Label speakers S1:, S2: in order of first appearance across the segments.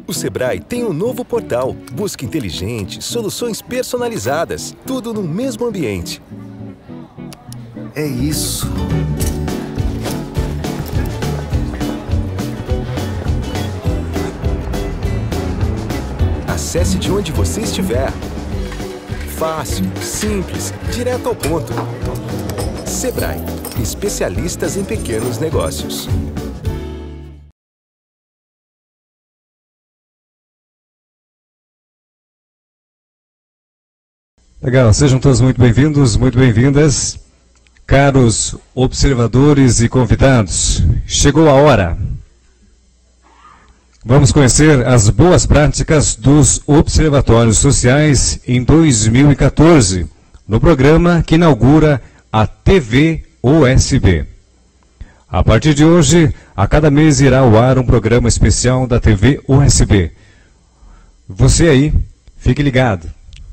S1: O Sebrae tem um novo portal. Busca inteligente, soluções personalizadas, tudo no mesmo ambiente.
S2: É isso.
S1: Acesse de onde você estiver. Fácil, simples, direto ao ponto. Sebrae, especialistas em pequenos negócios.
S3: Legal, sejam todos muito bem-vindos, muito bem-vindas, caros observadores e convidados. Chegou a hora. Vamos conhecer as boas práticas dos observatórios sociais em 2014, no programa que inaugura a TV OSB. A partir de hoje, a cada mês irá ao ar um programa especial da TV OSB. Você aí, fique ligado.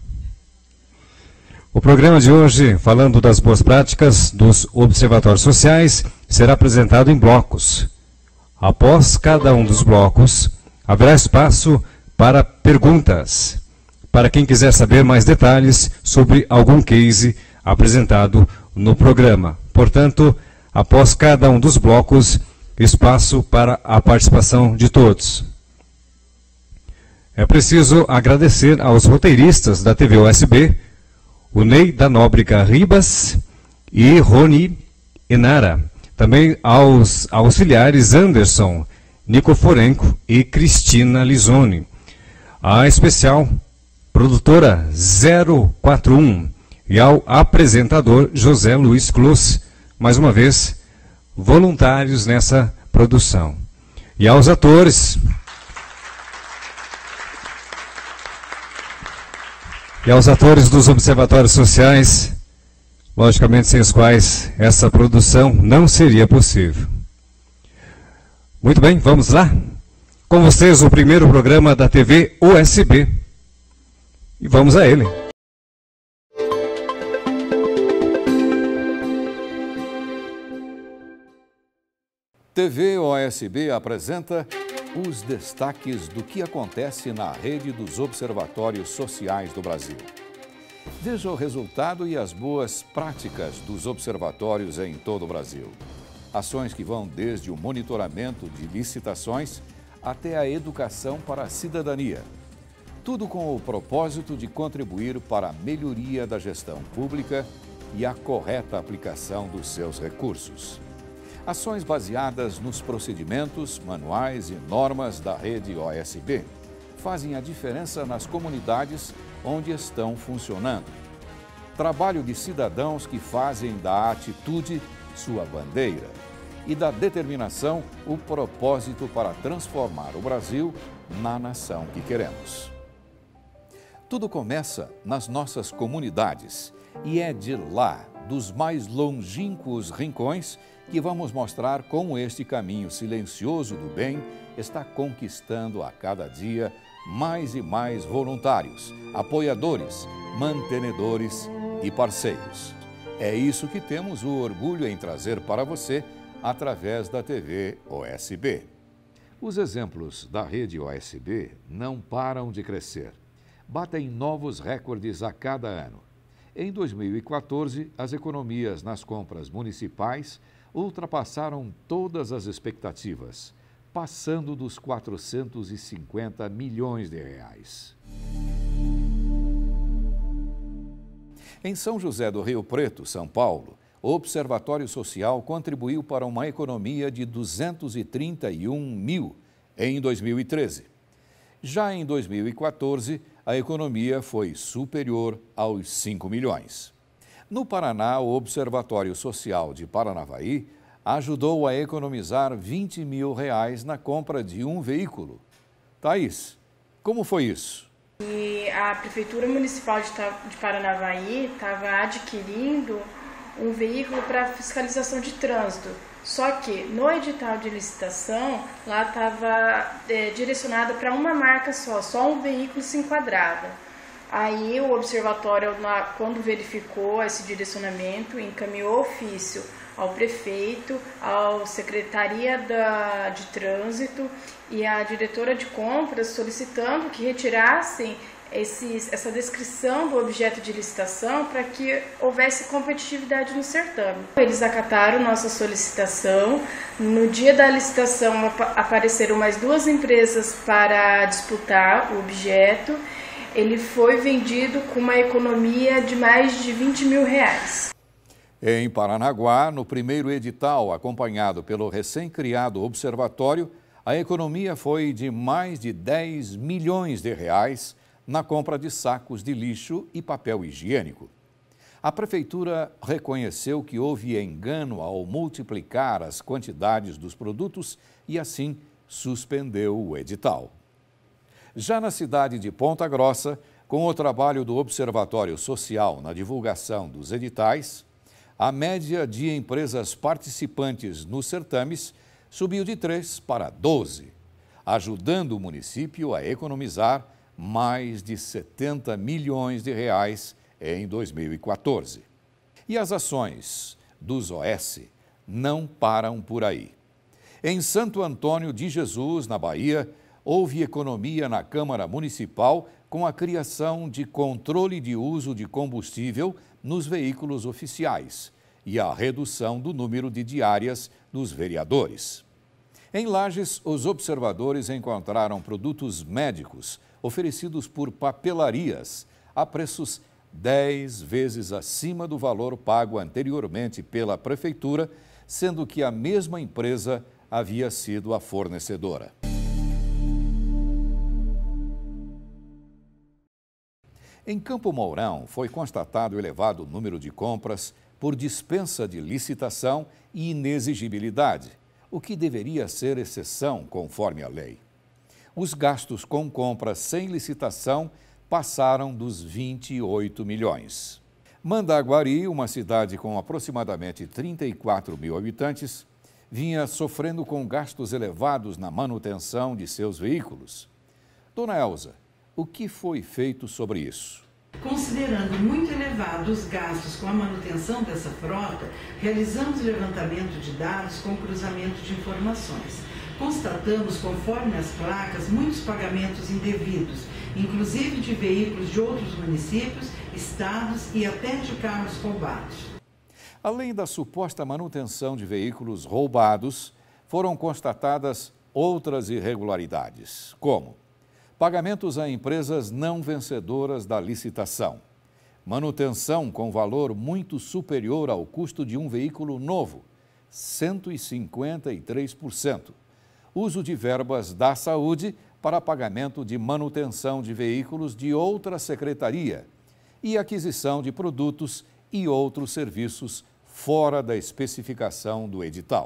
S3: O programa de hoje, falando das boas práticas dos observatórios sociais, será apresentado em blocos. Após cada um dos blocos, haverá espaço para perguntas, para quem quiser saber mais detalhes sobre algum case apresentado no programa. Portanto, após cada um dos blocos, espaço para a participação de todos. É preciso agradecer aos roteiristas da TV OSB, o Ney da Nóbrega Ribas e Rony Enara. Também aos auxiliares Anderson Nicoforenko e Cristina Lisoni. A especial produtora 041 e ao apresentador José Luiz Clos, mais uma vez, voluntários nessa produção. E aos atores... E aos atores dos observatórios sociais, logicamente sem os quais essa produção não seria possível. Muito bem, vamos lá? Com vocês o primeiro programa da TV OSB. E vamos a ele.
S4: TV OSB apresenta os destaques do que acontece na rede dos observatórios sociais do Brasil. Veja o resultado e as boas práticas dos observatórios em todo o Brasil. Ações que vão desde o monitoramento de licitações até a educação para a cidadania. Tudo com o propósito de contribuir para a melhoria da gestão pública e a correta aplicação dos seus recursos. Ações baseadas nos procedimentos, manuais e normas da rede OSB fazem a diferença nas comunidades onde estão funcionando. Trabalho de cidadãos que fazem da atitude sua bandeira e da determinação o propósito para transformar o Brasil na nação que queremos. Tudo começa nas nossas comunidades e é de lá, dos mais longínquos rincões, que vamos mostrar como este caminho silencioso do bem está conquistando a cada dia mais e mais voluntários, apoiadores, mantenedores e parceiros. É isso que temos o orgulho em trazer para você através da TV OSB. Os exemplos da rede OSB não param de crescer. Batem novos recordes a cada ano. Em 2014, as economias nas compras municipais ultrapassaram todas as expectativas, passando dos 450 milhões de reais. Em São José do Rio Preto, São Paulo, o Observatório Social contribuiu para uma economia de 231 mil em 2013. Já em 2014, a economia foi superior aos 5 milhões. No Paraná, o Observatório Social de Paranavaí ajudou a economizar 20 mil reais na compra de um veículo. Thaís, como foi isso?
S5: E a Prefeitura Municipal de Paranavaí estava adquirindo um veículo para fiscalização de trânsito. Só que no edital de licitação, lá estava direcionado para uma marca só um veículo se enquadrava. Aí o observatório, quando verificou esse direcionamento, encaminhou ofício ao prefeito, à Secretaria de Trânsito e à diretora de compras, solicitando que retirassem essa descrição do objeto de licitação para que houvesse competitividade no certame. Eles acataram nossa solicitação. No dia da licitação apareceram mais 2 empresas para disputar o objeto. Ele foi vendido com uma economia de mais de R$20 mil.
S4: Em Paranaguá, no primeiro edital, acompanhado pelo recém-criado observatório, a economia foi de mais de R$10 milhões na compra de sacos de lixo e papel higiênico. A prefeitura reconheceu que houve engano ao multiplicar as quantidades dos produtos e, assim, suspendeu o edital. Já na cidade de Ponta Grossa, com o trabalho do Observatório Social na divulgação dos editais, a média de empresas participantes nos certames subiu de 3 para 12, ajudando o município a economizar mais de R$70 milhões em 2014. E as ações dos OS não param por aí. Em Santo Antônio de Jesus, na Bahia, houve economia na Câmara Municipal com a criação de controle de uso de combustível nos veículos oficiais e a redução do número de diárias dos vereadores. Em Lages, os observadores encontraram produtos médicos oferecidos por papelarias a preços 10 vezes acima do valor pago anteriormente pela prefeitura, sendo que a mesma empresa havia sido a fornecedora. Em Campo Mourão, foi constatado elevado número de compras por dispensa de licitação e inexigibilidade, o que deveria ser exceção conforme a lei. Os gastos com compras sem licitação passaram dos 28 milhões. Mandaguari, uma cidade com aproximadamente 34 mil habitantes, vinha sofrendo com gastos elevados na manutenção de seus veículos. Dona Elza, o que foi feito sobre isso?
S6: Considerando muito elevados os gastos com a manutenção dessa frota, realizamos levantamento de dados com cruzamento de informações. Constatamos, conforme as placas, muitos pagamentos indevidos, inclusive de veículos de outros municípios, estados e até de carros roubados.
S4: Além da suposta manutenção de veículos roubados, foram constatadas outras irregularidades, como pagamentos a empresas não vencedoras da licitação, manutenção com valor muito superior ao custo de um veículo novo, 153%, uso de verbas da saúde para pagamento de manutenção de veículos de outra secretaria e aquisição de produtos e outros serviços fora da especificação do edital.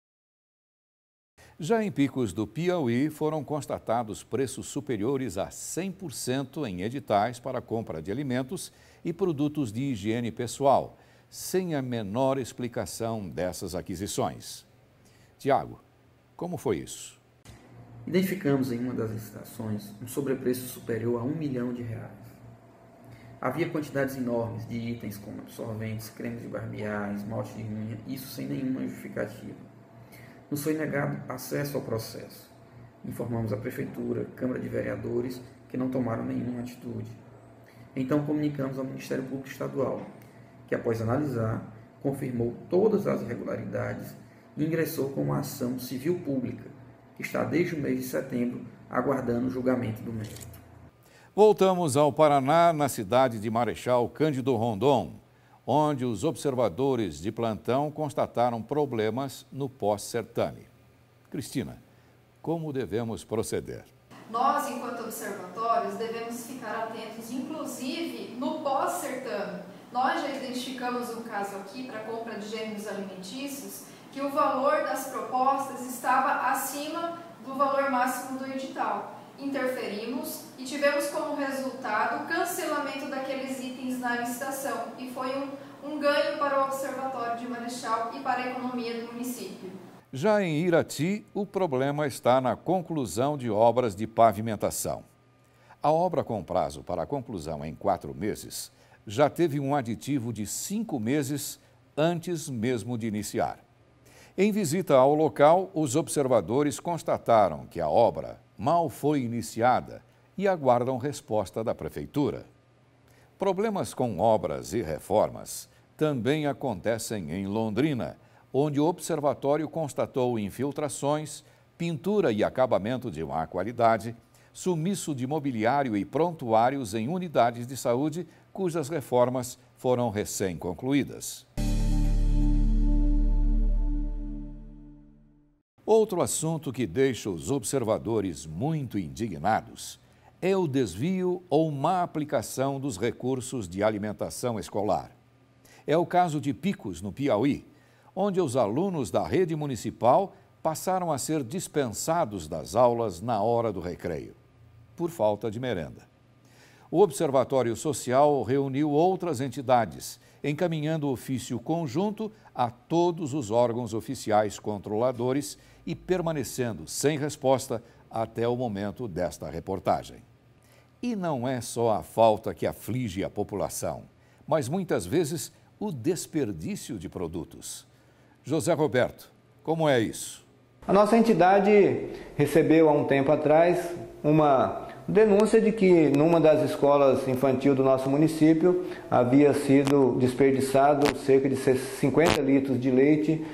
S4: Já em Picos do Piauí, foram constatados preços superiores a 100% em editais para compra de alimentos e produtos de higiene pessoal, sem a menor explicação dessas aquisições. Tiago, como foi isso?
S7: Identificamos em uma das licitações um sobrepreço superior a R$1 milhão. Havia quantidades enormes de itens como absorventes, cremes de barbear, esmalte de unha, isso sem nenhuma justificativa. Nos foi negado acesso ao processo. Informamos a Prefeitura, Câmara de Vereadores, que não tomaram nenhuma atitude. Então comunicamos ao Ministério Público Estadual, que após analisar, confirmou todas as irregularidades e ingressou com uma ação civil pública, que está desde o mês de setembro aguardando o julgamento do mérito.
S4: Voltamos ao Paraná, na cidade de Marechal Cândido Rondon, onde os observadores de plantão constataram problemas no pós-certame. Cristina, como devemos proceder?
S8: Nós, enquanto observatórios, devemos ficar atentos, inclusive no pós-certame. Nós já identificamos um caso aqui para compra de gêneros alimentícios, que o valor das propostas estava acima do valor máximo do edital. Interferimos e tivemos como resultado o cancelamento daqueles itens na licitação e foi um ganho para o Observatório de Marechal e para a economia do município.
S4: Já em Irati, o problema está na conclusão de obras de pavimentação. A obra com prazo para a conclusão em 4 meses já teve um aditivo de 5 meses antes mesmo de iniciar. Em visita ao local, os observadores constataram que a obra mal foi iniciada e aguardam resposta da Prefeitura. Problemas com obras e reformas também acontecem em Londrina, onde o observatório constatou infiltrações, pintura e acabamento de má qualidade, sumiço de mobiliário e prontuários em unidades de saúde cujas reformas foram recém-concluídas. Outro assunto que deixa os observadores muito indignados é o desvio ou má aplicação dos recursos de alimentação escolar. É o caso de Picos, no Piauí, onde os alunos da rede municipal passaram a ser dispensados das aulas na hora do recreio, por falta de merenda. O Observatório Social reuniu outras entidades, encaminhando ofício conjunto a todos os órgãos oficiais controladores e permanecendo sem resposta até o momento desta reportagem. E não é só a falta que aflige a população, mas muitas vezes o desperdício de produtos. José Roberto, como é isso?
S9: A nossa entidade recebeu há um tempo atrás uma denúncia de que numa das escolas infantil do nosso município havia sido desperdiçado cerca de 50 litros de leite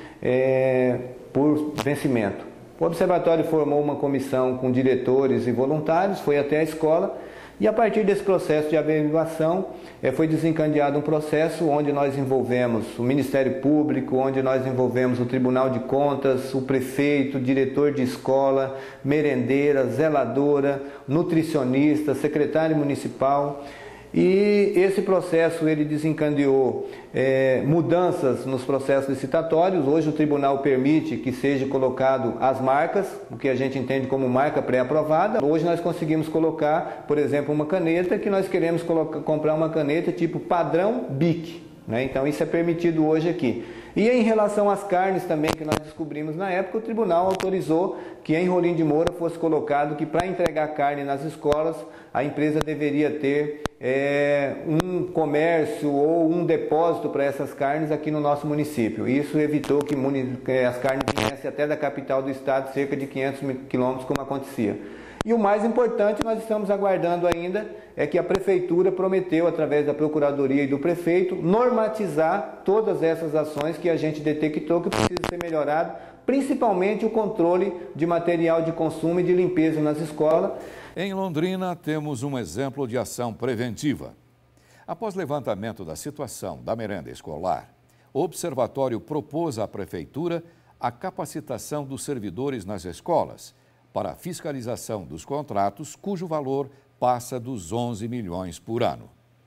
S9: por vencimento. O observatório formou uma comissão com diretores e voluntários, foi até a escola e a partir desse processo de averiguação foi desencadeado um processo onde nós envolvemos o Ministério Público, onde nós envolvemos o Tribunal de Contas, o prefeito, diretor de escola, merendeira, zeladora, nutricionista, secretário municipal. E esse processo ele desencadeou mudanças nos processos licitatórios. Hoje o tribunal permite que seja colocado as marcas, o que a gente entende como marca pré-aprovada. Hoje nós conseguimos colocar, por exemplo, uma caneta que nós queremos comprar uma caneta tipo padrão BIC, né? Então isso é permitido hoje aqui. E em relação às carnes também que nós descobrimos na época, o tribunal autorizou que em Rolim de Moura fosse colocado que para entregar carne nas escolas, a empresa deveria ter um comércio ou um depósito para essas carnes aqui no nosso município. Isso evitou que as carnes viessem até da capital do estado, cerca de 500 quilômetros, como acontecia. E o mais importante, nós estamos aguardando ainda, é que a Prefeitura prometeu, através da Procuradoria e do Prefeito, normatizar todas essas ações que a gente detectou que precisa ser melhorado, principalmente o controle de material de consumo e de limpeza nas escolas.
S4: Em Londrina, temos um exemplo de ação preventiva. Após levantamento da situação da merenda escolar, o Observatório propôs à Prefeitura a capacitação dos servidores nas escolas para a fiscalização dos contratos, cujo valor passa dos 11 milhões por ano.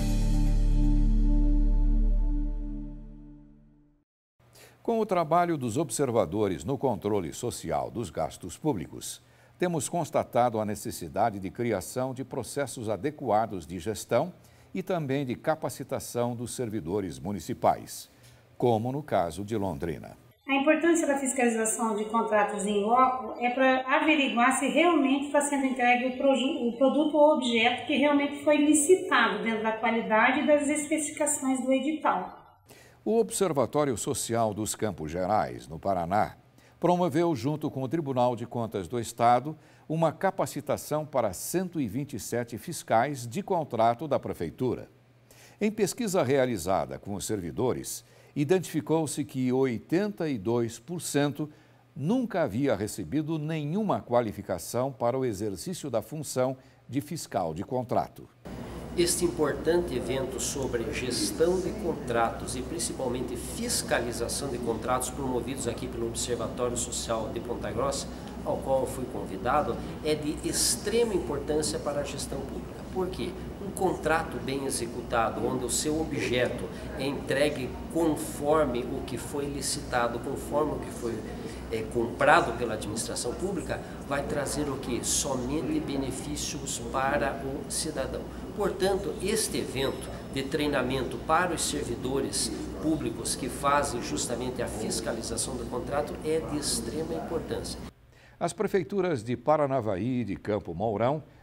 S4: Com o trabalho dos observadores no controle social dos gastos públicos, temos constatado a necessidade de criação de processos adequados de gestão e também de capacitação dos servidores municipais, como no caso de Londrina.
S10: A importância da fiscalização de contratos em loco é para averiguar se realmente está sendo entregue o produto ou objeto que realmente foi licitado dentro da qualidade e das especificações do edital.
S4: O Observatório Social dos Campos Gerais, no Paraná, promoveu, junto com o Tribunal de Contas do Estado, uma capacitação para 127 fiscais de contrato da Prefeitura. Em pesquisa realizada com os servidores, identificou-se que 82% nunca havia recebido nenhuma qualificação para o exercício da função de fiscal de contrato.
S11: Este importante evento sobre gestão de contratos e principalmente fiscalização de contratos promovidos aqui pelo Observatório Social de Ponta Grossa, ao qual eu fui convidado, é de extrema importância para a gestão pública. Por quê? Um contrato bem executado, onde o seu objeto é entregue conforme o que foi licitado, conforme o que foi comprado pela administração pública, vai trazer o quê? Somente benefícios para o cidadão. Portanto, este evento de treinamento para os servidores públicos que fazem justamente a fiscalização do contrato é de extrema importância.
S4: As prefeituras de Paranavaí e de Campo Mourão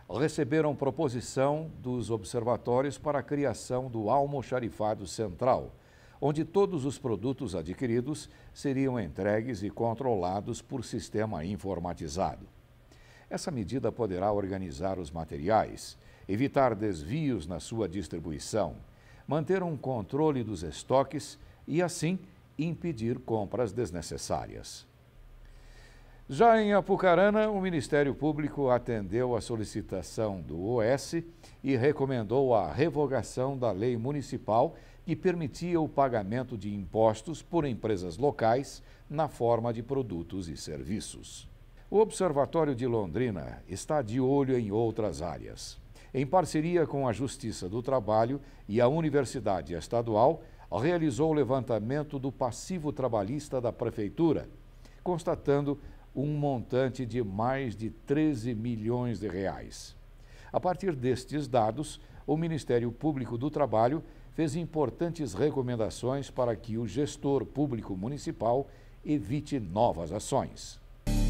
S4: receberam proposição dos observatórios para a criação do almoxarifado central, onde todos os produtos adquiridos seriam entregues e controlados por sistema informatizado. Essa medida poderá organizar os materiais, evitar desvios na sua distribuição, manter um controle dos estoques e, assim, impedir compras desnecessárias. Já em Apucarana, o Ministério Público atendeu a solicitação do OS e recomendou a revogação da lei municipal que permitia o pagamento de impostos por empresas locais na forma de produtos e serviços. O Observatório de Londrina está de olho em outras áreas. Em parceria com a Justiça do Trabalho e a Universidade Estadual, realizou o levantamento do passivo trabalhista da Prefeitura, constatando um montante de mais de 13 milhões de reais. A partir destes dados, o Ministério Público do Trabalho fez importantes recomendações para que o gestor público municipal evite novas ações.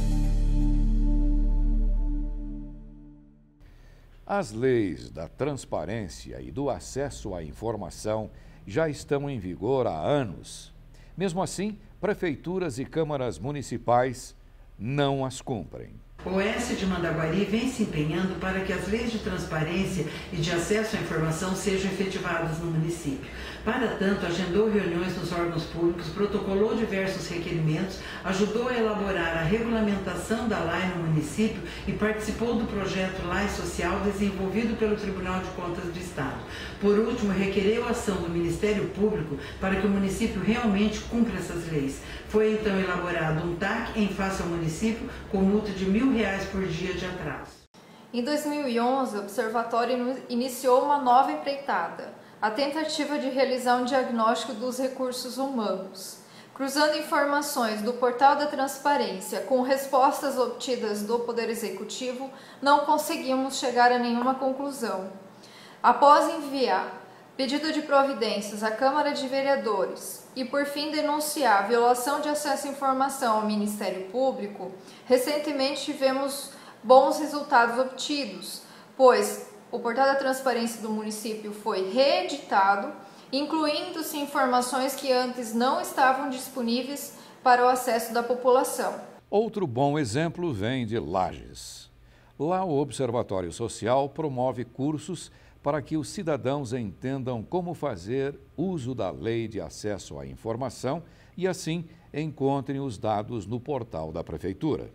S4: As leis da transparência e do acesso à informação já estão em vigor há anos. Mesmo assim, prefeituras e câmaras municipais não as cumprem.
S6: O OS de Mandaguari vem se empenhando para que as leis de transparência e de acesso à informação sejam efetivadas no município. Para tanto, agendou reuniões nos órgãos públicos, protocolou diversos requerimentos, ajudou a elaborar a regulamentação da LAI no município e participou do projeto LAI Social desenvolvido pelo Tribunal de Contas do Estado. Por último, requereu a ação do Ministério Público para que o município realmente cumpra essas leis. Foi então elaborado um TAC em face ao município com multa de R$ 1.000 por dia de atraso.
S8: Em 2011, o Observatório iniciou uma nova empreitada, a tentativa de realizar um diagnóstico dos recursos humanos. Cruzando informações do Portal da Transparência com respostas obtidas do Poder Executivo, não conseguimos chegar a nenhuma conclusão. Após enviar pedido de providências à Câmara de Vereadores e, por fim, denunciar a violação de acesso à informação ao Ministério Público, recentemente tivemos bons resultados obtidos, pois o Portal da Transparência do município foi reeditado, incluindo-se informações que antes não estavam disponíveis para o acesso da população.
S4: Outro bom exemplo vem de Lages. Lá, o Observatório Social promove cursos para que os cidadãos entendam como fazer uso da Lei de Acesso à Informação e, assim, encontrem os dados no portal da Prefeitura.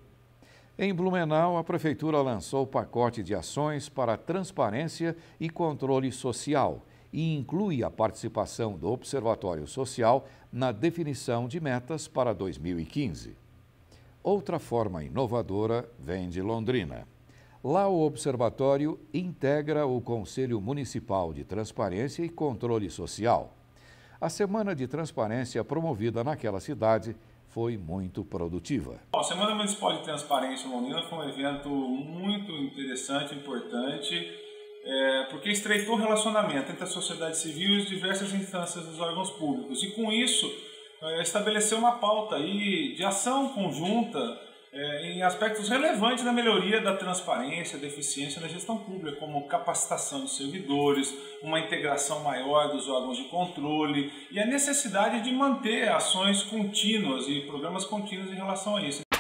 S4: Em Blumenau, a Prefeitura lançou o pacote de ações para transparência e controle social e inclui a participação do Observatório Social na definição de metas para 2015. Outra forma inovadora vem de Londrina. Lá, o Observatório integra o Conselho Municipal de Transparência e Controle Social. A Semana de Transparência promovida naquela cidade foi muito produtiva.
S12: A Semana Municipal de Transparência em Londrina foi um evento muito interessante, importante, porque estreitou o relacionamento entre a sociedade civil e as diversas instâncias dos órgãos públicos. E com isso, estabeleceu uma pauta aí de ação conjunta em aspectos relevantes da melhoria da transparência, da eficiência na gestão pública, como capacitação dos servidores, uma integração maior dos órgãos de controle e a necessidade de manter ações contínuas e programas contínuos em relação a isso.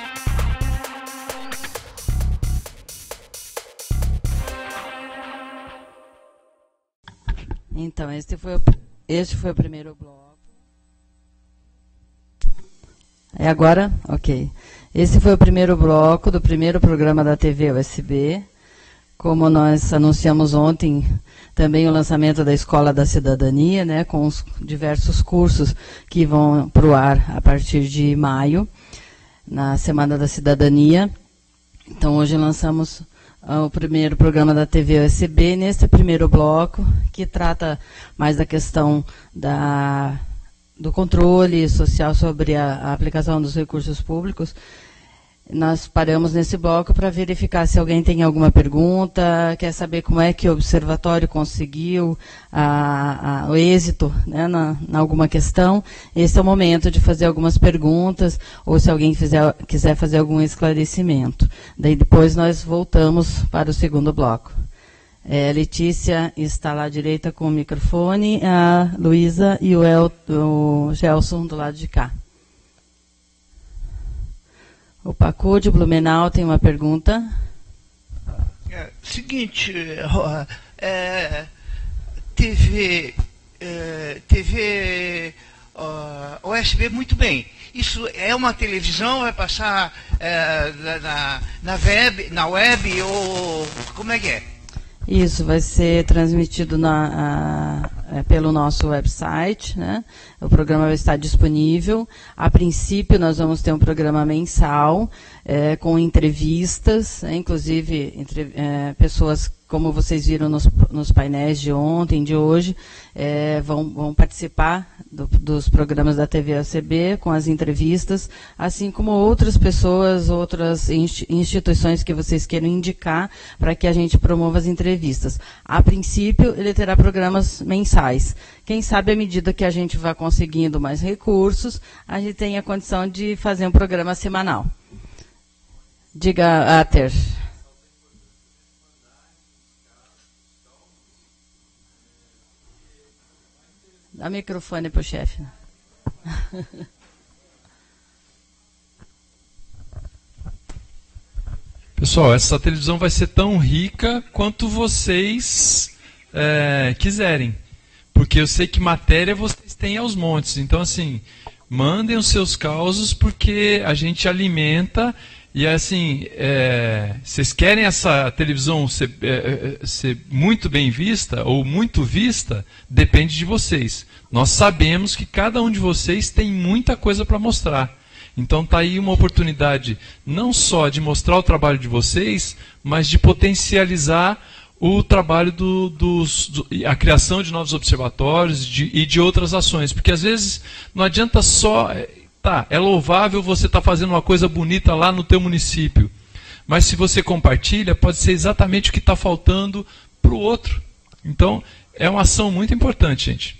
S13: Então, este foi o primeiro bloco. É agora? Ok. Esse foi o primeiro bloco do primeiro programa da TV USB. Como nós anunciamos ontem, também o lançamento da Escola da Cidadania, né, com os diversos cursos que vão para o ar a partir de maio, na Semana da Cidadania. Então, hoje lançamos o primeiro programa da TV USB, nesse primeiro bloco, que trata mais da questão do controle social sobre a aplicação dos recursos públicos. Nós paramos nesse bloco para verificar se alguém tem alguma pergunta, quer saber como é que o observatório conseguiu o êxito, né, na alguma questão. Esse é o momento de fazer algumas perguntas, ou se alguém quiser fazer algum esclarecimento. Daí depois nós voltamos para o segundo bloco. Letícia está lá à direita com o microfone, a Luísa e o Gelson do lado de cá. O Pacu de Blumenau tem uma pergunta.
S14: Seguinte, TV OSB, muito bem. Isso é uma televisão, vai passar na web ou como é que é?
S13: Isso vai ser transmitido pelo nosso website, né? O programa vai estar disponível. A princípio, nós vamos ter um programa mensal com entrevistas, inclusive pessoas, como vocês viram nos painéis de ontem, de hoje, vão participar dos programas da TV OSB com as entrevistas, assim como outras pessoas, outras instituições que vocês queiram indicar para que a gente promova as entrevistas. A princípio, ele terá programas mensais. Quem sabe, à medida que a gente vá conseguindo mais recursos, a gente tem a condição de fazer um programa semanal. Diga, Ater. Dá microfone para o chefe.
S15: Pessoal, essa televisão vai ser tão rica quanto vocês quiserem. Porque eu sei que matéria vocês têm aos montes. Então, assim, mandem os seus causos, porque a gente alimenta. E, assim, vocês querem essa televisão ser muito bem vista ou muito vista? Depende de vocês. Nós sabemos que cada um de vocês tem muita coisa para mostrar. Então está aí uma oportunidade não só de mostrar o trabalho de vocês, mas de potencializar o trabalho a criação de novos observatórios e de outras ações. Porque às vezes não adianta só... é louvável você estar fazendo uma coisa bonita lá no teu município. Mas se você compartilha, pode ser exatamente o que está faltando para o outro. Então, é uma ação muito importante, gente.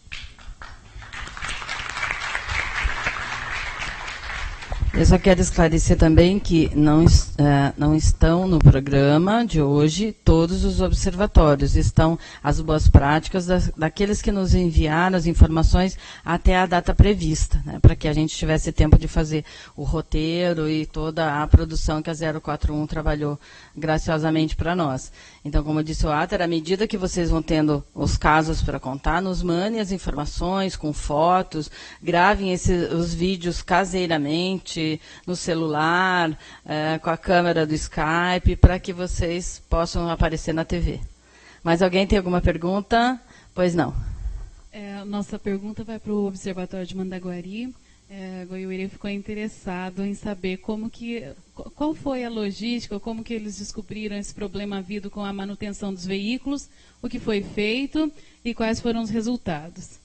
S13: Eu só quero esclarecer também que não estão no programa de hoje todos os observatórios. Estão as boas práticas daqueles que nos enviaram as informações até a data prevista, né, para que a gente tivesse tempo de fazer o roteiro e toda a produção que a 041 trabalhou graciosamente para nós. Então, como disse o Ater, à medida que vocês vão tendo os casos para contar, nos mandem as informações com fotos, gravem os vídeos caseiramente, no celular, com a câmera do Skype, para que vocês possam aparecer na TV. Mas alguém tem alguma pergunta? Pois não.
S16: Nossa pergunta vai para o Observatório de Mandaguari. Goiuerê ficou interessado em saber qual foi a logística, como que eles descobriram esse problema havido com a manutenção dos veículos, o que foi feito e quais foram os resultados.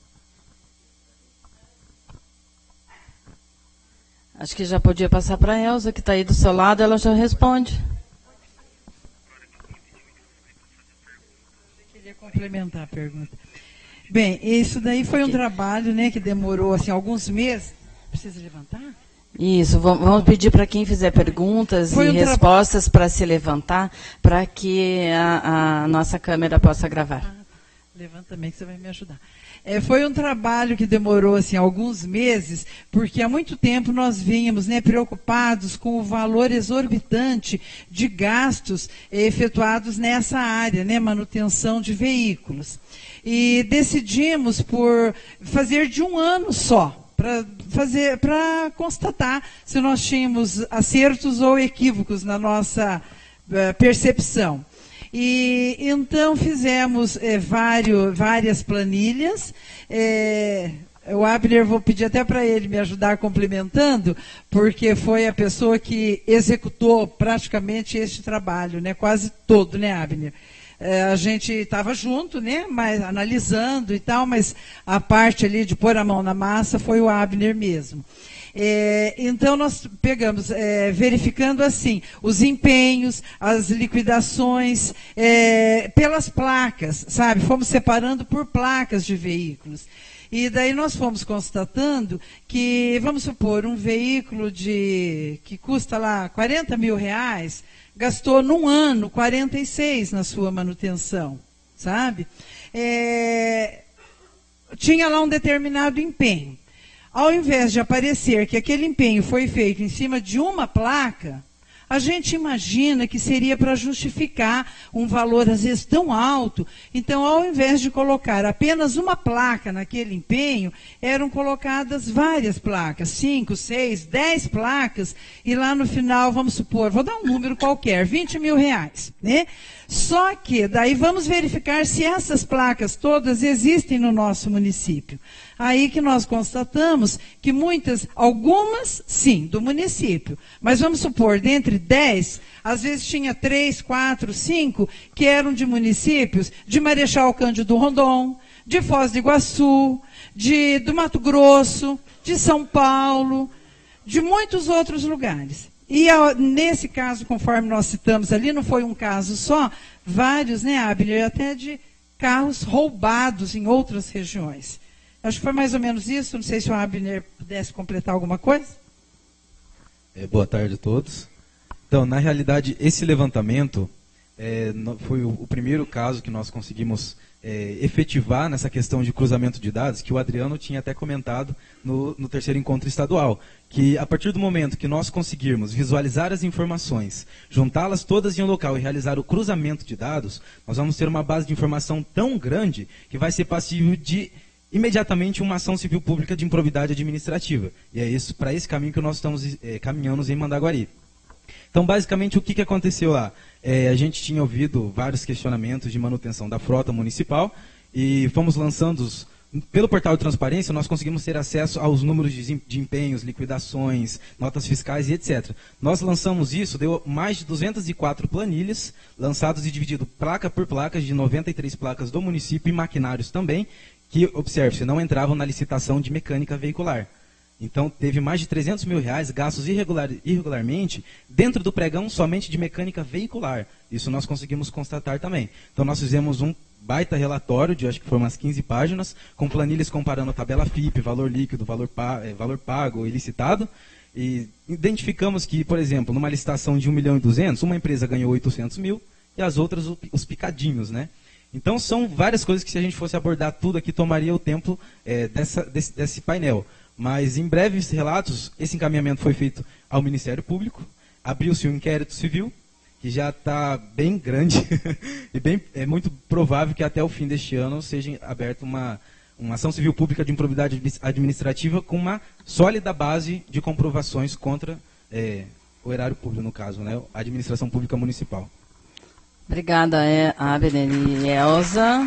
S13: Acho que já podia passar para a Elza, que está aí do seu lado, ela já responde.
S17: Eu queria complementar a pergunta. Bem, isso daí foi um trabalho, né, que demorou assim, alguns meses. Precisa levantar?
S13: Isso, vamos pedir para quem fizer perguntas e respostas para se levantar, para que a nossa câmera possa gravar.
S17: Levanta também, que você vai me ajudar. Foi um trabalho que demorou assim, alguns meses, porque há muito tempo nós vínhamos, né, preocupados com o valor exorbitante de gastos efetuados nessa área, né, manutenção de veículos. E decidimos por fazer de um ano só, para constatar se nós tínhamos acertos ou equívocos na nossa percepção. E então fizemos várias planilhas. O Abner, vou pedir até para ele me ajudar complementando, porque foi a pessoa que executou praticamente este trabalho, né, quase todo, né, Abner? A gente estava junto, né, mas analisando e tal, mas a parte ali de pôr a mão na massa foi o Abner mesmo. Então, nós pegamos, verificando assim, os empenhos, as liquidações, pelas placas, sabe? Fomos separando por placas de veículos. E daí nós fomos constatando que, vamos supor, um veículo que custa lá 40 mil reais, gastou num ano 46 na sua manutenção, sabe? Tinha lá um determinado empenho. Ao invés de aparecer que aquele empenho foi feito em cima de uma placa, a gente imagina que seria para justificar um valor, às vezes, tão alto. Então, ao invés de colocar apenas uma placa naquele empenho, eram colocadas várias placas, 5, 6, 10 placas, e lá no final, vamos supor, vou dar um número qualquer, 20 mil reais, né? Só que daí vamos verificar se essas placas todas existem no nosso município. Aí que nós constatamos que algumas, sim, do município. Mas vamos supor, dentre 10, às vezes tinha 3, 4, 5 que eram de municípios de Marechal Cândido Rondon, de Foz do Iguaçu, do Mato Grosso, de São Paulo, de muitos outros lugares. E nesse caso, conforme nós citamos ali, não foi um caso só, vários, né, Abner, até de carros roubados em outras regiões. Acho que foi mais ou menos isso, não sei se o Abner pudesse completar alguma coisa.
S18: Boa tarde a todos. Então, na realidade, esse levantamento foi o primeiro caso que nós conseguimos efetivar nessa questão de cruzamento de dados, que o Adriano tinha até comentado no terceiro encontro estadual, que a partir do momento que nós conseguirmos visualizar as informações, juntá-las todas em um local e realizar o cruzamento de dados, nós vamos ter uma base de informação tão grande que vai ser passível de imediatamente uma ação civil pública de improbidade administrativa. E é para esse caminho que nós estamos caminhando em Mandaguari. Então, basicamente, o que aconteceu lá? A gente tinha ouvido vários questionamentos de manutenção da frota municipal e fomos lançando pelo portal de transparência, nós conseguimos ter acesso aos números de empenhos, liquidações, notas fiscais e etc. Nós lançamos isso, deu mais de 204 planilhas, lançados e dividido placa por placa, de 93 placas do município e maquinários também, que, observe-se, não entravam na licitação de mecânica veicular. Então, teve mais de 300 mil reais gastos irregularmente dentro do pregão somente de mecânica veicular. Isso nós conseguimos constatar também. Então, nós fizemos um baita relatório de, acho que foram umas 15 páginas, com planilhas comparando a tabela FIP, valor líquido, valor pago e licitado. E identificamos que, por exemplo, numa licitação de 1.200.000, uma empresa ganhou 800 mil e as outras os picadinhos, né? Então, são várias coisas que, se a gente fosse abordar tudo aqui, tomaria o tempo desse painel. Mas, em breves relatos, esse encaminhamento foi feito ao Ministério Público, abriu-se um inquérito civil, que já está bem grande, e é muito provável que até o fim deste ano seja aberta uma ação civil pública de improbidade administrativa com uma sólida base de comprovações contra o erário público, no caso, né, a administração pública municipal.
S13: Obrigada, Abner e Elza.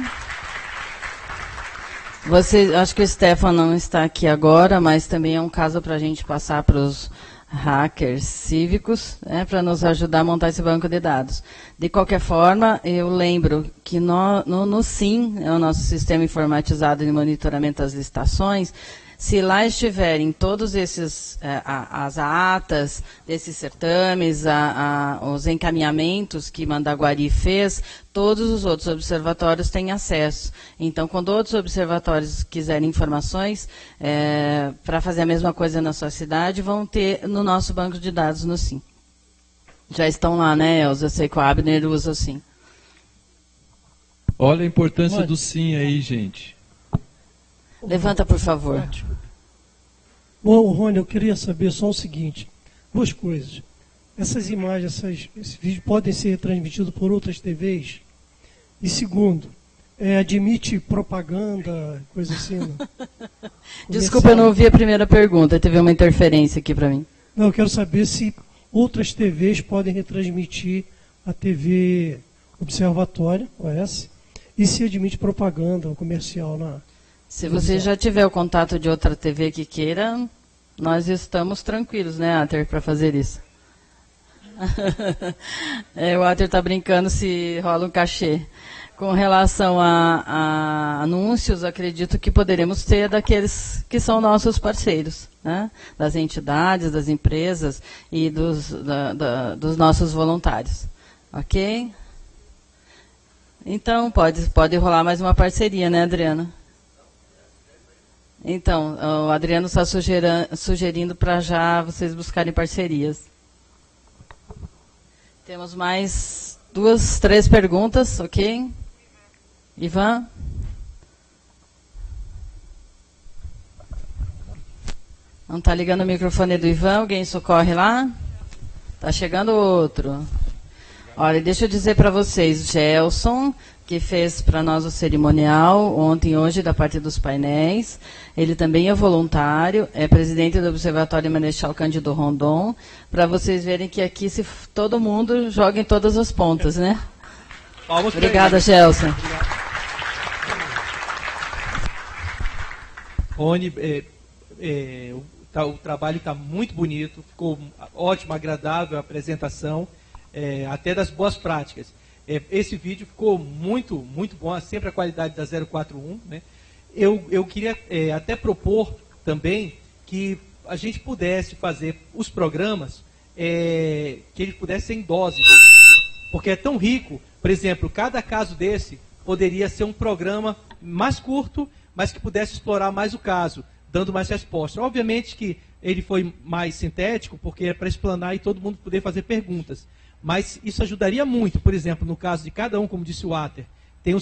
S13: Acho que o Stefan não está aqui agora, mas também é um caso para a gente passar para os hackers cívicos, para nos ajudar a montar esse banco de dados. De qualquer forma, eu lembro que no SIM, é o nosso sistema informatizado de monitoramento das licitações, se lá estiverem todos esses, as atas desses certames, os encaminhamentos que Mandaguari fez, todos os outros observatórios têm acesso. Então, quando outros observatórios quiserem informações para fazer a mesma coisa na sua cidade, vão ter no nosso banco de dados no SIM. Já estão lá, né, Elza? Eu sei que o Abner usa o SIM.
S15: Olha a importância do SIM aí, gente.
S13: Levanta, por favor.
S19: Bom, Rony, eu queria saber só o seguinte, duas coisas. Essas imagens, esse vídeo podem ser transmitidos por outras TVs? E segundo, admite propaganda, coisa assim? Não?
S13: Desculpa, eu não ouvi a primeira pergunta, teve uma interferência aqui para mim.
S19: Não, eu quero saber se outras TVs podem retransmitir a TV Observatório, OS, e se admite propaganda comercial na...
S13: Se você já tiver o contato de outra TV que queira, nós estamos tranquilos, né, Ater, para fazer isso. O Walter está brincando se rola um cachê. Com relação a anúncios, acredito que poderemos ter daqueles que são nossos parceiros, né? Das entidades, das empresas e dos nossos voluntários. Ok? Então, pode rolar mais uma parceria, né, Adriano? Então, o Adriano está sugerindo para já vocês buscarem parcerias. Temos mais 2, 3 perguntas, ok? Ivan? Não está ligando o microfone do Ivan, alguém socorre lá? Está chegando outro. Olha, deixa eu dizer para vocês, Gelson, que fez para nós o cerimonial ontem e hoje da parte dos painéis, ele também é voluntário, é presidente do Observatório Marechal Cândido Rondon, para vocês verem que aqui todo mundo joga em todas as pontas, né? Obrigada, Gelson.
S20: Rony, o trabalho está muito bonito, ficou ótimo, agradável a apresentação, até das boas práticas. Esse vídeo ficou muito, muito bom, sempre a qualidade da 041. Né? Eu queria até propor também que a gente pudesse fazer os programas, que eles pudessem em doses, porque é tão rico. Por exemplo, cada caso desse poderia ser um programa mais curto, mas que pudesse explorar mais o caso, dando mais resposta. Obviamente que ele foi mais sintético, porque é para explanar e todo mundo poder fazer perguntas. Mas isso ajudaria muito, por exemplo, no caso de cada um, como disse o Walter, tem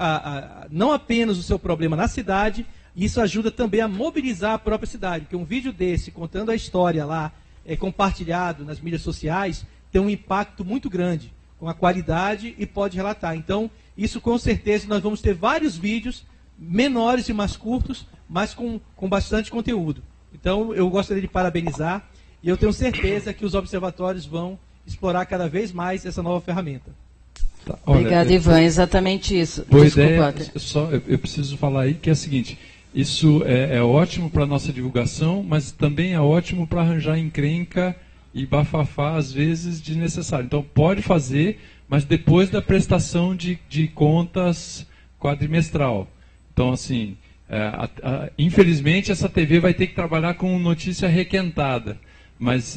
S20: não apenas o seu problema na cidade, isso ajuda também a mobilizar a própria cidade, porque um vídeo desse, contando a história lá, compartilhado nas mídias sociais, tem um impacto muito grande, com a qualidade e pode relatar. Então, isso com certeza, nós vamos ter vários vídeos, menores e mais curtos, mas com bastante conteúdo. Então, eu gostaria de parabenizar, e eu tenho certeza que os observatórios vão explorar cada vez mais essa nova ferramenta.
S15: Tá,
S13: obrigado, Ivan, exatamente isso.
S15: Boa ideia, eu preciso falar aí que é o seguinte, isso é ótimo para a nossa divulgação, mas também é ótimo para arranjar encrenca e bafafá, às vezes, desnecessário. Então, pode fazer, mas depois da prestação de contas quadrimestral. Então, assim, infelizmente, essa TV vai ter que trabalhar com notícia requentada, mas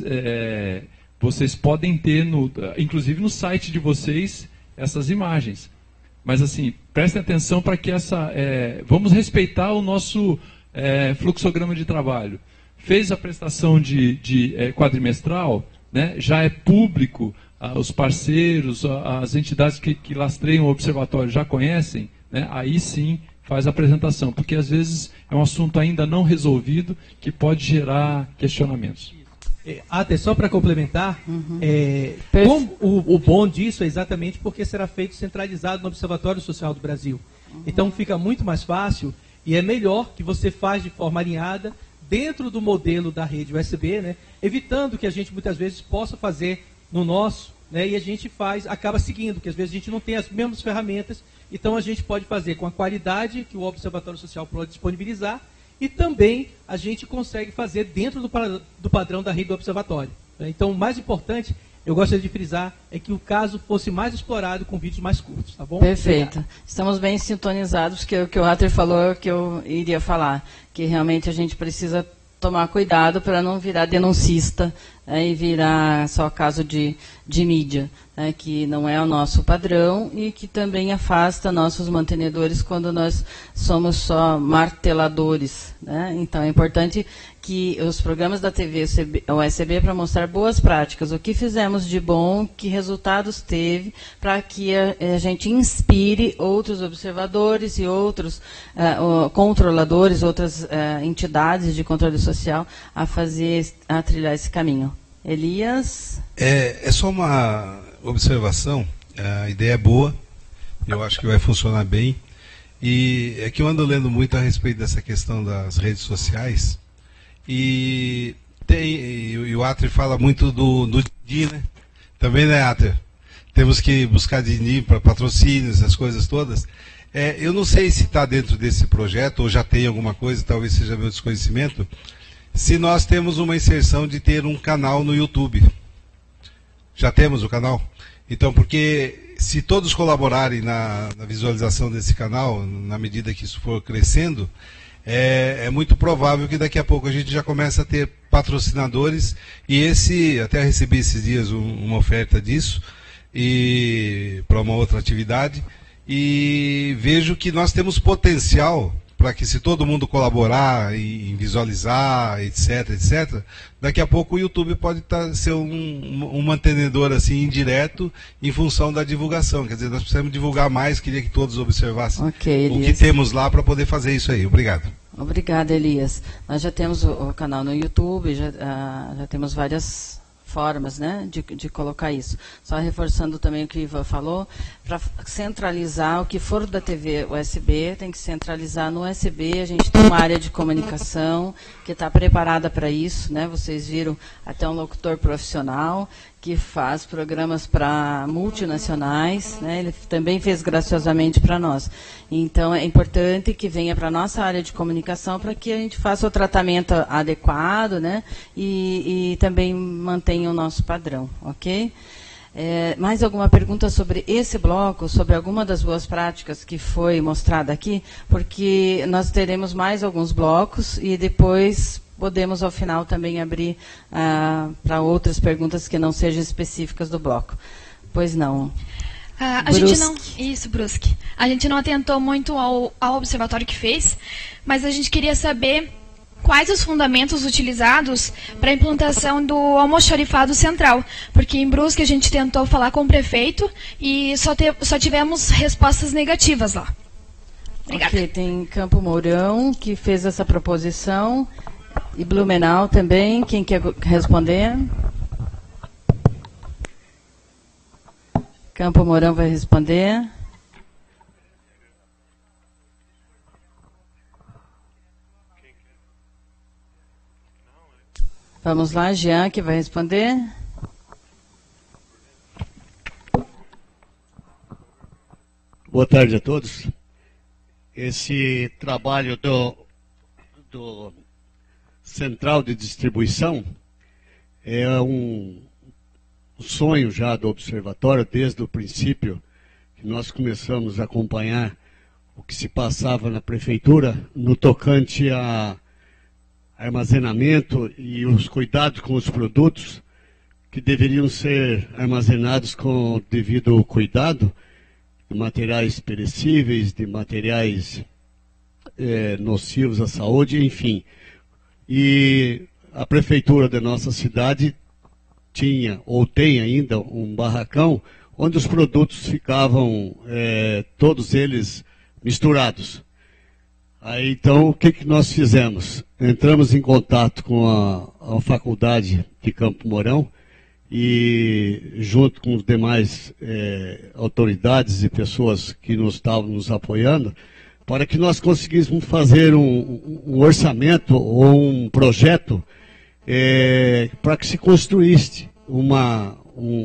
S15: vocês podem ter, inclusive no site de vocês, essas imagens. Mas, assim, prestem atenção para que vamos respeitar o nosso fluxograma de trabalho. Fez a prestação de quadrimestral, né, já é público, os parceiros, as entidades que lastreiam o observatório já conhecem, né, aí sim faz a apresentação, porque às vezes é um assunto ainda não resolvido que pode gerar questionamentos.
S20: Até só para complementar, o bom disso é exatamente porque será feito centralizado no Observatório Social do Brasil. Então fica muito mais fácil e é melhor que você faz de forma alinhada dentro do modelo da rede USB, né, evitando que a gente muitas vezes possa fazer no nosso, né, e a gente acaba seguindo, porque às vezes a gente não tem as mesmas ferramentas, então a gente pode fazer com a qualidade que o Observatório Social pode disponibilizar, e também a gente consegue fazer dentro do padrão da rede do observatório. Então, o mais importante, eu gostaria de frisar, é que o caso fosse mais explorado com vídeos mais curtos, tá bom?
S13: Perfeito. Estamos bem sintonizados, que o que o Walter falou é o que eu iria falar, que realmente a gente precisa tomar cuidado para não virar denuncista, e virar só caso de mídia, que não é o nosso padrão e que também afasta nossos mantenedores quando nós somos só marteladores. Então é importante que os programas da TV USB para mostrar boas práticas, o que fizemos de bom, que resultados teve, para que a gente inspire outros observadores e outros controladores, outras entidades de controle social a trilhar esse caminho. Elias?
S2: É só uma observação, a ideia é boa, eu acho que vai funcionar bem, e é que eu ando lendo muito a respeito dessa questão das redes sociais, e o Atri fala muito do DIN, né? Também, né, Atri? Temos que buscar DIN para patrocínios, essas coisas todas. Eu não sei se está dentro desse projeto, ou já tem alguma coisa, talvez seja meu desconhecimento, se nós temos uma inserção de ter um canal no YouTube. Já temos o canal? Então, porque se todos colaborarem na visualização desse canal, na medida que isso for crescendo, é muito provável que daqui a pouco a gente já comece a ter patrocinadores, e até recebi esses dias uma oferta disso, e para uma outra atividade, e vejo que nós temos potencial para que, se todo mundo colaborar em visualizar, etc, etc, daqui a pouco o YouTube pode ser um mantenedor assim indireto em função da divulgação. Quer dizer, nós precisamos divulgar mais, queria que todos observassem o que temos lá para poder fazer isso aí. Obrigado.
S13: Obrigada, Elias. Nós já temos o canal no YouTube, já temos várias formas, né, de colocar isso. Só reforçando também o que o Ivan falou, para centralizar o que for da TV USB, tem que centralizar no USB. A gente tem uma área de comunicação que está preparada para isso, né? Vocês viram até um locutor profissional que faz programas para multinacionais, né? Ele também fez graciosamente para nós. Então, é importante que venha para a nossa área de comunicação para que a gente faça o tratamento adequado, né? E também mantenha o nosso padrão, ok? Mais alguma pergunta sobre esse bloco, sobre alguma das boas práticas que foi mostrada aqui? Porque nós teremos mais alguns blocos e depois podemos, ao final, também abrir para outras perguntas que não sejam específicas do bloco. Pois não.
S21: A gente não... Isso, Brusque. A gente não atentou muito ao observatório que fez, mas a gente queria saber quais os fundamentos utilizados para a implantação do almoxarifado central. Porque em Brusque a gente tentou falar com o prefeito e só tivemos respostas negativas lá. Obrigada.
S13: Ok, tem Campo Mourão, que fez essa proposição, e Blumenau também. Quem quer responder? Campo Mourão vai responder. Vamos lá, Jean, que vai responder.
S22: Boa tarde a todos. Esse trabalho do Central de Distribuição é um sonho já do Observatório, desde o princípio que nós começamos a acompanhar o que se passava na Prefeitura no tocante a armazenamento e os cuidados com os produtos que deveriam ser armazenados com devido cuidado, de materiais perecíveis, de materiais nocivos à saúde, enfim. E a Prefeitura da nossa cidade tinha, ou tem ainda, um barracão onde os produtos ficavam, todos eles misturados. Aí, então, o que nós fizemos? Entramos em contato com a faculdade de Campo Mourão e, junto com os demais autoridades e pessoas que estavam nos apoiando, para que nós conseguíssemos fazer um orçamento ou um projeto para que se construísse uma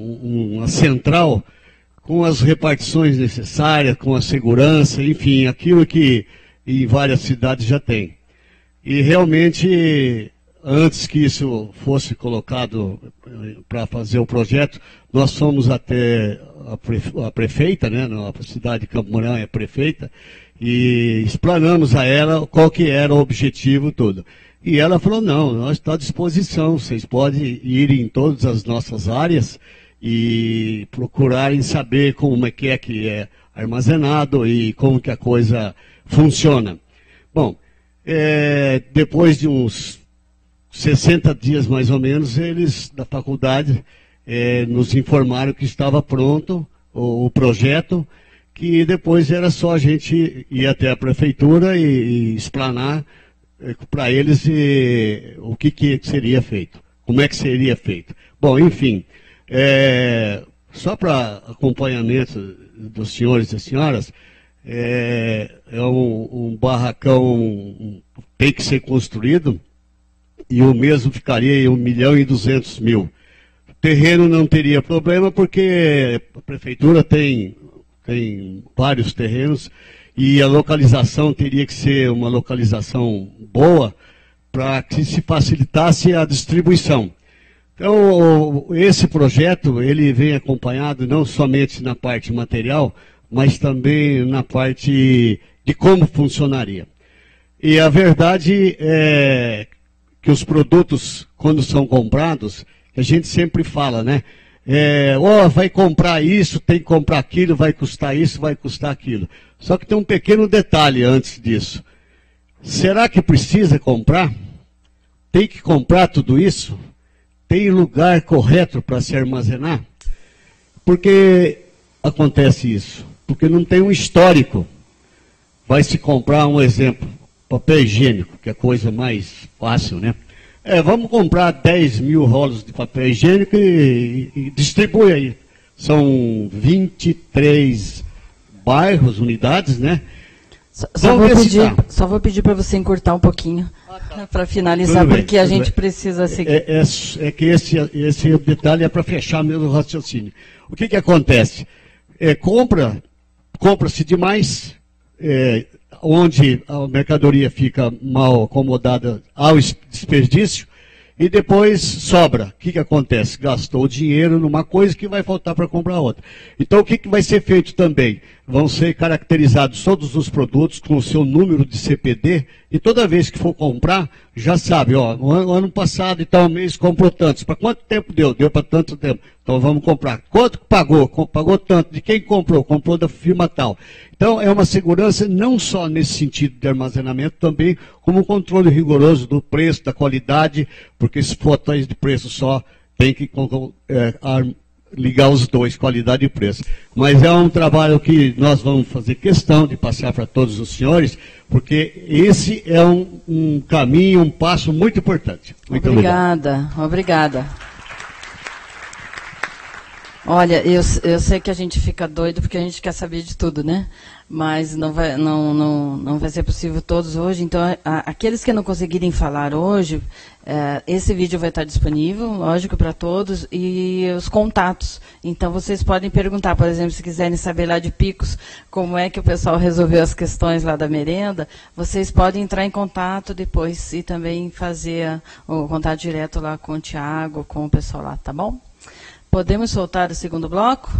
S22: central com as repartições necessárias, com a segurança, enfim, aquilo que em várias cidades já tem. E realmente, antes que isso fosse colocado para fazer o projeto, nós fomos até a prefeita, né, a cidade de Campo Mourão é prefeita, e explanamos a ela qual que era o objetivo todo. E ela falou, não, nós estamos à disposição, vocês podem ir em todas as nossas áreas e procurarem saber como é que é armazenado e como que a coisa funciona. Bom, depois de uns 60 dias mais ou menos, eles da faculdade nos informaram que estava pronto o projeto, que depois era só a gente ir até a prefeitura e explanar para eles o que seria feito, como é que seria feito. Bom, enfim, só para acompanhamento dos senhores e senhoras, um barracão tem que ser construído e o mesmo ficaria em 1.200.000. Terreno não teria problema porque a prefeitura tem vários terrenos e a localização teria que ser uma localização boa para que se facilitasse a distribuição. Então, esse projeto, ele vem acompanhado não somente na parte material, mas também na parte de como funcionaria. E a verdade é que os produtos, quando são comprados, a gente sempre fala, né? Vai comprar isso, tem que comprar aquilo, vai custar isso, vai custar aquilo. Só que tem um pequeno detalhe antes disso. Será que precisa comprar? Tem que comprar tudo isso? Tem lugar correto para se armazenar? Por que acontece isso? Porque não tem um histórico. Vai se comprar, um exemplo, papel higiênico, que é a coisa mais fácil, né? Vamos comprar 10 mil rolos de papel higiênico e distribui aí. São 23 bairros, unidades, né?
S13: Só vou pedir para você encurtar um pouquinho para finalizar, porque a gente precisa seguir.
S22: É que esse detalhe é para fechar meu raciocínio. O que acontece? Compra-se demais, onde a mercadoria fica mal acomodada ao desperdício, e depois sobra. O que acontece? Gastou dinheiro numa coisa que vai faltar para comprar outra. Então o que vai ser feito também? Vão ser caracterizados todos os produtos com o seu número de CPD, e toda vez que for comprar, já sabe, no ano passado e tal mês comprou tantos. Para quanto tempo deu? Deu para tanto tempo. Então vamos comprar. Quanto que pagou? Pagou tanto. De quem comprou? Comprou da firma tal. Então é uma segurança não só nesse sentido de armazenamento, também como um controle rigoroso do preço, da qualidade, porque se for atrás de preço só, tem que ligar os dois, qualidade e preço. Mas é um trabalho que nós vamos fazer questão de passar para todos os senhores, porque esse é um caminho, um passo muito importante. Muito
S13: obrigada. Olha, eu sei que a gente fica doido porque a gente quer saber de tudo, né? Mas não vai ser possível todos hoje. Então, aqueles que não conseguirem falar hoje, esse vídeo vai estar disponível, lógico, para todos, e os contatos. Então, vocês podem perguntar, por exemplo, se quiserem saber lá de Picos, como é que o pessoal resolveu as questões lá da merenda, vocês podem entrar em contato depois e também fazer o contato direto lá com o Tiago, com o pessoal lá, tá bom? Podemos soltar o segundo bloco?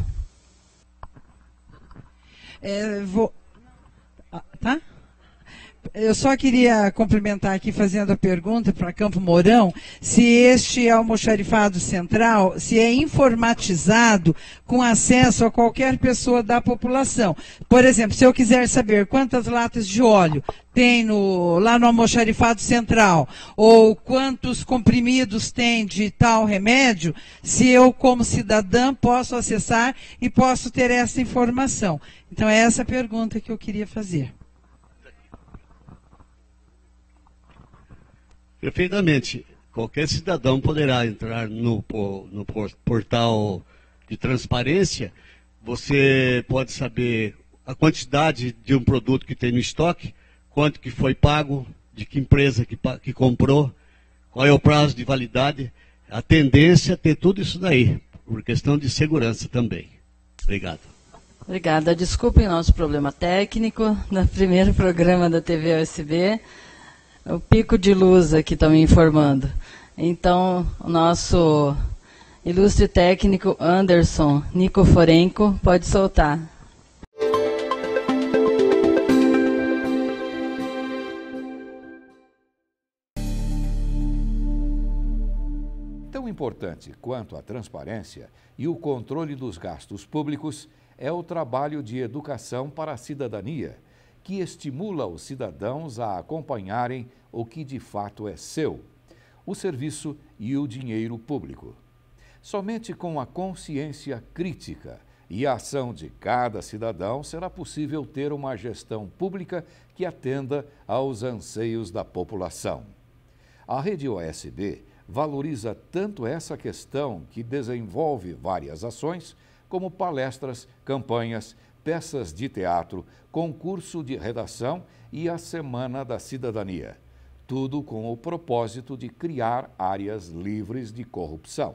S17: Tá? Eu só queria complementar aqui, fazendo a pergunta para Campo Mourão, se este almoxarifado central, se é informatizado com acesso a qualquer pessoa da população. Por exemplo, se eu quiser saber quantas latas de óleo tem lá no almoxarifado central, ou quantos comprimidos tem de tal remédio, se eu, como cidadã, posso acessar e posso ter essa informação. Então, é essa a pergunta que eu queria fazer.
S22: Perfeitamente. Qualquer cidadão poderá entrar no portal de transparência. Você pode saber a quantidade de um produto que tem no estoque, quanto que foi pago, de que empresa que comprou, qual é o prazo de validade. A tendência é ter tudo isso daí, por questão de segurança também. Obrigado.
S13: Obrigada. Desculpem o nosso problema técnico no primeiro programa da TV USB. O pico de luz aqui está me informando. Então, o nosso ilustre técnico Anderson Nicoforenko pode soltar.
S4: Tão importante quanto a transparência e o controle dos gastos públicos é o trabalho de educação para a cidadania, que estimula os cidadãos a acompanharem o que de fato é seu, o serviço e o dinheiro público. Somente com a consciência crítica e a ação de cada cidadão será possível ter uma gestão pública que atenda aos anseios da população. A Rede OSB valoriza tanto essa questão que desenvolve várias ações, como palestras, campanhas, peças de teatro, concurso de redação e a Semana da Cidadania. Tudo com o propósito de criar áreas livres de corrupção.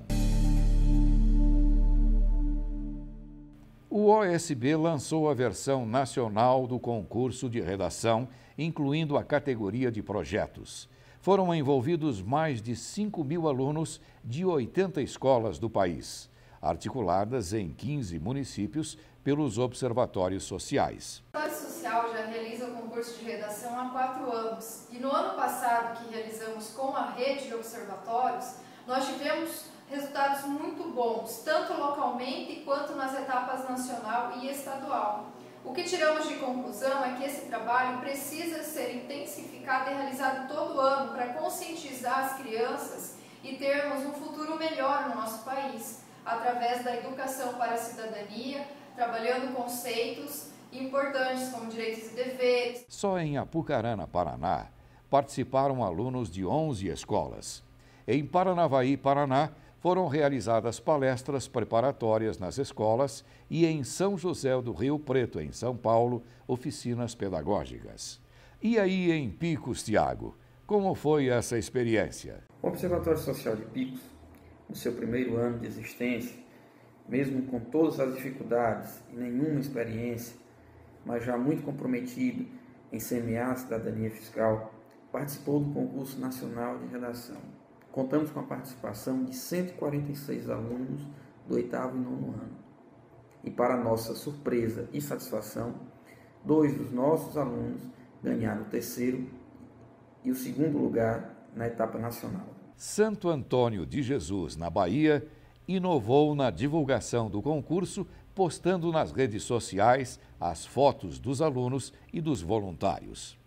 S4: O OSB lançou a versão nacional do concurso de redação, incluindo a categoria de projetos. foram envolvidos mais de 5.000 alunos de 80 escolas do país, articuladas em 15 municípios pelos observatórios sociais.
S8: O Observatório Social já realiza o concurso de redação há 4 anos e no ano passado, que realizamos com a rede de observatórios, nós tivemos resultados muito bons, tanto localmente quanto nas etapas nacional e estadual. O que tiramos de conclusão é que esse trabalho precisa ser intensificado e realizado todo ano para conscientizar as crianças e termos um futuro melhor no nosso país, através da educação para a cidadania, trabalhando conceitos importantes como direitos e deveres.
S4: Só em Apucarana, Paraná, participaram alunos de 11 escolas. Em Paranavaí, Paraná, foram realizadas palestras preparatórias nas escolas e em São José do Rio Preto, em São Paulo, oficinas pedagógicas. E aí em Picos, Tiago, como foi essa experiência?
S7: O Observatório Social de Picos, no seu primeiro ano de existência, mesmo com todas as dificuldades e nenhuma experiência, mas já muito comprometido em semear a cidadania fiscal, participou do concurso nacional de redação. Contamos com a participação de 146 alunos do 8º e 9º ano. E para nossa surpresa e satisfação, 2 dos nossos alunos ganharam o 3º e o 2º lugar na etapa nacional.
S4: Santo Antônio de Jesus, na Bahia, inovou na divulgação do concurso, postando nas redes sociais as fotos dos alunos e dos voluntários.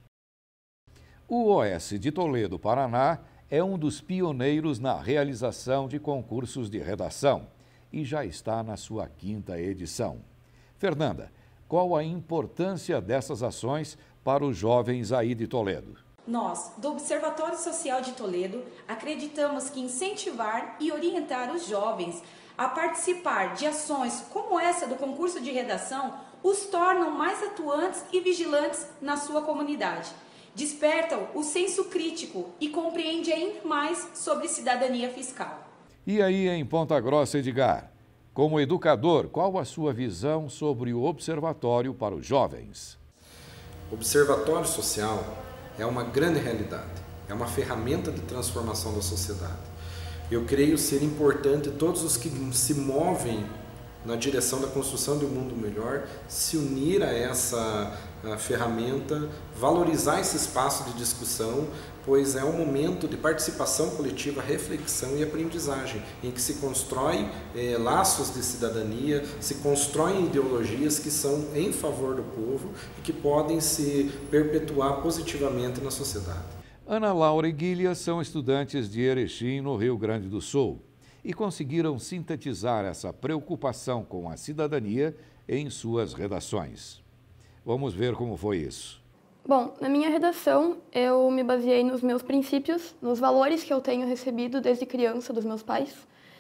S4: O OS de Toledo, Paraná, é um dos pioneiros na realização de concursos de redação e já está na sua 5ª edição. Fernanda, qual a importância dessas ações para os jovens aí de Toledo?
S1: Nós, do Observatório Social de Toledo, acreditamos que incentivar e orientar os jovens a participar de ações como essa do concurso de redação os tornam mais atuantes e vigilantes na sua comunidade. Despertam o senso crítico e compreendem ainda mais sobre cidadania fiscal.
S4: E aí em Ponta Grossa, Edgar, como educador, qual a sua visão sobre o observatório para os jovens?
S3: O Observatório Social é uma grande realidade, é uma ferramenta de transformação da sociedade. Eu creio ser importante todos os que se movem na direção da construção de um mundo melhor, se unir a essa ferramenta, valorizar esse espaço de discussão, pois é um momento de participação coletiva, reflexão e aprendizagem, em que se constrói laços de cidadania, se constroem ideologias que são em favor do povo e que podem se perpetuar positivamente na sociedade.
S4: Ana Laura e Guilha são estudantes de Erechim, no Rio Grande do Sul, e conseguiram sintetizar essa preocupação com a cidadania em suas redações. Vamos ver como foi isso.
S23: Bom, na minha redação, eu me baseei nos meus princípios, nos valores que eu tenho recebido desde criança dos meus pais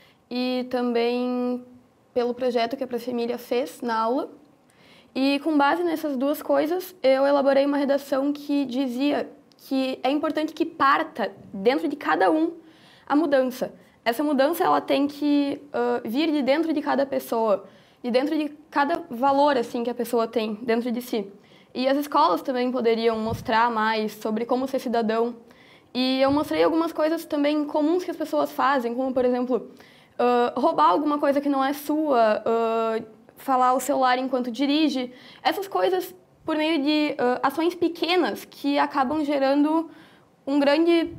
S23: e também pelo projeto que a Prefemília fez na aula. E com base nessas duas coisas, eu elaborei uma redação que dizia que é importante que parta dentro de cada um a mudança. Essa mudança ela tem que vir de dentro de cada pessoa, de dentro de cada valor assim, que a pessoa tem dentro de si. E as escolas também poderiam mostrar mais sobre como ser cidadão. E eu mostrei algumas coisas também comuns que as pessoas fazem, como, por exemplo, roubar alguma coisa que não é sua, falar o celular enquanto dirige. Essas coisas por meio de ações pequenas que acabam gerando um grande...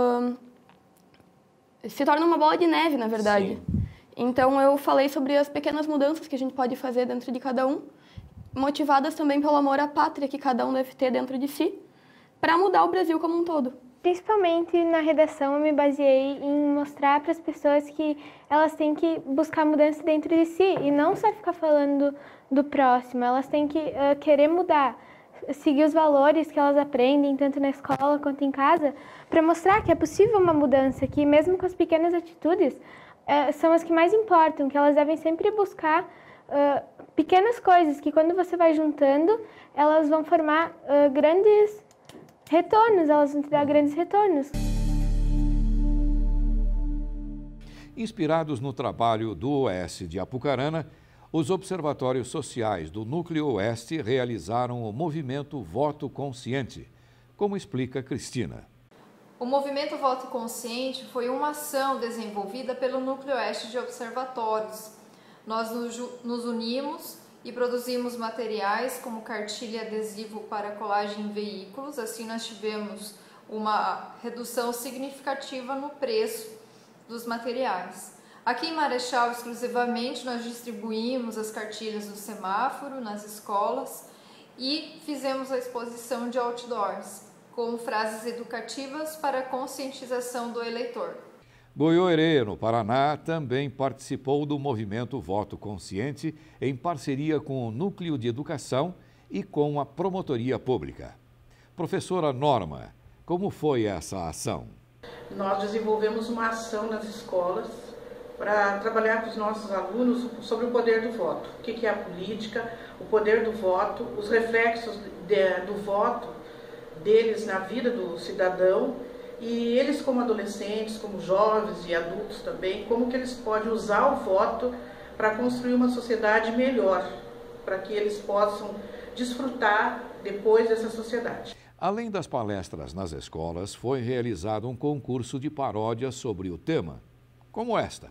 S23: se torna uma bola de neve, na verdade. Sim. Então, eu falei sobre as pequenas mudanças que a gente pode fazer dentro de cada um, motivadas também pelo amor à pátria que cada um deve ter dentro de si, para mudar o Brasil como um todo.
S24: Principalmente na redação, eu me baseei em mostrar para as pessoas que elas têm que buscar mudança dentro de si e não só ficar falando do próximo, elas têm que querer mudar, seguir os valores que elas aprendem, tanto na escola quanto em casa, para mostrar que é possível uma mudança, que mesmo com as pequenas atitudes, são as que mais importam, que elas devem sempre buscar pequenas coisas, que quando você vai juntando, elas vão formar grandes retornos, elas vão te dar grandes retornos.
S4: Inspirados no trabalho do OS de Apucarana, os observatórios sociais do Núcleo Oeste realizaram o movimento Voto Consciente, como explica Cristina.
S1: O
S8: O movimento Voto Consciente foi uma ação desenvolvida pelo Núcleo Oeste de Observatórios. Nós nos unimos e produzimos materiais como cartilha e adesivo para colagem em veículos. Assim nós tivemos uma redução significativa no preço dos materiais. Aqui em Marechal, exclusivamente, nós distribuímos as cartilhas do semáforo nas escolas e fizemos a exposição de outdoors, com frases educativas para a conscientização do eleitor.
S4: Goiôerê, no Paraná, também participou do movimento Voto Consciente em parceria com o Núcleo de Educação e com a Promotoria Pública. Professora Norma, como foi essa ação?
S5: Nós desenvolvemos uma ação nas escolas para trabalhar com os nossos alunos sobre o poder do voto. O que é a política, o poder do voto, os reflexos do voto deles na vida do cidadão e eles como adolescentes, como jovens e adultos também, como que eles podem usar o voto para construir uma sociedade melhor, para que eles possam desfrutar depois dessa sociedade.
S4: Além das palestras nas escolas, foi realizado um concurso de paródias sobre o tema, como esta.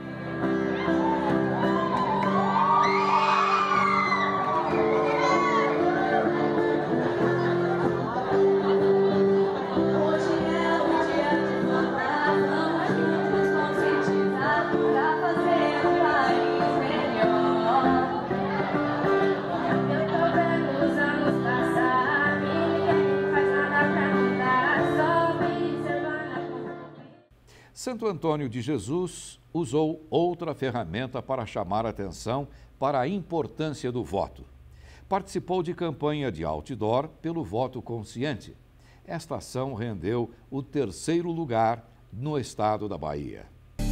S4: Santo Antônio de Jesus usou outra ferramenta para chamar a atenção para a importância do voto. Participou de campanha de outdoor pelo voto consciente. Esta ação rendeu o 3º lugar no estado da Bahia.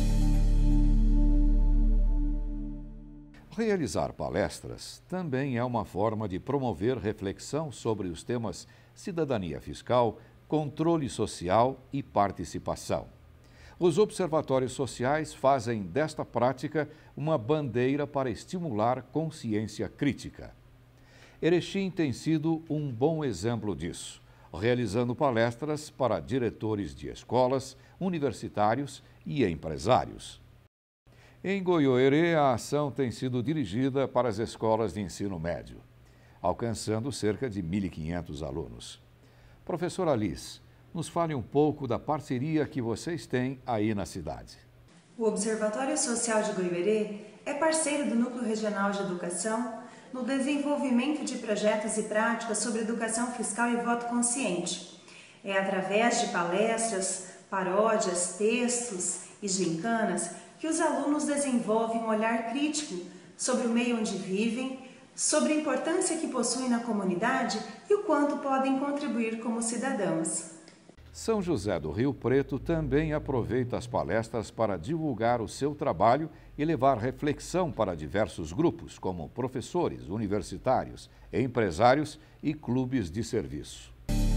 S4: Realizar palestras também é uma forma de promover reflexão sobre os temas cidadania fiscal, controle social e participação. Os observatórios sociais fazem desta prática uma bandeira para estimular consciência crítica. Erechim tem sido um bom exemplo disso, realizando palestras para diretores de escolas, universitários e empresários. Em Goiôerê, a ação tem sido dirigida para as escolas de ensino médio, alcançando cerca de 1.500 alunos. Professora Liz, nos fale um pouco da parceria que vocês têm aí na cidade.
S9: O Observatório Social de Goiôerê é parceiro do Núcleo Regional de Educação no desenvolvimento de projetos e práticas sobre educação fiscal e voto consciente. É através de palestras, paródias, textos e gincanas que os alunos desenvolvem um olhar crítico sobre o meio onde vivem, sobre a importância que possuem na comunidade e o quanto podem contribuir como cidadãos.
S4: São José do Rio Preto também aproveita as palestras para divulgar o seu trabalho e levar reflexão para diversos grupos, como professores, universitários, empresários e clubes de serviço.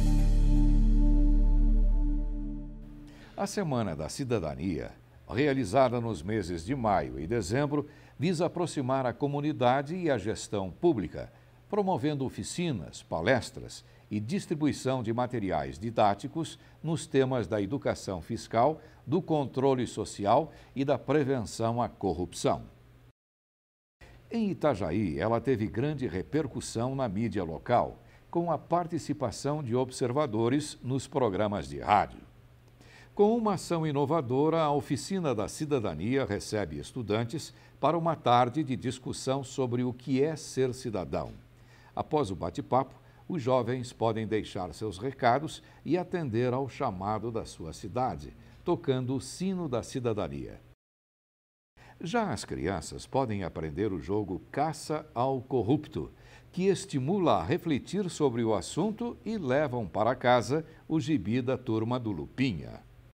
S4: A Semana da Cidadania, realizada nos meses de maio e dezembro, visa aproximar a comunidade e a gestão pública, promovendo oficinas, palestras e distribuição de materiais didáticos nos temas da educação fiscal, do controle social e da prevenção à corrupção. Em Itajaí, ela teve grande repercussão na mídia local, com a participação de observadores nos programas de rádio. Com uma ação inovadora, a Oficina da Cidadania recebe estudantes para uma tarde de discussão sobre o que é ser cidadão. Após o bate-papo, os jovens podem deixar seus recados e atender ao chamado da sua cidade, tocando o sino da cidadania. Já as crianças podem aprender o jogo Caça ao Corrupto, que estimula a refletir sobre o assunto e levam para casa o gibi da turma do Lupinha.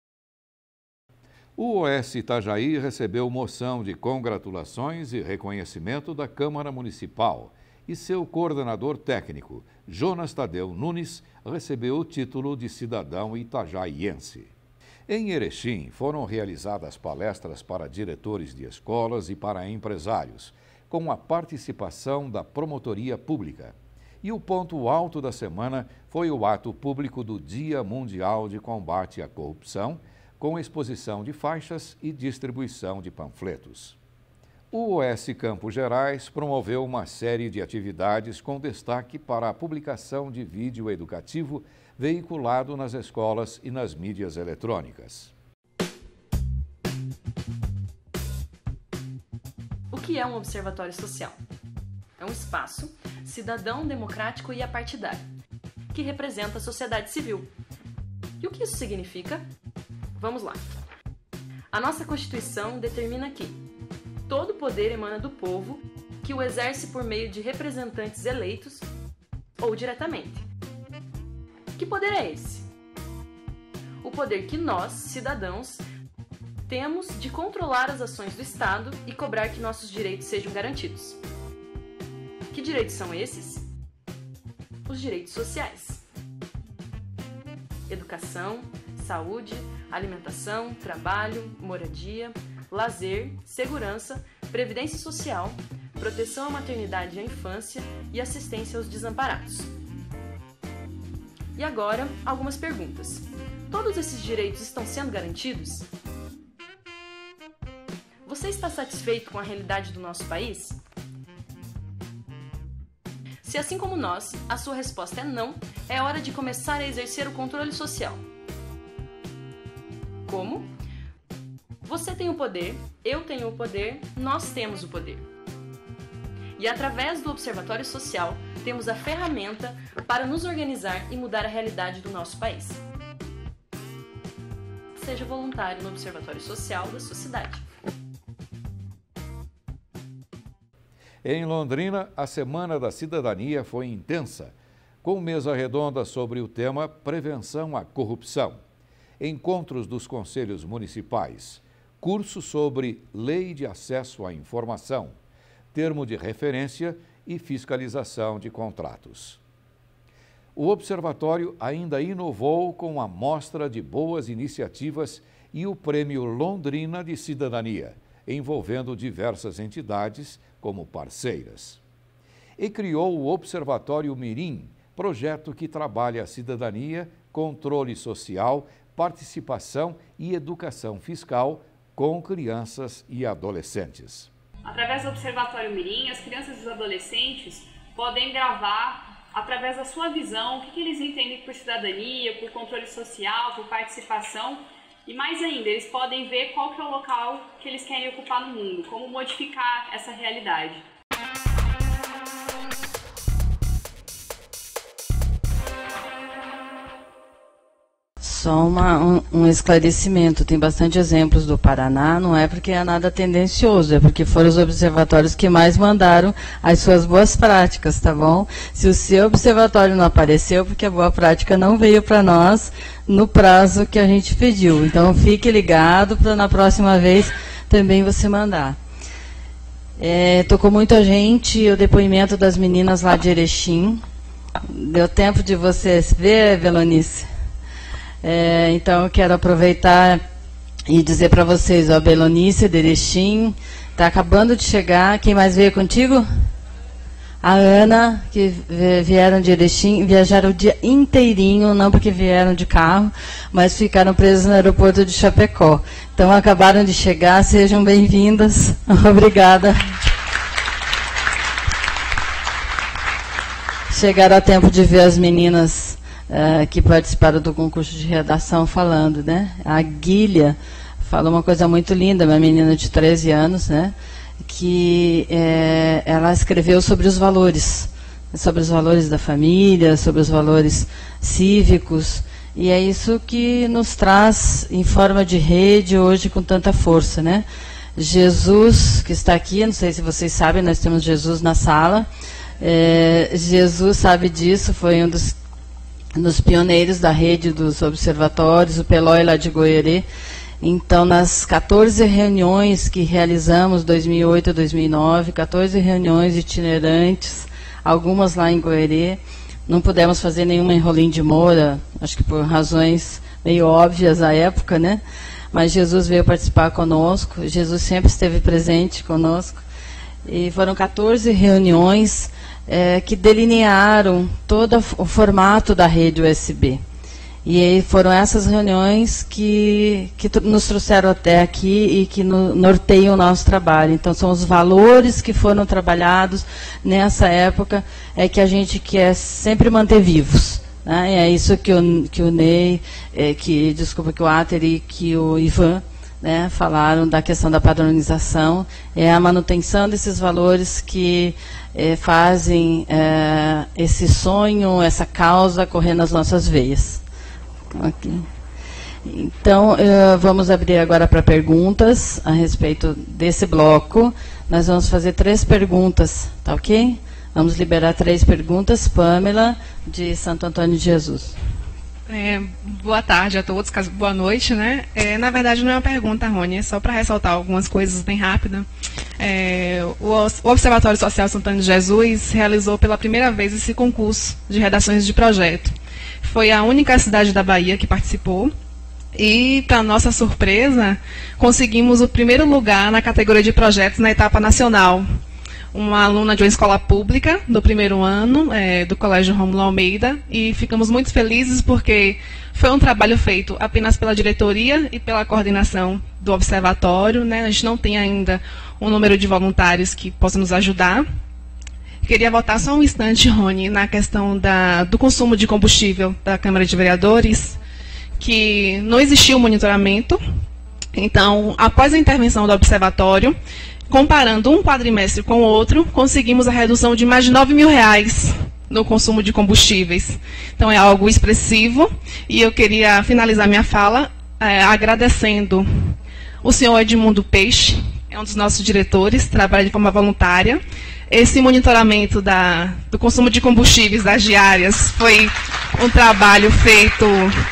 S4: O OS Itajaí recebeu moção de congratulações e reconhecimento da Câmara Municipal e seu coordenador técnico, Jonas Tadeu Nunes, recebeu o título de cidadão itajaiense. Em Erechim, foram realizadas palestras para diretores de escolas e para empresários, com a participação da Promotoria Pública. E o ponto alto da semana foi o ato público do Dia Mundial de Combate à Corrupção, com exposição de faixas e distribuição de panfletos. O OS Campos Gerais promoveu uma série de atividades com destaque para a publicação de vídeo educativo veiculado nas escolas e nas mídias eletrônicas.
S6: O que é um observatório social? É um espaço cidadão, democrático e apartidário, que representa a sociedade civil. E o que isso significa? Vamos lá. A nossa Constituição determina que todo poder emana do povo, que o exerce por meio de representantes eleitos ou diretamente. Que poder é esse? O poder que nós, cidadãos, temos de controlar as ações do Estado e cobrar que nossos direitos sejam garantidos. Que direitos são esses? Os direitos sociais. Educação, saúde, alimentação, trabalho, moradia, lazer, segurança, previdência social, proteção à maternidade e à infância e assistência aos desamparados. E agora, algumas perguntas. Todos esses direitos estão sendo garantidos? Você está satisfeito com a realidade do nosso país? Se assim como nós, a sua resposta é não, é hora de começar a exercer o controle social. Como? Você tem o poder, eu tenho o poder, nós temos o poder. E através do Observatório Social, temos a ferramenta para nos organizar e mudar a realidade do nosso país. Seja voluntário no Observatório Social da sua cidade.
S4: Em Londrina, a Semana da Cidadania foi intensa, com mesa redonda sobre o tema Prevenção à Corrupção, encontros dos conselhos municipais, curso sobre Lei de Acesso à Informação, termo de referência e fiscalização de contratos. O Observatório ainda inovou com a Mostra de Boas Iniciativas e o Prêmio Londrina de Cidadania, envolvendo diversas entidades como parceiras. E criou o Observatório Mirim, projeto que trabalha a cidadania, controle social, participação e educação fiscal com crianças e adolescentes.
S10: Através do Observatório Mirim, as crianças e os adolescentes podem gravar, através da sua visão, o que eles entendem por cidadania, por controle social, por participação. E mais ainda, eles podem ver qual que é o local que eles querem ocupar no mundo, como modificar essa realidade.
S13: Só um esclarecimento, tem bastante exemplos do Paraná, não é porque é nada tendencioso, é porque foram os observatórios que mais mandaram as suas boas práticas, tá bom? Se o seu observatório não apareceu, porque a boa prática não veio para nós no prazo que a gente pediu. Então fique ligado para na próxima vez também você mandar. Tocou muito a gente o depoimento das meninas lá de Erechim. Deu tempo de vocês ver, Belonice? Então, eu quero aproveitar e dizer para vocês, ó, Belonice, de Erechim, está acabando de chegar. Quem mais veio contigo? A Ana, que vieram de Erechim, viajaram o dia inteirinho, não porque vieram de carro, mas ficaram presos no aeroporto de Chapecó. Então, acabaram de chegar, sejam bem-vindas. Obrigada. Chegaram a tempo de ver as meninas que participaram do concurso de redação falando, né? A Guilha falou uma coisa muito linda, uma menina de 13 anos, né? Que ela escreveu sobre os valores da família, sobre os valores cívicos, e é isso que nos traz em forma de rede hoje com tanta força, né? Jesus, que está aqui, não sei se vocês sabem, nós temos Jesus na sala. Jesus sabe disso, foi um dos pioneiros da rede dos observatórios, o Pelói lá de Goierê. Então, nas 14 reuniões que realizamos, 2008 a 2009, 14 reuniões itinerantes, algumas lá em Goierê, não pudemos fazer nenhuma em Rolim de Moura, acho que por razões meio óbvias à época, né? Mas Jesus veio participar conosco, Jesus sempre esteve presente conosco. E foram 14 reuniões que delinearam todo o formato da rede USB. E aí foram essas reuniões que nos trouxeram até aqui e que norteiam o nosso trabalho. Então, são os valores que foram trabalhados nessa época que a gente quer sempre manter vivos. Né? E é isso que o Ney, que o Ater e que o Ivan, né, falaram da questão da padronização. É a manutenção desses valores que fazem esse sonho, essa causa correr nas nossas veias. Okay. Então, vamos abrir agora para perguntas a respeito desse bloco. Nós vamos fazer 3 perguntas, tá ok? Vamos liberar 3 perguntas. Pamela, de Santo Antônio de Jesus.
S11: Boa tarde a todos, boa noite, né? Na verdade, não é uma pergunta, Rony, é só para ressaltar algumas coisas bem rápidas. O Observatório Social Santo Antônio de Jesus realizou pela primeira vez esse concurso de redações de projeto. Foi a única cidade da Bahia que participou e, para nossa surpresa, conseguimos o primeiro lugar na categoria de projetos na etapa nacional. Uma aluna de uma escola pública do primeiro ano, do Colégio Rômulo Almeida, e ficamos muito felizes porque foi um trabalho feito apenas pela diretoria e pela coordenação do observatório, né? A gente não tem ainda um número de voluntários que possam nos ajudar. Queria voltar só um instante, Rony, na questão do consumo de combustível da Câmara de Vereadores, que não existiu monitoramento. Então, após a intervenção do observatório, comparando um quadrimestre com o outro, conseguimos a redução de mais de R$9 mil no consumo de combustíveis. Então, é algo expressivo. E eu queria finalizar minha fala agradecendo o senhor Edmundo Peixe, é um dos nossos diretores, trabalha de forma voluntária. Esse monitoramento do consumo de combustíveis das diárias foi um trabalho feito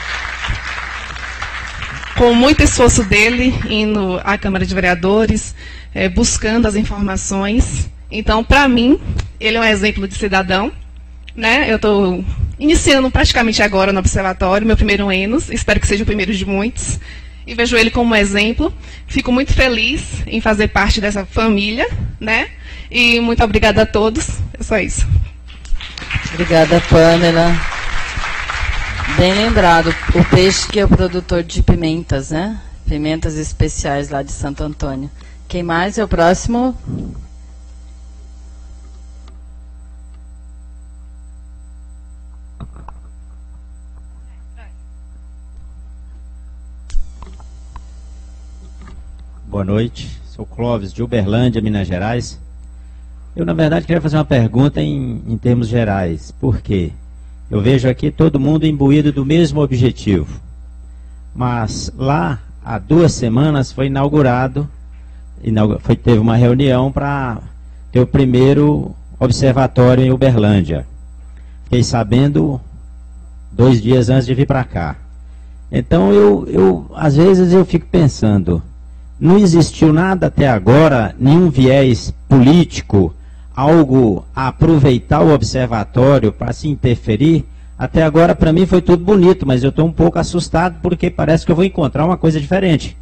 S11: com muito esforço dele, indo à Câmara de Vereadores, buscando as informações. Então, para mim, ele é um exemplo de cidadão. Né? Eu estou iniciando praticamente agora no Observatório, meu primeiro Enos, espero que seja o primeiro de muitos. E vejo ele como um exemplo. Fico muito feliz em fazer parte dessa família, né? E muito obrigada a todos. É só isso.
S13: Obrigada, Pamela. Bem lembrado, o Peixe que é o produtor de pimentas, né? Pimentas especiais lá de Santo Antônio. Quem mais é o próximo?
S12: Boa noite, sou Clóvis de Uberlândia, Minas Gerais. Eu, na verdade, queria fazer uma pergunta em termos gerais. Por quê? Eu vejo aqui todo mundo imbuído do mesmo objetivo. Mas lá, há 2 semanas, foi teve uma reunião para ter o primeiro observatório em Uberlândia. Fiquei sabendo 2 dias antes de vir para cá. Então, às vezes eu fico pensando, não existiu nada até agora, nenhum viés político, algo a aproveitar o observatório para se interferir. Até agora, para mim, foi tudo bonito, mas eu estou um pouco assustado porque parece que eu vou encontrar uma coisa diferente.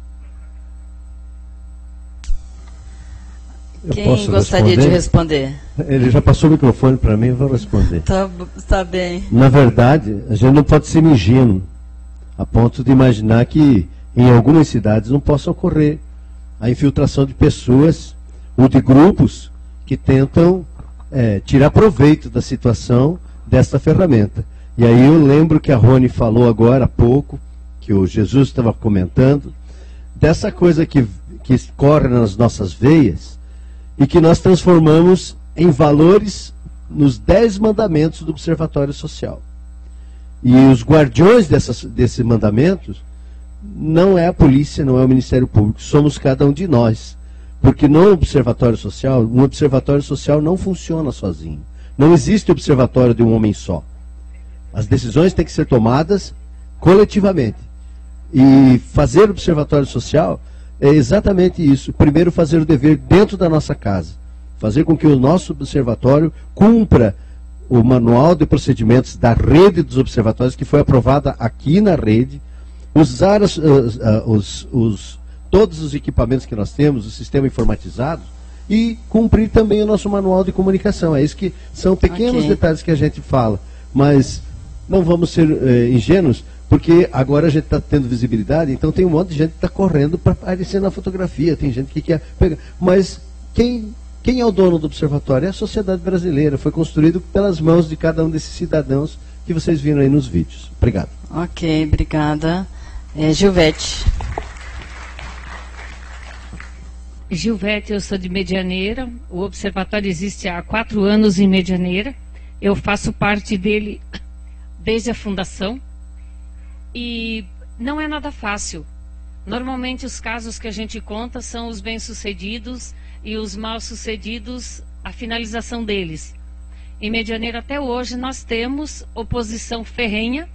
S13: Quem gostaria de responder?
S14: Ele já passou o microfone para mim, eu vou responder.
S13: Tá bem.
S14: Na verdade, a gente não pode ser ingênuo a ponto de imaginar que em algumas cidades não possa ocorrer a infiltração de pessoas ou de grupos que tentam tirar proveito da situação dessa ferramenta. E aí eu lembro que a Rony falou agora há pouco, que o Jesus estava comentando, dessa coisa que corre nas nossas veias e que nós transformamos em valores nos 10 mandamentos do Observatório Social. E os guardiões desses mandamentos não é a polícia, não é o Ministério Público, somos cada um de nós. Porque no Observatório Social, um Observatório Social não funciona sozinho. Não existe observatório de um homem só. As decisões têm que ser tomadas coletivamente. E fazer Observatório Social é exatamente isso. Primeiro, fazer o dever dentro da nossa casa. Fazer com que o nosso observatório cumpra o manual de procedimentos da rede dos observatórios, que foi aprovada aqui na rede, usar todos os equipamentos que nós temos, o sistema informatizado, e cumprir também o nosso manual de comunicação. É isso que são pequenos detalhes que a gente fala, mas não vamos ser ingênuos, porque agora a gente está tendo visibilidade, então tem um monte de gente que está correndo para aparecer na fotografia, tem gente que quer pegar, mas quem é o dono do observatório? É a sociedade brasileira, foi construído pelas mãos de cada um desses cidadãos que vocês viram aí nos vídeos. Obrigado.
S13: Ok, obrigada. Gilvete.
S15: Gilvete, eu sou de Medianeira. O observatório existe há 4 anos em Medianeira. Eu faço parte dele desde a fundação. E não é nada fácil. Normalmente os casos que a gente conta são os bem-sucedidos e os mal-sucedidos, a finalização deles. Em Medianeira até hoje nós temos oposição ferrenha.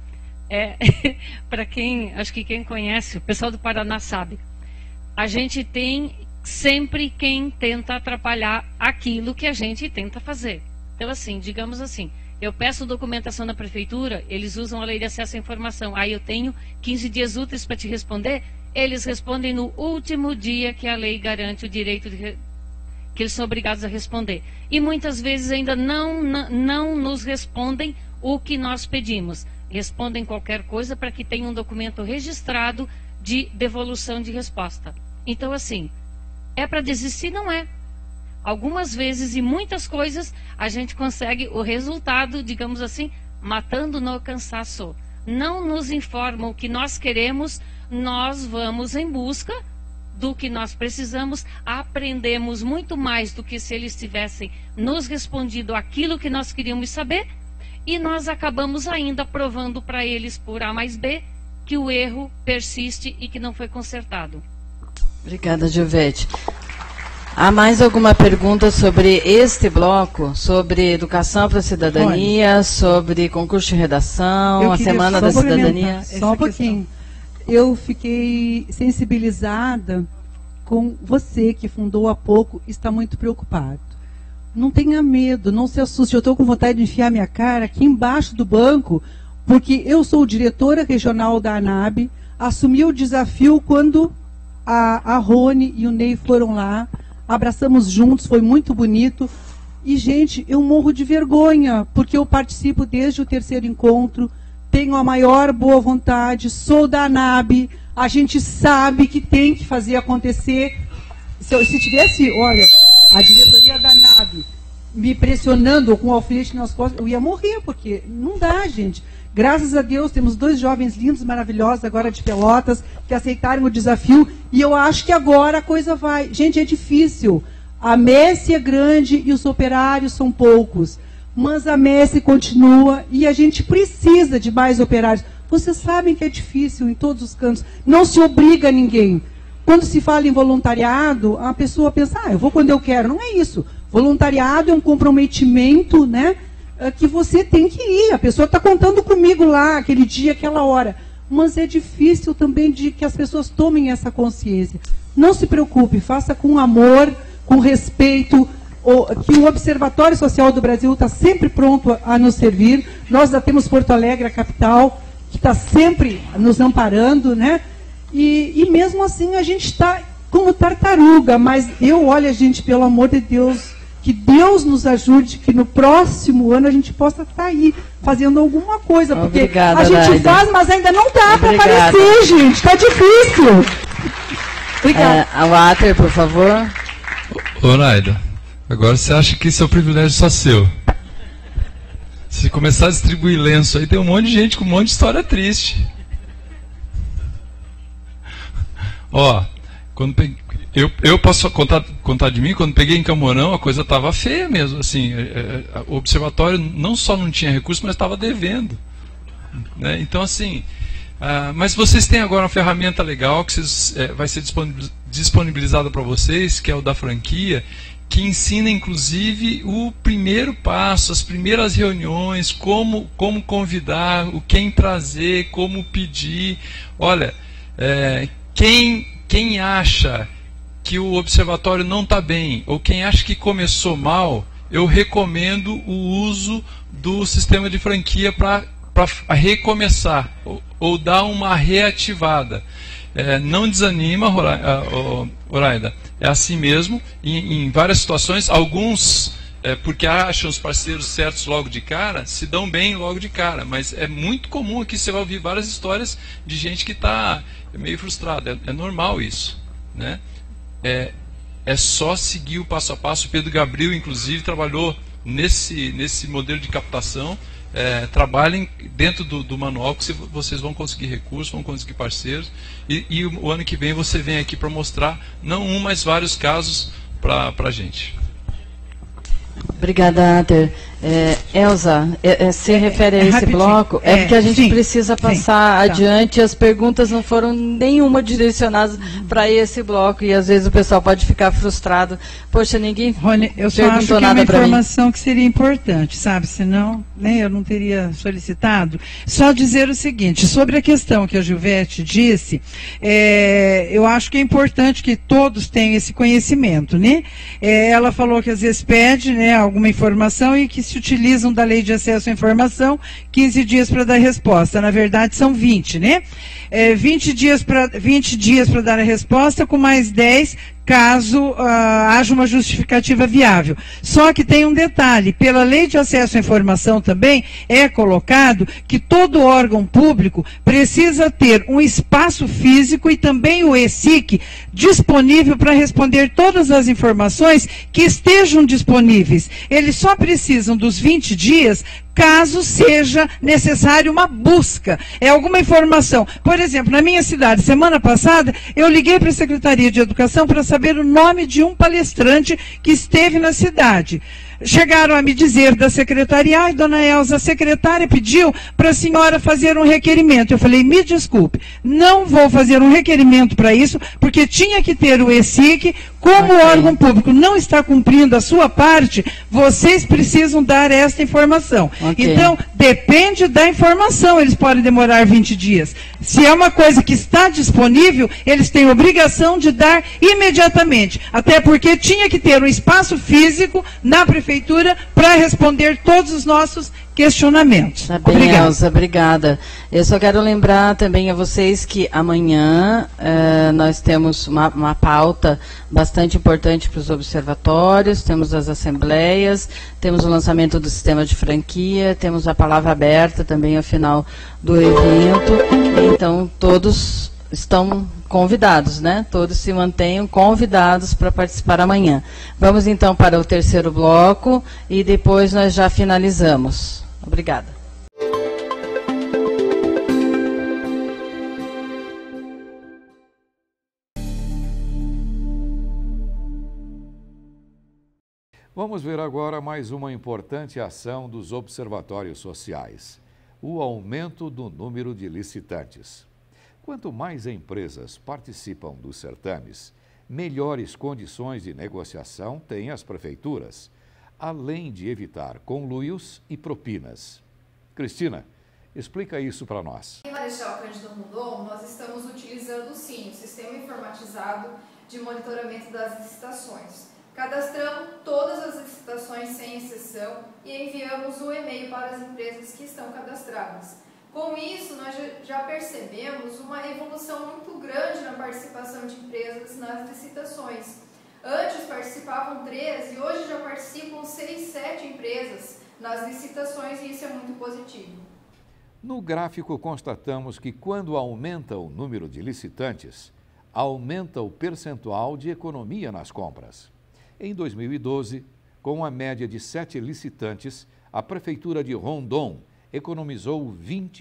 S15: Para quem, acho que quem conhece, o pessoal do Paraná sabe. A gente tem sempre quem tenta atrapalhar aquilo que a gente tenta fazer. Então, assim, digamos assim, eu peço documentação na prefeitura, eles usam a lei de acesso à informação. Aí eu tenho 15 dias úteis para te responder, eles respondem no último dia que a lei garante o direito que eles são obrigados a responder. E muitas vezes ainda não nos respondem o que nós pedimos. Respondem qualquer coisa para que tenha um documento registrado de devolução de resposta. Então, assim, é para desistir? Não é. Algumas vezes e muitas coisas a gente consegue o resultado, digamos assim, matando no cansaço. Não nos informam o que nós queremos, nós vamos em busca do que nós precisamos, aprendemos muito mais do que se eles tivessem nos respondido aquilo que nós queríamos saber, e nós acabamos ainda provando para eles por A mais B que o erro persiste e que não foi consertado.
S13: Obrigada, Gilvete. Há mais alguma pergunta sobre este bloco? Sobre educação para a cidadania, sobre concurso de redação, a Semana da Cidadania?
S16: Só um pouquinho. Eu fiquei sensibilizada com você que fundou há pouco, está muito preocupado. Não tenha medo, não se assuste. Eu estou com vontade de enfiar minha cara aqui embaixo do banco, porque eu sou diretora regional da ANAB, assumi o desafio quando a Rony e o Ney foram lá, abraçamos juntos, foi muito bonito. E, gente, eu morro de vergonha, porque eu participo desde o 3º encontro, tenho a maior boa vontade, sou da ANAB, a gente sabe que tem que fazer acontecer. Se tivesse, olha, a diretoria da ANAB me pressionando com o alfinete nas costas, eu ia morrer, porque não dá, gente. Graças a Deus, temos 2 jovens lindos, maravilhosos, agora de Pelotas, que aceitaram o desafio, e eu acho que agora a coisa vai. Gente, é difícil. A messe é grande e os operários são poucos, mas a messe continua e a gente precisa de mais operários. Vocês sabem que é difícil em todos os cantos, não se obriga a ninguém. Quando se fala em voluntariado, a pessoa pensa, eu vou quando eu quero. Não é isso. Voluntariado é um comprometimento, né, que você tem que ir. A pessoa está contando comigo lá, aquele dia, aquela hora. Mas é difícil também de que as pessoas tomem essa consciência. Não se preocupe, faça com amor, com respeito, que o Observatório Social do Brasil está sempre pronto a nos servir. Nós já temos Porto Alegre, a capital, que está sempre nos amparando, né? E mesmo assim a gente está como tartaruga, mas olha, gente, pelo amor de Deus, que Deus nos ajude, que no próximo ano a gente possa estar aí, fazendo alguma coisa, porque
S13: obrigada,
S16: a gente
S13: Naida.
S16: Faz, mas ainda não dá para aparecer, gente, está difícil. Obrigada.
S13: O Ater, por favor.
S18: Ô, Naida, agora você acha que isso é um privilégio só seu? Se começar a distribuir lenço aí, tem um monte de gente com um monte de história triste. Ó, quando eu posso contar de mim, quando peguei em Camorão, a coisa estava feia mesmo, assim, o observatório não só não tinha recurso, mas estava devendo, né? Então, assim, mas vocês têm agora uma ferramenta legal que vai ser disponibilizada para vocês, que é o da franquia, que ensina, inclusive, o primeiro passo, as primeiras reuniões, como convidar, o quem trazer, como pedir. Olha, quem acha que o observatório não está bem, ou quem acha que começou mal, eu recomendo o uso do sistema de franquia para recomeçar, ou dar uma reativada. não desanima, Horaida. É assim mesmo, em várias situações, alguns, porque acham os parceiros certos logo de cara, se dão bem logo de cara, mas é muito comum aqui, você vai ouvir várias histórias de gente que está meio frustrada, é normal isso, né? É só seguir o passo a passo. O Pedro Gabriel, inclusive, trabalhou nesse modelo de captação. Trabalhem dentro do manual, que vocês vão conseguir recursos, vão conseguir parceiros, e o ano que vem você vem aqui para mostrar não um, mas vários casos para a gente.
S13: Obrigada, Ater. Elza, se refere a esse bloco, porque a gente precisa passar adiante, as perguntas não foram nenhuma direcionadas para esse bloco, e às vezes o pessoal pode ficar frustrado. Poxa, ninguém
S17: Rony, eu só acho que é uma informação que seria importante, sabe? Senão, né, eu não teria solicitado. Só dizer o seguinte, sobre a questão que a Gilvete disse, eu acho que é importante que todos tenham esse conhecimento, né? Ela falou que às vezes pede, né, alguma informação e que se utilizam da Lei de Acesso à Informação 15 dias para dar resposta. Na verdade, são 20, né? 20 dias para dar a resposta, com mais 10 caso haja uma justificativa viável. Só que tem um detalhe, pela Lei de Acesso à Informação também é colocado que todo órgão público precisa ter um espaço físico e também o ESIC disponível para responder todas as informações que estejam disponíveis. Eles só precisam dos 20 dias caso seja necessário uma busca, alguma informação. Por exemplo, na minha cidade, semana passada, eu liguei para a Secretaria de Educação para saber o nome de um palestrante que esteve na cidade. Chegaram a me dizer da secretaria, dona Elza, a secretária pediu para a senhora fazer um requerimento. Eu falei, me desculpe, não vou fazer um requerimento para isso, porque tinha que ter o ESIC, como o órgão público não está cumprindo a sua parte, vocês precisam dar esta informação. Então, depende da informação, eles podem demorar 20 dias. Se é uma coisa que está disponível, eles têm obrigação de dar imediatamente, até porque tinha que ter um espaço físico na prefeitura para responder todos os nossos questionamentos.
S13: Tá bem, obrigada. Elza, obrigada. Eu só quero lembrar também a vocês que amanhã nós temos uma pauta bastante importante para os observatórios, temos as assembleias, temos o lançamento do sistema de franquia, temos a palavra aberta também ao final do evento. Então, todos estão convidados, né? Todos se mantenham convidados para participar amanhã. Vamos então para o terceiro bloco e depois nós já finalizamos. Obrigada.
S4: Vamos ver agora mais uma importante ação dos observatórios sociais: o aumento do número de licitantes. Quanto mais empresas participam dos certames, melhores condições de negociação têm as prefeituras, além de evitar conluios e propinas. Cristina, explica isso para nós.
S8: Em Marechal Cândido Rondon, nós estamos utilizando sim o sistema informatizado de monitoramento das licitações. Cadastramos todas as licitações sem exceção e enviamos um e-mail para as empresas que estão cadastradas. Com isso, nós já percebemos uma evolução muito grande na participação de empresas nas licitações. Antes participavam 3 e hoje já participam 6, 7 empresas nas licitações, e isso é muito positivo.
S4: No gráfico, constatamos que quando aumenta o número de licitantes, aumenta o percentual de economia nas compras. Em 2012, com a média de 7 licitantes, a Prefeitura de Rondon economizou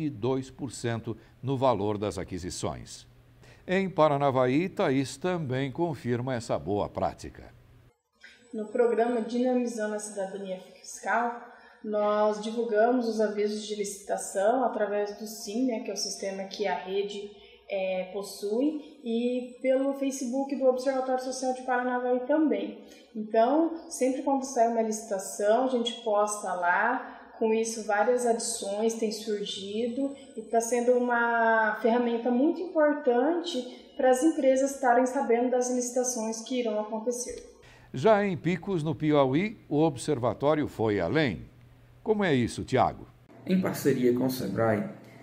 S4: 22% no valor das aquisições. Em Paranavaí, Thaís também confirma essa boa prática.
S2: No programa Dinamizando a Cidadania Fiscal, nós divulgamos os avisos de licitação através do SIM, né, que é o sistema que a rede possui, e pelo Facebook do Observatório Social de Paranavaí também. Então, sempre quando sai uma licitação, a gente posta lá. Com isso, várias adições têm surgido e está sendo uma ferramenta muito importante para as empresas estarem sabendo das licitações que irão acontecer.
S4: Já em Picos, no Piauí, o observatório foi além. Como é isso, Tiago?
S7: Em parceria com o SEBRAE,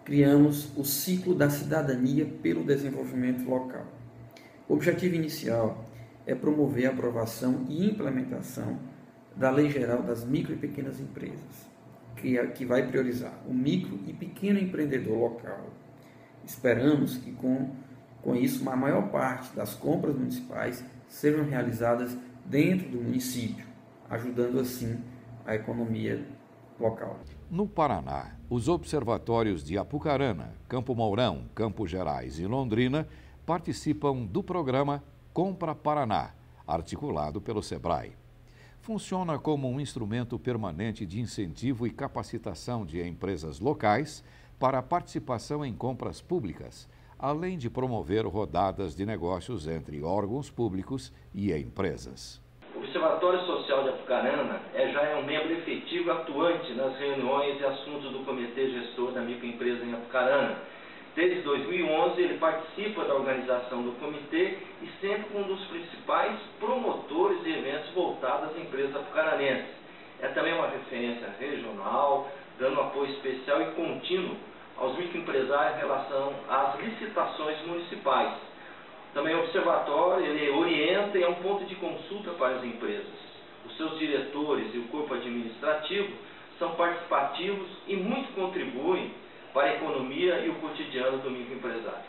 S7: criamos o ciclo da cidadania pelo desenvolvimento local. O objetivo inicial é promover a aprovação e implementação da Lei Geral das Micro e Pequenas Empresas, que vai priorizar o micro e pequeno empreendedor local. Esperamos que com isso a maior parte das compras municipais sejam realizadas dentro do município, ajudando assim a economia local.
S4: No Paraná, os observatórios de Apucarana, Campo Mourão, Campos Gerais e Londrina participam do programa Compra Paraná, articulado pelo SEBRAE. Funciona como um instrumento permanente de incentivo e capacitação de empresas locais para a participação em compras públicas, além de promover rodadas de negócios entre órgãos públicos e empresas.
S19: O Observatório Social de Apucarana já é um membro efetivo atuante nas reuniões e assuntos do Comitê Gestor da Microempresa em Apucarana. Desde 2011, ele participa da organização do comitê e sempre um dos principais promotores de eventos voltados às empresas apucaranenses. É também uma referência regional, dando apoio especial e contínuo aos microempresários em relação às licitações municipais. Também o observatório ele orienta e é um ponto de consulta para as empresas. Os seus diretores e o corpo administrativo são participativos e muito contribuem para a economia e o cotidiano do microempresário.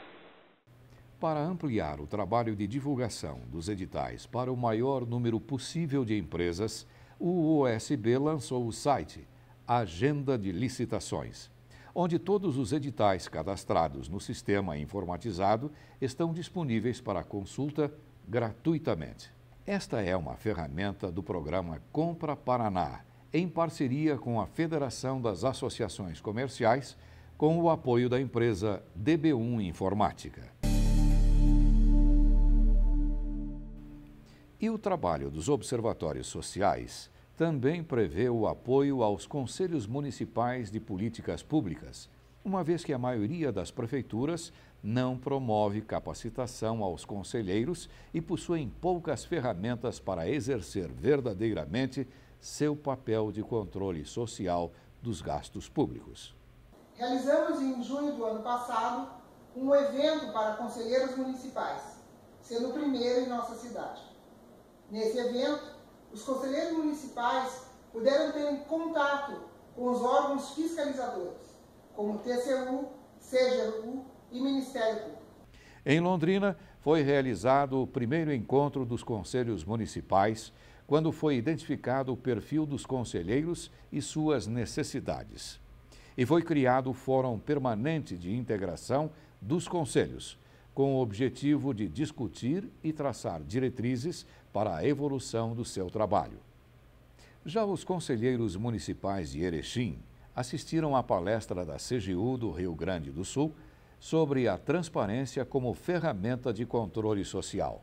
S4: Para ampliar o trabalho de divulgação dos editais para o maior número possível de empresas, o OSB lançou o site Agenda de Licitações, onde todos os editais cadastrados no sistema informatizado estão disponíveis para consulta gratuitamente. Esta é uma ferramenta do programa Compra Paraná, em parceria com a Federação das Associações Comerciais, com o apoio da empresa DB1 Informática. E o trabalho dos observatórios sociais também prevê o apoio aos conselhos municipais de políticas públicas, uma vez que a maioria das prefeituras não promove capacitação aos conselheiros e possuem poucas ferramentas para exercer verdadeiramente seu papel de controle social dos gastos públicos.
S20: Realizamos em junho do ano passado um evento para conselheiros municipais, sendo o primeiro em nossa cidade. Nesse evento, os conselheiros municipais puderam ter contato com os órgãos fiscalizadores, como TCU, CGU e Ministério Público.
S4: Em Londrina, foi realizado o primeiro encontro dos conselhos municipais, quando foi identificado o perfil dos conselheiros e suas necessidades. E foi criado o Fórum Permanente de Integração dos Conselhos, com o objetivo de discutir e traçar diretrizes para a evolução do seu trabalho. Já os conselheiros municipais de Erechim assistiram à palestra da CGU do Rio Grande do Sul sobre a transparência como ferramenta de controle social.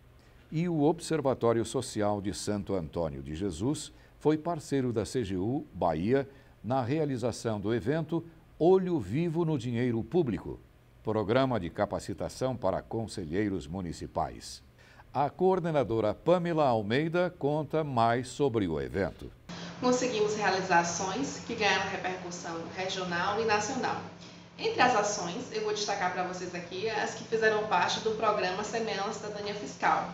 S4: E o Observatório Social de Santo Antônio de Jesus foi parceiro da CGU Bahia na realização do evento Olho Vivo no Dinheiro Público, programa de capacitação para conselheiros municipais. A coordenadora Pamela Almeida conta mais sobre o evento.
S21: Conseguimos realizar ações que ganharam repercussão regional e nacional. Entre as ações, eu vou destacar para vocês aqui as que fizeram parte do programa Semeando a Cidadania Fiscal.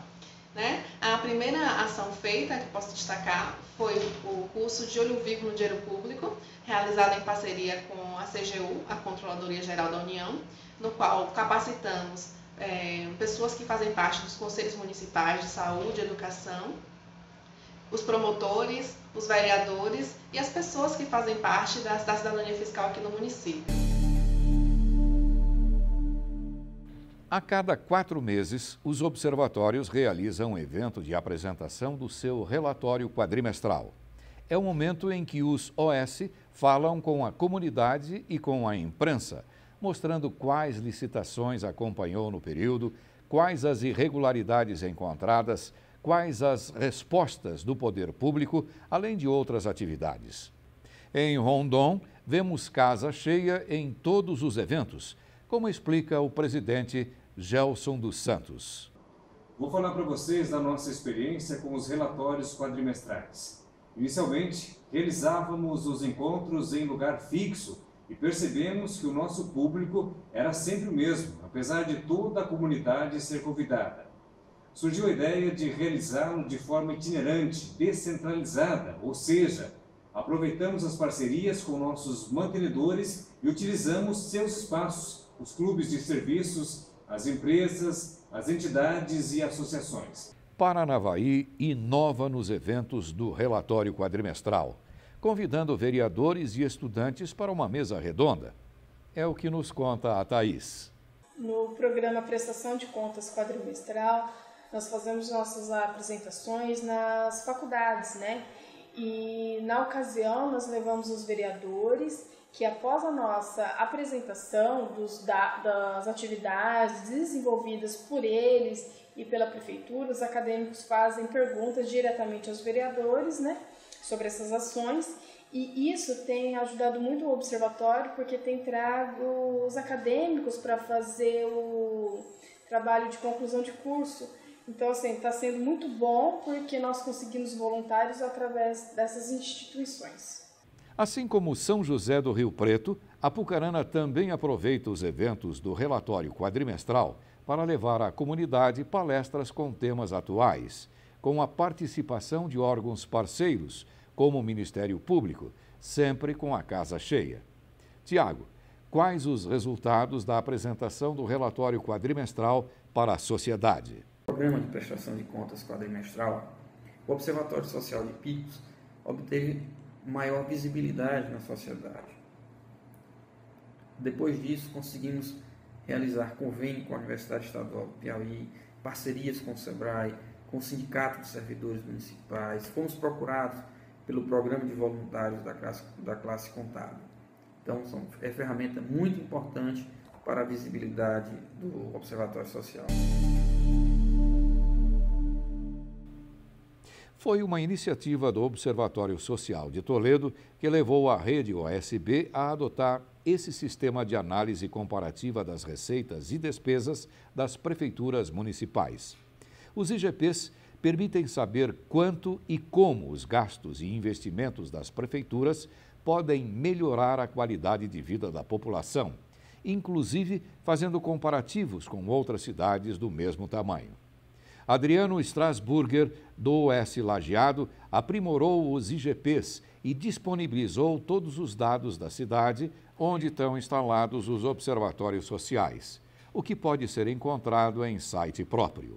S21: A primeira ação feita, que posso destacar, foi o curso de Olho Vivo no Dinheiro Público, realizado em parceria com a CGU, a Controladoria Geral da União, no qual capacitamos pessoas que fazem parte dos conselhos municipais de saúde e educação, os promotores, os vereadores e as pessoas que fazem parte da cidadania fiscal aqui no município.
S4: A cada 4 meses, os observatórios realizam um evento de apresentação do seu relatório quadrimestral. É o momento em que os OS falam com a comunidade e com a imprensa, mostrando quais licitações acompanhou no período, quais as irregularidades encontradas, quais as respostas do poder público, além de outras atividades. Em Rondon, vemos casa cheia em todos os eventos, como explica o presidente Gelson dos Santos.
S22: Vou falar para vocês da nossa experiência com os relatórios quadrimestrais. Inicialmente, realizávamos os encontros em lugar fixo e percebemos que o nosso público era sempre o mesmo, apesar de toda a comunidade ser convidada. Surgiu a ideia de realizá-lo de forma itinerante, descentralizada, ou seja, aproveitamos as parcerias com nossos mantenedores e utilizamos seus espaços, os clubes de serviços, as empresas, as entidades e associações.
S4: Paranavaí inova nos eventos do relatório quadrimestral, convidando vereadores e estudantes para uma mesa redonda. É o que nos conta a Thaís.
S2: No programa Prestação de Contas Quadrimestral, nós fazemos nossas apresentações nas faculdades, né? E na ocasião nós levamos os vereadores que, após a nossa apresentação das atividades desenvolvidas por eles e pela prefeitura, os acadêmicos fazem perguntas diretamente aos vereadores, né, sobre essas ações, e isso tem ajudado muito o observatório, porque tem trago os acadêmicos para fazer o trabalho de conclusão de curso. Então, assim, está sendo muito bom porque nós conseguimos voluntários através dessas instituições.
S4: Assim como São José do Rio Preto, Apucarana também aproveita os eventos do relatório quadrimestral para levar à comunidade palestras com temas atuais, com a participação de órgãos parceiros, como o Ministério Público, sempre com a casa cheia. Tiago, quais os resultados da apresentação do relatório quadrimestral para a sociedade?
S7: No programa de prestação de contas quadrimestral, o Observatório Social de Picos obteve maior visibilidade na sociedade. Depois disso, conseguimos realizar convênio com a Universidade Estadual do Piauí, parcerias com o SEBRAE, com o Sindicato de Servidores Municipais, fomos procurados pelo Programa de Voluntários da classe contábil. Então, é ferramenta muito importante para a visibilidade do Observatório Social.
S4: Foi uma iniciativa do Observatório Social de Toledo que levou a rede OSB a adotar esse sistema de análise comparativa das receitas e despesas das prefeituras municipais. Os IGPs permitem saber quanto e como os gastos e investimentos das prefeituras podem melhorar a qualidade de vida da população, inclusive fazendo comparativos com outras cidades do mesmo tamanho. Adriano Strasburger, do OS Lajeado, aprimorou os IGPs e disponibilizou todos os dados da cidade onde estão instalados os observatórios sociais, o que pode ser encontrado em site próprio.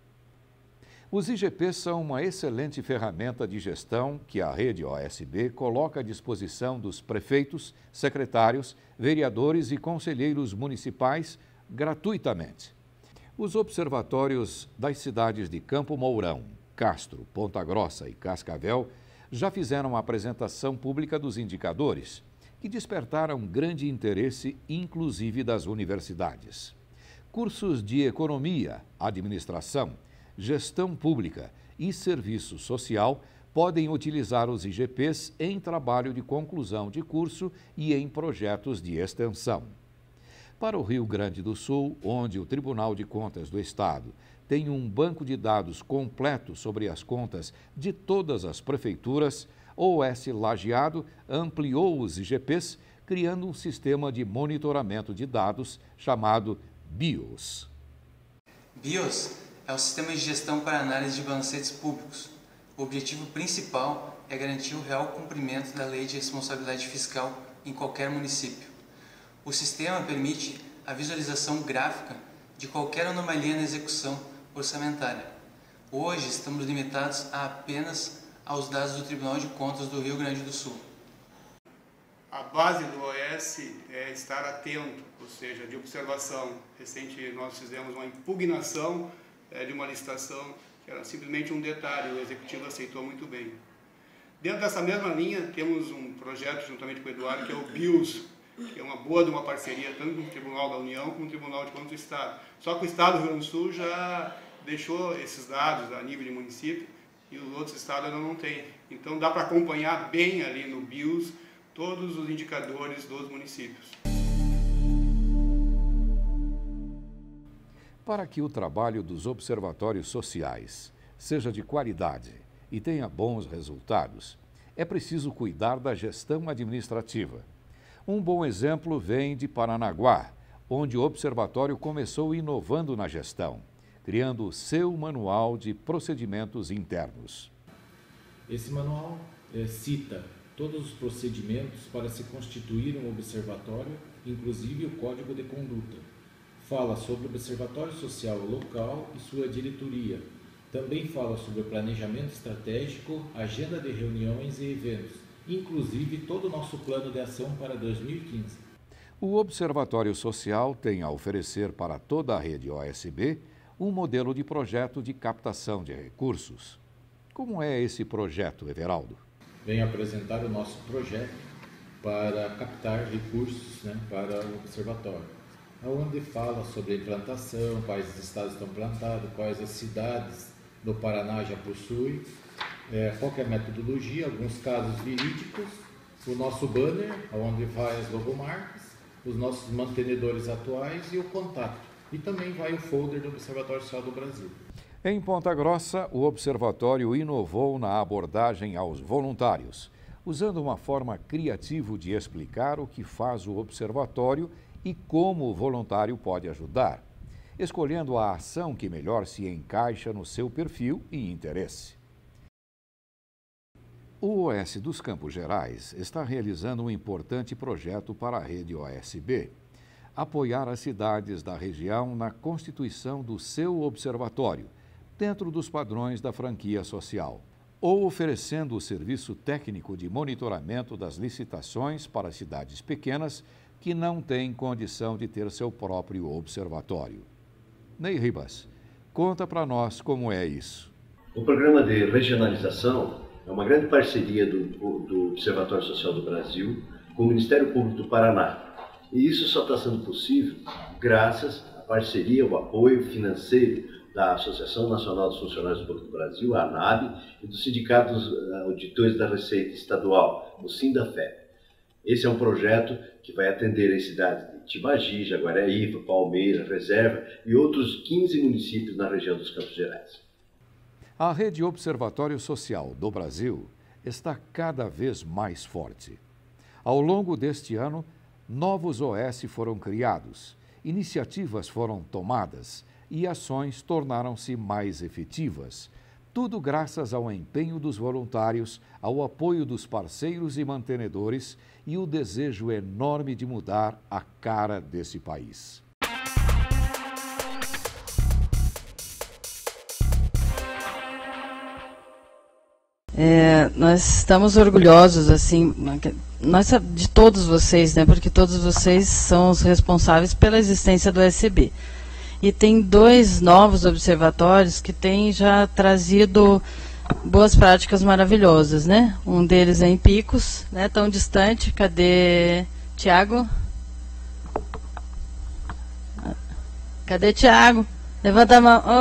S4: Os IGPs são uma excelente ferramenta de gestão que a rede OSB coloca à disposição dos prefeitos, secretários, vereadores e conselheiros municipais gratuitamente. Os observatórios das cidades de Campo Mourão, Castro, Ponta Grossa e Cascavel já fizeram a apresentação pública dos indicadores, que despertaram grande interesse, inclusive das universidades. Cursos de economia, administração, gestão pública e serviço social podem utilizar os IGPs em trabalho de conclusão de curso e em projetos de extensão. Para o Rio Grande do Sul, onde o Tribunal de Contas do Estado tem um banco de dados completo sobre as contas de todas as prefeituras, o OS Lajeado ampliou os IGPs, criando um sistema de monitoramento de dados chamado BIOS.
S1: BIOS é o sistema de gestão para análise de balancetes públicos. O objetivo principal é garantir o real cumprimento da Lei de Responsabilidade Fiscal em qualquer município. O sistema permite a visualização gráfica de qualquer anomalia na execução orçamentária. Hoje estamos limitados apenas aos dados do Tribunal de Contas do Rio Grande do Sul.
S3: A base do OS é estar atento, ou seja, de observação. Recente nós fizemos uma impugnação de uma licitação que era simplesmente um detalhe, o executivo aceitou muito bem. Dentro dessa mesma linha temos um projeto juntamente com o Eduardo que é o BIOS, que é uma boa de uma parceria tanto com o Tribunal da União como com o Tribunal de Contas do Estado. Só que o Estado do Rio Grande do Sul já deixou esses dados a nível de município e os outros estados ainda não têm. Então dá para acompanhar bem ali no BIOS todos os indicadores dos municípios.
S4: Para que o trabalho dos observatórios sociais seja de qualidade e tenha bons resultados, é preciso cuidar da gestão administrativa. Um bom exemplo vem de Paranaguá, onde o observatório começou inovando na gestão, criando o seu manual de procedimentos internos.
S5: Esse manual cita todos os procedimentos para se constituir um observatório, inclusive o Código de Conduta. Fala sobre o observatório social local e sua diretoria. Também fala sobre o planejamento estratégico, agenda de reuniões e eventos, inclusive todo o nosso plano de ação para 2015.
S4: O Observatório Social tem a oferecer para toda a rede OSB um modelo de projeto de captação de recursos. Como é esse projeto, Everaldo?
S5: Venho apresentar o nosso projeto para captar recursos, para o observatório, onde fala sobre a implantação, quais estados estão plantados, quais as cidades do Paraná já possuem, qual é a metodologia, alguns casos verídicos, o nosso banner, onde vai as logomarcas, os nossos mantenedores atuais e o contato. E também vai o folder do Observatório Social do Brasil.
S4: Em Ponta Grossa, o Observatório inovou na abordagem aos voluntários, usando uma forma criativa de explicar o que faz o observatório e como o voluntário pode ajudar, escolhendo a ação que melhor se encaixa no seu perfil e interesse. O OS dos Campos Gerais está realizando um importante projeto para a rede OSB, apoiar as cidades da região na constituição do seu observatório, dentro dos padrões da franquia social, ou oferecendo o serviço técnico de monitoramento das licitações para cidades pequenas que não têm condição de ter seu próprio observatório. Ney Ribas, conta para nós como é isso.
S14: O programa de regionalização é uma grande parceria do Observatório Social do Brasil com o Ministério Público do Paraná. E isso só está sendo possível graças à parceria, ao apoio financeiro da Associação Nacional dos Funcionários Públicos do Brasil, a ANAB, e do Sindicato dos Auditores da Receita Estadual, o Sindafé. Esse é um projeto que vai atender as cidades de Tibagi, Jaguareíva, Palmeira, Reserva e outros 15 municípios na região dos Campos Gerais.
S4: A Rede Observatório Social do Brasil está cada vez mais forte. Ao longo deste ano, novos OS foram criados, iniciativas foram tomadas e ações tornaram-se mais efetivas. Tudo graças ao empenho dos voluntários, ao apoio dos parceiros e mantenedores e o desejo enorme de mudar a cara desse país.
S13: Nós estamos orgulhosos, assim, de todos vocês, porque todos vocês são os responsáveis pela existência do OSB. E tem 2 novos observatórios que têm já trazido boas práticas maravilhosas, Um deles é em Picos, tão distante. Cadê Tiago? Cadê Tiago? Levanta a mão.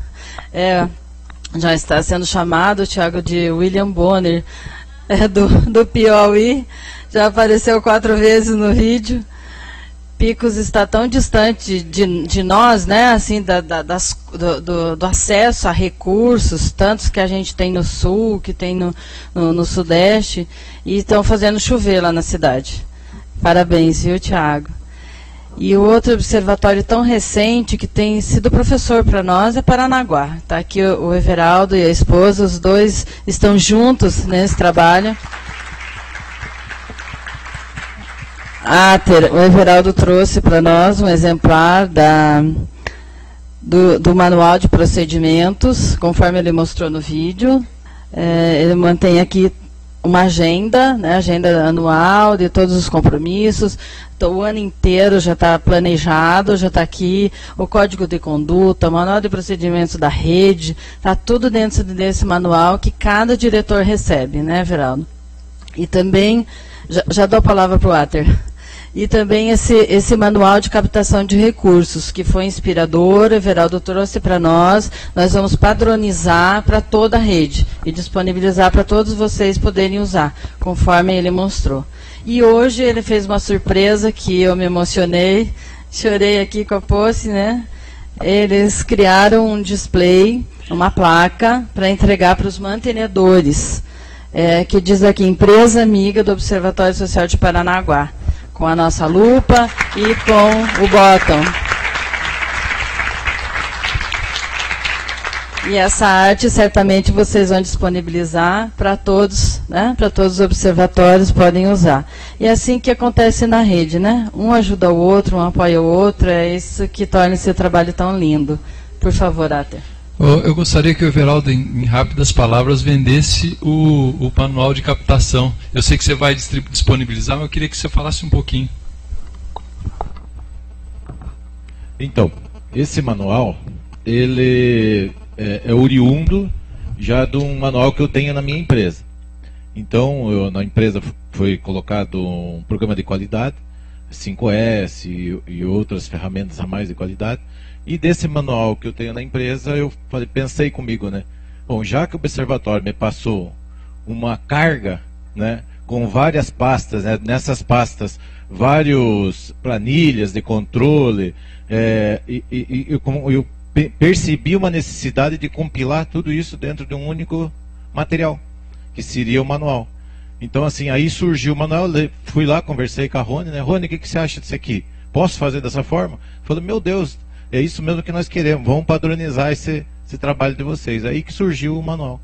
S13: Já está sendo chamado o Tiago de William Bonner, do Piauí. Já apareceu 4 vezes no vídeo. Picos está tão distante de nós, assim, do acesso a recursos, tantos que a gente tem no sul, que tem no sudeste, e estão fazendo chover lá na cidade. Parabéns, viu, Tiago? E o outro observatório tão recente que tem sido professor para nós é Paranaguá. Está aqui o Everaldo e a esposa, os 2 estão juntos nesse trabalho. O Everaldo trouxe para nós um exemplar do manual de procedimentos, conforme ele mostrou no vídeo. Ele mantém aqui uma agenda, agenda anual de todos os compromissos. O ano inteiro já está planejado, já está aqui o código de conduta, o manual de procedimentos da rede, está tudo dentro desse manual que cada diretor recebe, Everaldo? E também, já dou a palavra para o Ater. E também esse manual de captação de recursos, que foi inspirador, o Everaldo trouxe para nós vamos padronizar para toda a rede e disponibilizar para todos vocês poderem usar, conforme ele mostrou. E hoje ele fez uma surpresa que eu me emocionei, chorei aqui com a Posse, Eles criaram um display, uma placa, para entregar para os mantenedores, que diz aqui, empresa amiga do Observatório Social de Paranaguá. com a nossa lupa e com o bottom. E essa arte certamente vocês vão disponibilizar para todos, né? Para todos os observatórios podem usar. E é assim que acontece na rede, né? Um ajuda o outro, um apoia o outro, é isso que torna esse trabalho tão lindo. Por favor, Ater.
S18: Eu gostaria que o Everaldo, em rápidas palavras, vendesse o manual de captação. Eu sei que você vai disponibilizar, mas eu queria que você falasse um pouquinho.
S5: Então, esse manual, ele é oriundo já de um manual que eu tenho na minha empresa. Então, na empresa foi colocado um programa de qualidade, 5S e outras ferramentas a mais de qualidade. E desse manual que eu tenho na empresa, eu pensei comigo, né? Bom, já que o observatório me passou uma carga, né, com várias pastas, né, nessas pastas, vários planilhas de controle, eu percebi uma necessidade de compilar tudo isso dentro de um único material, que seria o manual. Então, assim, aí surgiu o manual, fui lá, conversei com a Rony, né? Rony, o que você acha disso aqui? Posso fazer dessa forma? Falei, meu Deus, é isso mesmo que nós queremos, vamos padronizar esse trabalho de vocês. Aí que surgiu o manual.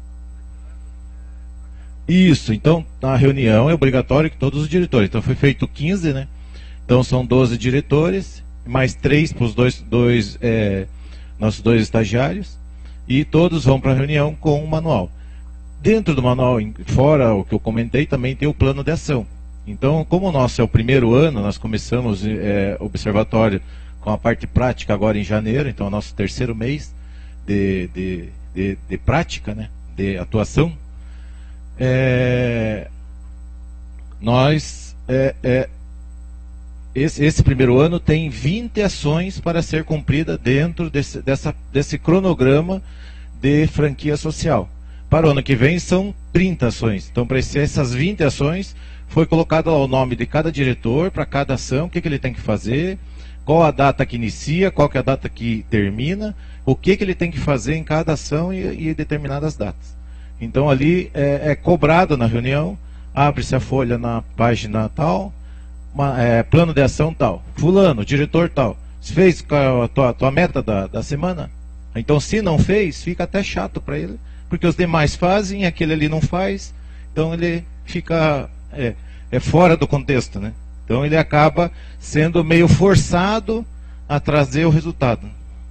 S5: Isso, então, na reunião é obrigatório que todos os diretores, então foi feito 15, né? Então são 12 diretores, mais 3 para os nossos dois estagiários, e todos vão para a reunião com o manual. Dentro do manual, fora o que eu comentei, também tem o plano de ação. Então, como o nosso é o primeiro ano, nós começamos observatório com a parte prática agora em janeiro, então é o nosso terceiro mês de prática, né, de atuação. Esse primeiro ano tem 20 ações para ser cumprida dentro desse cronograma de franquia social. Para o ano que vem são 30 ações. Então, para essas 20 ações, foi colocado lá o nome de cada diretor, para cada ação, o que ele tem que fazer, qual a data que inicia, qual que é a data que termina, o que ele tem que fazer em cada ação e determinadas datas. Então, ali é cobrado na reunião, abre-se a folha na página tal, plano de ação tal, fulano, diretor tal, fez a tua meta da semana? Então, se não fez, fica até chato para ele, porque os demais fazem, aquele ali não faz, então ele fica fora do contexto, né? Então ele acaba sendo meio forçado a trazer o resultado.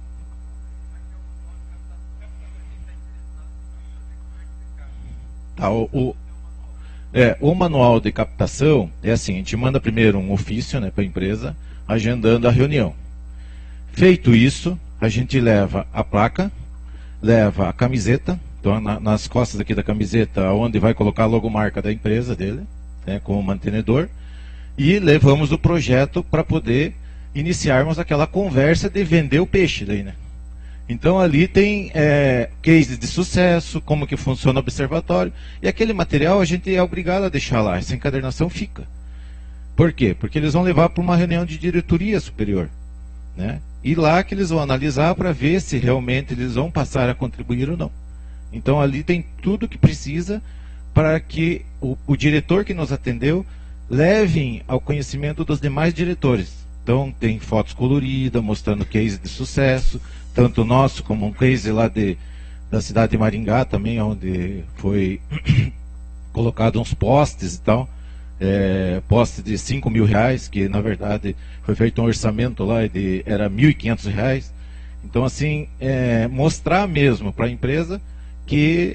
S5: Tá, o manual de captação é assim, a gente manda primeiro um ofício, né, para a empresa, agendando a reunião. Feito isso, a gente leva a placa, leva a camiseta, então nas costas aqui da camiseta, onde vai colocar a logomarca da empresa dele, né, como mantenedor, e levamos o projeto para poder iniciarmos aquela conversa de vender o peixe daí, né? Então ali tem cases de sucesso, como que funciona o observatório, e aquele material a gente é obrigado a deixar lá, essa encadernação fica. Por quê? Porque eles vão levar para uma reunião de diretoria superior, né? E lá que eles vão analisar para ver se realmente eles vão passar a contribuir ou não. Então ali tem tudo que precisa para que o diretor que nos atendeu levem ao conhecimento dos demais diretores. Então tem fotos coloridas mostrando case de sucesso, tanto nosso como um case lá da cidade de Maringá também, onde foi colocado uns postes e tal, poste de R$5.000, que na verdade foi feito um orçamento lá era R$1.500. Então assim, mostrar mesmo para a empresa que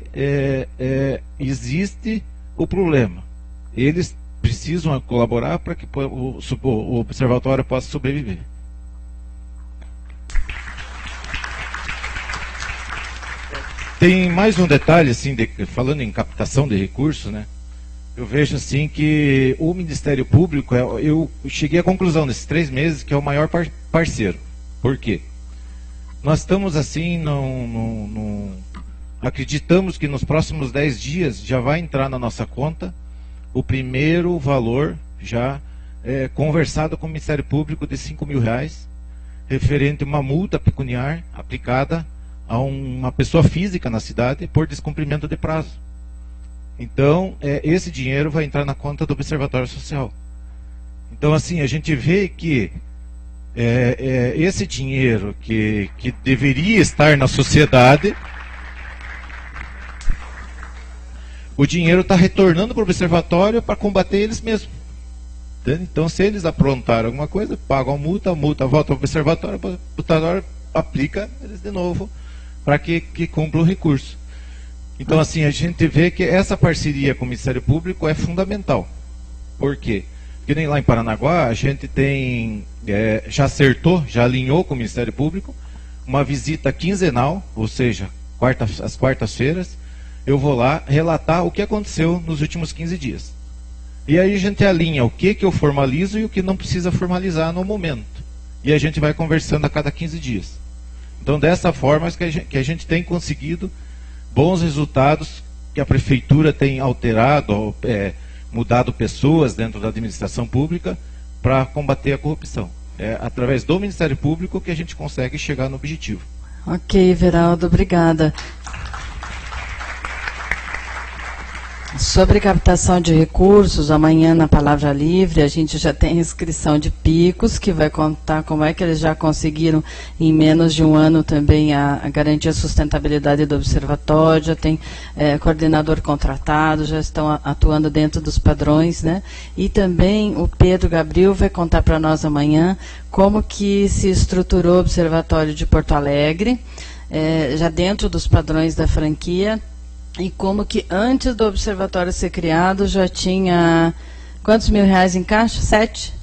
S5: existe o problema. Eles precisam colaborar para que o observatório possa sobreviver. Tem mais um detalhe, assim, falando em captação de recursos, né? Eu vejo assim que o Ministério Público, eu cheguei à conclusão nesses 3 meses que é o maior parceiro. Por quê? Nós estamos assim, acreditamos que nos próximos 10 dias já vai entrar na nossa conta o primeiro valor já conversado com o Ministério Público de R$5.000, referente a uma multa pecuniar aplicada a uma pessoa física na cidade por descumprimento de prazo. Então, esse dinheiro vai entrar na conta do Observatório Social.
S6: Então, assim, a gente vê que esse dinheiro que deveria estar na sociedade, o dinheiro está retornando para o observatório para combater eles mesmos. Entende? Então, se eles aprontaram alguma coisa, pagam a multa volta para o observatório aplica eles de novo para que cumpra o recurso. Então, assim, a gente vê que essa parceria com o Ministério Público é fundamental. Por quê? Porque nem lá em Paranaguá, a gente tem, já alinhou com o Ministério Público, uma visita quinzenal, ou seja, às quartas-feiras, eu vou lá relatar o que aconteceu nos últimos 15 dias. E aí a gente alinha o que eu formalizo e o que não precisa formalizar no momento. E a gente vai conversando a cada 15 dias. Então, dessa forma que a gente tem conseguido bons resultados, que a Prefeitura tem alterado, mudado pessoas dentro da administração pública para combater a corrupção. É através do Ministério Público que a gente consegue chegar no objetivo.
S13: Ok, Everaldo, obrigada. Sobre captação de recursos, amanhã na Palavra Livre a gente já tem inscrição de Picos, que vai contar como é que eles já conseguiram em menos de um ano também a garantir a sustentabilidade do observatório, já tem coordenador contratado, já estão atuando dentro dos padrões, né? E também o Pedro Gabriel vai contar para nós amanhã como que se estruturou o Observatório de Porto Alegre, já dentro dos padrões da franquia. E como que antes do observatório ser criado já tinha quantos mil reais em caixa? 7?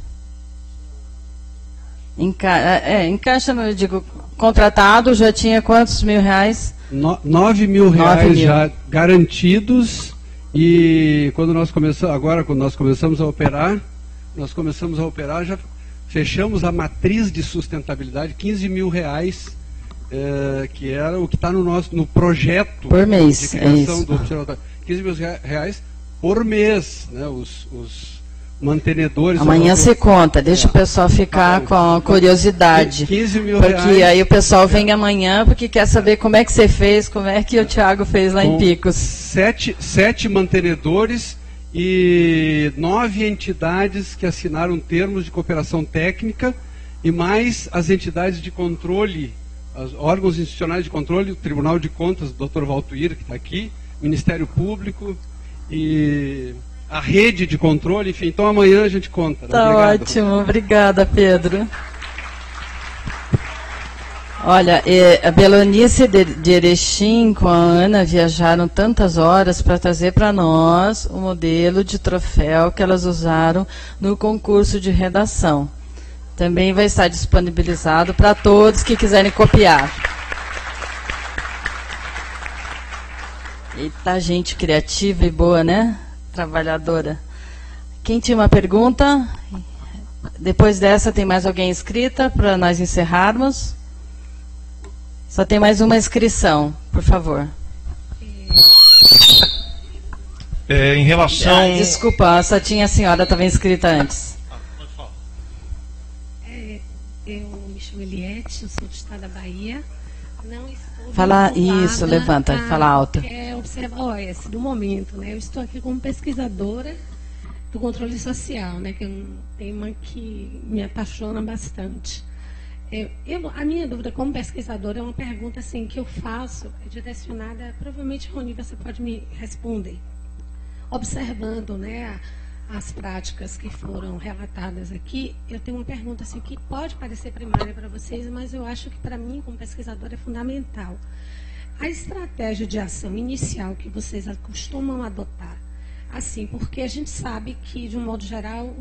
S13: Em caixa, não, eu digo, contratado já tinha quantos mil reais?
S9: 9 mil reais já garantidos. E quando nós começamos a operar, já fechamos a matriz de sustentabilidade, 15 mil reais. Que era o que está no projeto
S13: por mês,
S9: de criação do observatório. 15 mil reais por mês, né? Os mantenedores...
S13: Amanhã se conta, deixa o pessoal ficar com curiosidade.
S9: 15 mil
S13: porque
S9: reais.
S13: Aí o pessoal vem amanhã porque quer saber como é que você fez, como é que o Thiago fez lá em Picos.
S9: 7 mantenedores e 9 entidades que assinaram termos de cooperação técnica e mais as entidades de controle, os órgãos institucionais de controle, o Tribunal de Contas, o Dr. Valtuir, que está aqui, Ministério Público e a rede de controle, enfim. Então amanhã a gente conta.
S13: Tá obrigado. Ótimo, obrigada, Pedro. Olha, a Belonice de Erechim com a Ana viajaram tantas horas para trazer para nós o modelo de troféu que elas usaram no concurso de redação. Também vai estar disponibilizado para todos que quiserem copiar. Eita, gente criativa e boa, né? Trabalhadora. Quem tinha uma pergunta? Depois dessa, tem mais alguém inscrita para nós encerrarmos? Só tem mais uma inscrição, por favor.
S6: Em relação...
S13: Desculpa, só tinha a senhora, estava inscrita antes.
S23: Eu me chamo Eliette, eu sou do estado da Bahia. Não estou
S13: fala isso, levanta, fala alto.
S23: Observa OS, do momento, né? Eu estou aqui como pesquisadora do controle social, né? Que é um tema que me apaixona bastante. A minha dúvida como pesquisadora é uma pergunta assim, que eu faço, direcionada, provavelmente, Rony, você pode me responder. Observando, né, as práticas que foram relatadas aqui, eu tenho uma pergunta assim, que pode parecer primária para vocês, mas eu acho que para mim, como pesquisadora, é fundamental. A estratégia de ação inicial que vocês costumam adotar, assim, porque a gente sabe que, de um modo geral,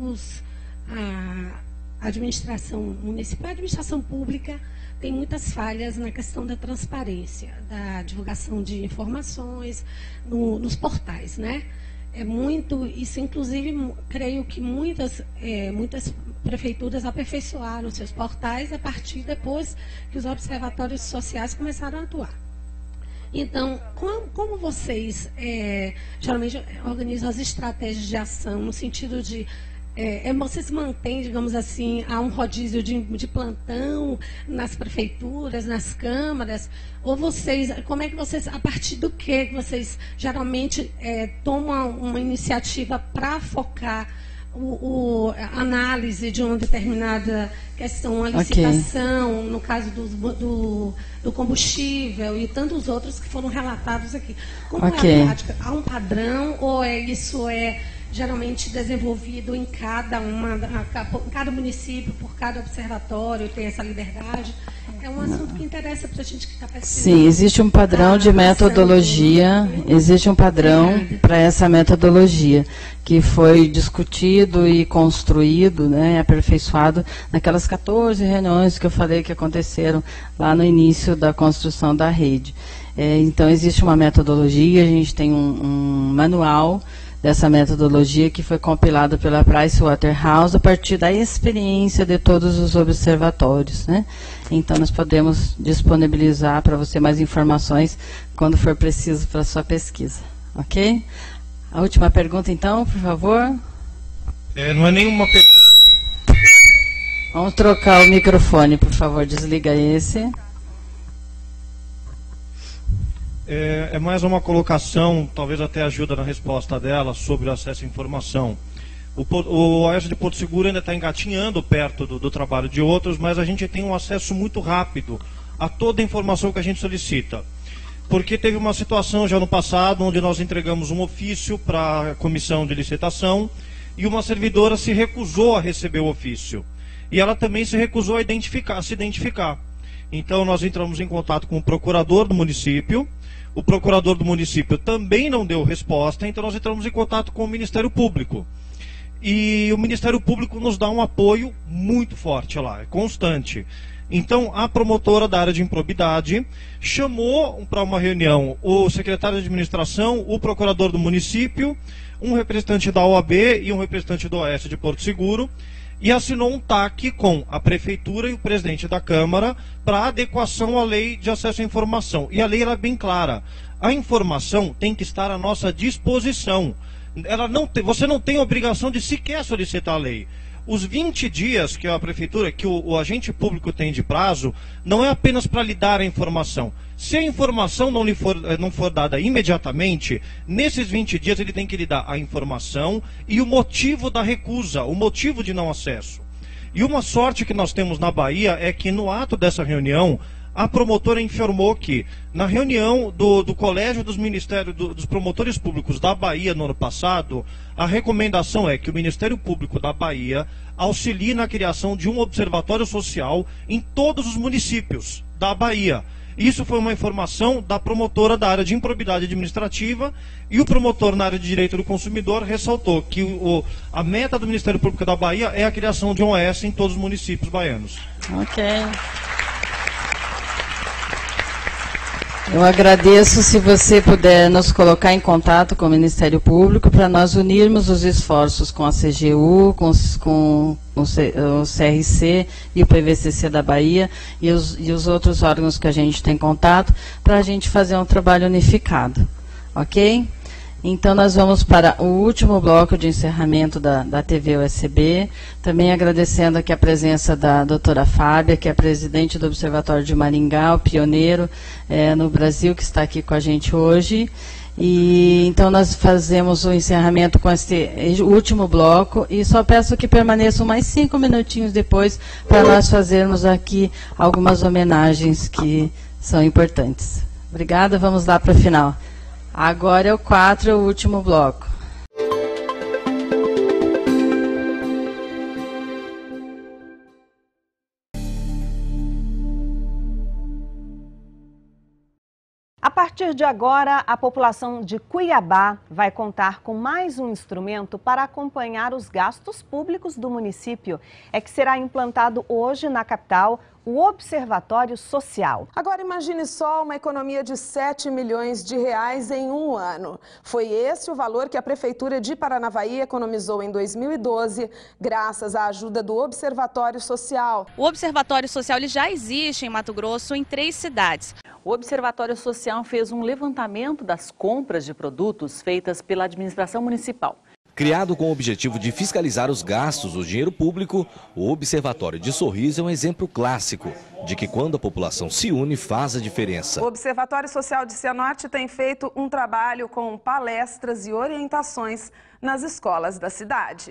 S23: a administração municipal, a administração pública tem muitas falhas na questão da transparência, da divulgação de informações nos portais, né? Isso, inclusive, creio que muitas prefeituras aperfeiçoaram seus portais a partir depois que os observatórios sociais começaram a atuar. Então, como vocês geralmente organizam as estratégias de ação no sentido de vocês mantêm, digamos assim, há um rodízio de plantão nas prefeituras, nas câmaras, ou como é que vocês, a partir do que vocês geralmente tomam uma iniciativa para focar a análise de uma determinada questão, a licitação, no caso do combustível e tantos outros que foram relatados aqui. Como é a prática? Há um padrão ou isso é geralmente desenvolvido em cada município, por cada observatório, tem essa liberdade? É um assunto que interessa para a gente que está pesquisando.
S13: Sim, existe um padrão de metodologia, existe um padrão para essa metodologia, que foi discutido e construído, né, aperfeiçoado naquelas 14 reuniões que eu falei que aconteceram lá no início da construção da rede. Então, existe uma metodologia, a gente tem um manual dessa metodologia que foi compilado pela Pricewaterhouse a partir da experiência de todos os observatórios, né? Então, nós podemos disponibilizar para você mais informações quando for preciso para a sua pesquisa, ok? A última pergunta, então, por favor.
S10: Não é nenhuma pergunta.
S13: Vamos trocar o microfone, por favor, desliga esse.
S10: É mais uma colocação, talvez até ajuda na resposta dela, sobre o acesso à informação. O OAS de Porto Seguro ainda está engatinhando perto do trabalho de outros, mas a gente tem um acesso muito rápido a toda a informação que a gente solicita. Porque teve uma situação já no passado, onde nós entregamos um ofício para a comissão de licitação e uma servidora se recusou a receber o ofício. E ela também se recusou a se identificar. Então nós entramos em contato com o procurador do município. O procurador do município também não deu resposta, então nós entramos em contato com o Ministério Público. E o Ministério Público nos dá um apoio muito forte lá, é constante. Então, a promotora da área de improbidade chamou para uma reunião o secretário de administração, o procurador do município, um representante da OAB e um representante do OAS de Porto Seguro, e assinou um TAC com a Prefeitura e o presidente da Câmara para adequação à lei de acesso à informação. E a lei é bem clara. A informação tem que estar à nossa disposição. Você não tem obrigação de sequer solicitar a lei. Os 20 dias que a Prefeitura, que o agente público tem de prazo, não é apenas para lhe dar a informação. Se a informação não for dada imediatamente, nesses 20 dias ele tem que lhe dar a informação e o motivo da recusa, o motivo de não acesso. E uma sorte que nós temos na Bahia é que no ato dessa reunião, a promotora informou que, na reunião do Colégio dos Promotores Públicos da Bahia no ano passado, a recomendação é que o Ministério Público da Bahia auxilie na criação de um observatório social em todos os municípios da Bahia. Isso foi uma informação da promotora da área de improbidade administrativa, e o promotor na área de direito do consumidor ressaltou que a meta do Ministério Público da Bahia é a criação de um OAS em todos os municípios baianos.
S13: Ok. Eu agradeço se você puder nos colocar em contato com o Ministério Público para nós unirmos os esforços com a CGU, com o CRC e o PVCC da Bahia e os outros órgãos que a gente tem contato para a gente fazer um trabalho unificado, ok? Então, nós vamos para o último bloco de encerramento da TV USB, também agradecendo aqui a presença da doutora Fábia, que é presidente do Observatório de Maringá, o pioneiro no Brasil, que está aqui com a gente hoje. E então nós fazemos o encerramento com este último bloco, e só peço que permaneçam mais 5 minutinhos depois para nós fazermos aqui algumas homenagens que são importantes. Obrigada, vamos lá para o final. Agora é o 4, o último bloco.
S11: A partir de agora, a população de Cuiabá vai contar com mais um instrumento para acompanhar os gastos públicos do município. É que será implantado hoje na capital o Observatório Social.
S12: Agora imagine só uma economia de 7 milhões de reais em um ano. Foi esse o valor que a Prefeitura de Paranavaí economizou em 2012, graças à ajuda do Observatório Social.
S24: O Observatório Social ele já existe em Mato Grosso, em 3 cidades.
S25: O Observatório Social fez um levantamento das compras de produtos feitas pela administração municipal.
S26: Criado com o objetivo de fiscalizar os gastos do dinheiro público, o Observatório de Sorriso é um exemplo clássico de que quando a população se une faz a diferença.
S12: O Observatório Social de Cianorte tem feito um trabalho com palestras e orientações nas escolas da cidade.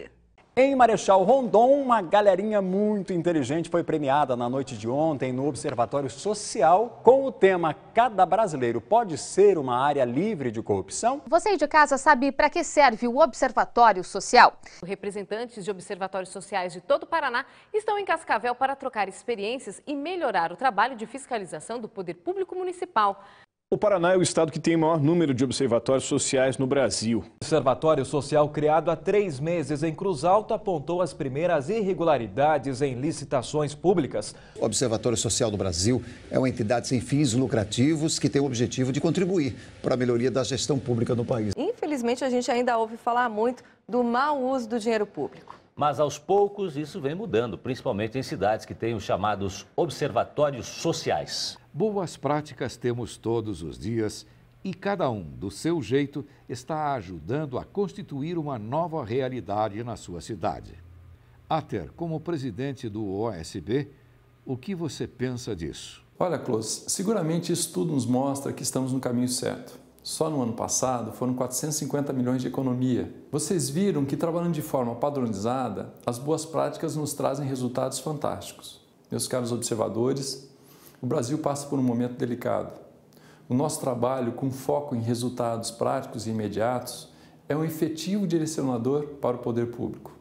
S8: Em Marechal Rondon, uma galerinha muito inteligente foi premiada na noite de ontem no Observatório Social com o tema Cada Brasileiro Pode Ser uma Área Livre de Corrupção?
S15: Você aí de casa sabe para que serve o Observatório Social?
S16: Representantes de observatórios sociais de todo o Paraná estão em Cascavel para trocar experiências e melhorar o trabalho de fiscalização do poder público municipal.
S17: O Paraná é o estado que tem o maior número de observatórios sociais no Brasil.
S19: O Observatório Social, criado há 3 meses em Cruz Alta, apontou as primeiras irregularidades em licitações públicas.
S20: O Observatório Social do Brasil é uma entidade sem fins lucrativos que tem o objetivo de contribuir para a melhoria da gestão pública no país.
S27: Infelizmente, a gente ainda ouve falar muito do mau uso do dinheiro público.
S28: Mas aos poucos isso vem mudando, principalmente em cidades que têm os chamados observatórios sociais.
S4: Boas práticas temos todos os dias e cada um, do seu jeito, está ajudando a constituir uma nova realidade na sua cidade. Ater, como presidente do OSB, o que você pensa disso?
S29: Olha, Close, seguramente isso tudo nos mostra que estamos no caminho certo. Só no ano passado foram 450 milhões de economia. Vocês viram que trabalhando de forma padronizada, as boas práticas nos trazem resultados fantásticos. Meus caros observadores, o Brasil passa por um momento delicado. O nosso trabalho, com foco em resultados práticos e imediatos, é um efetivo direcionador para o poder público.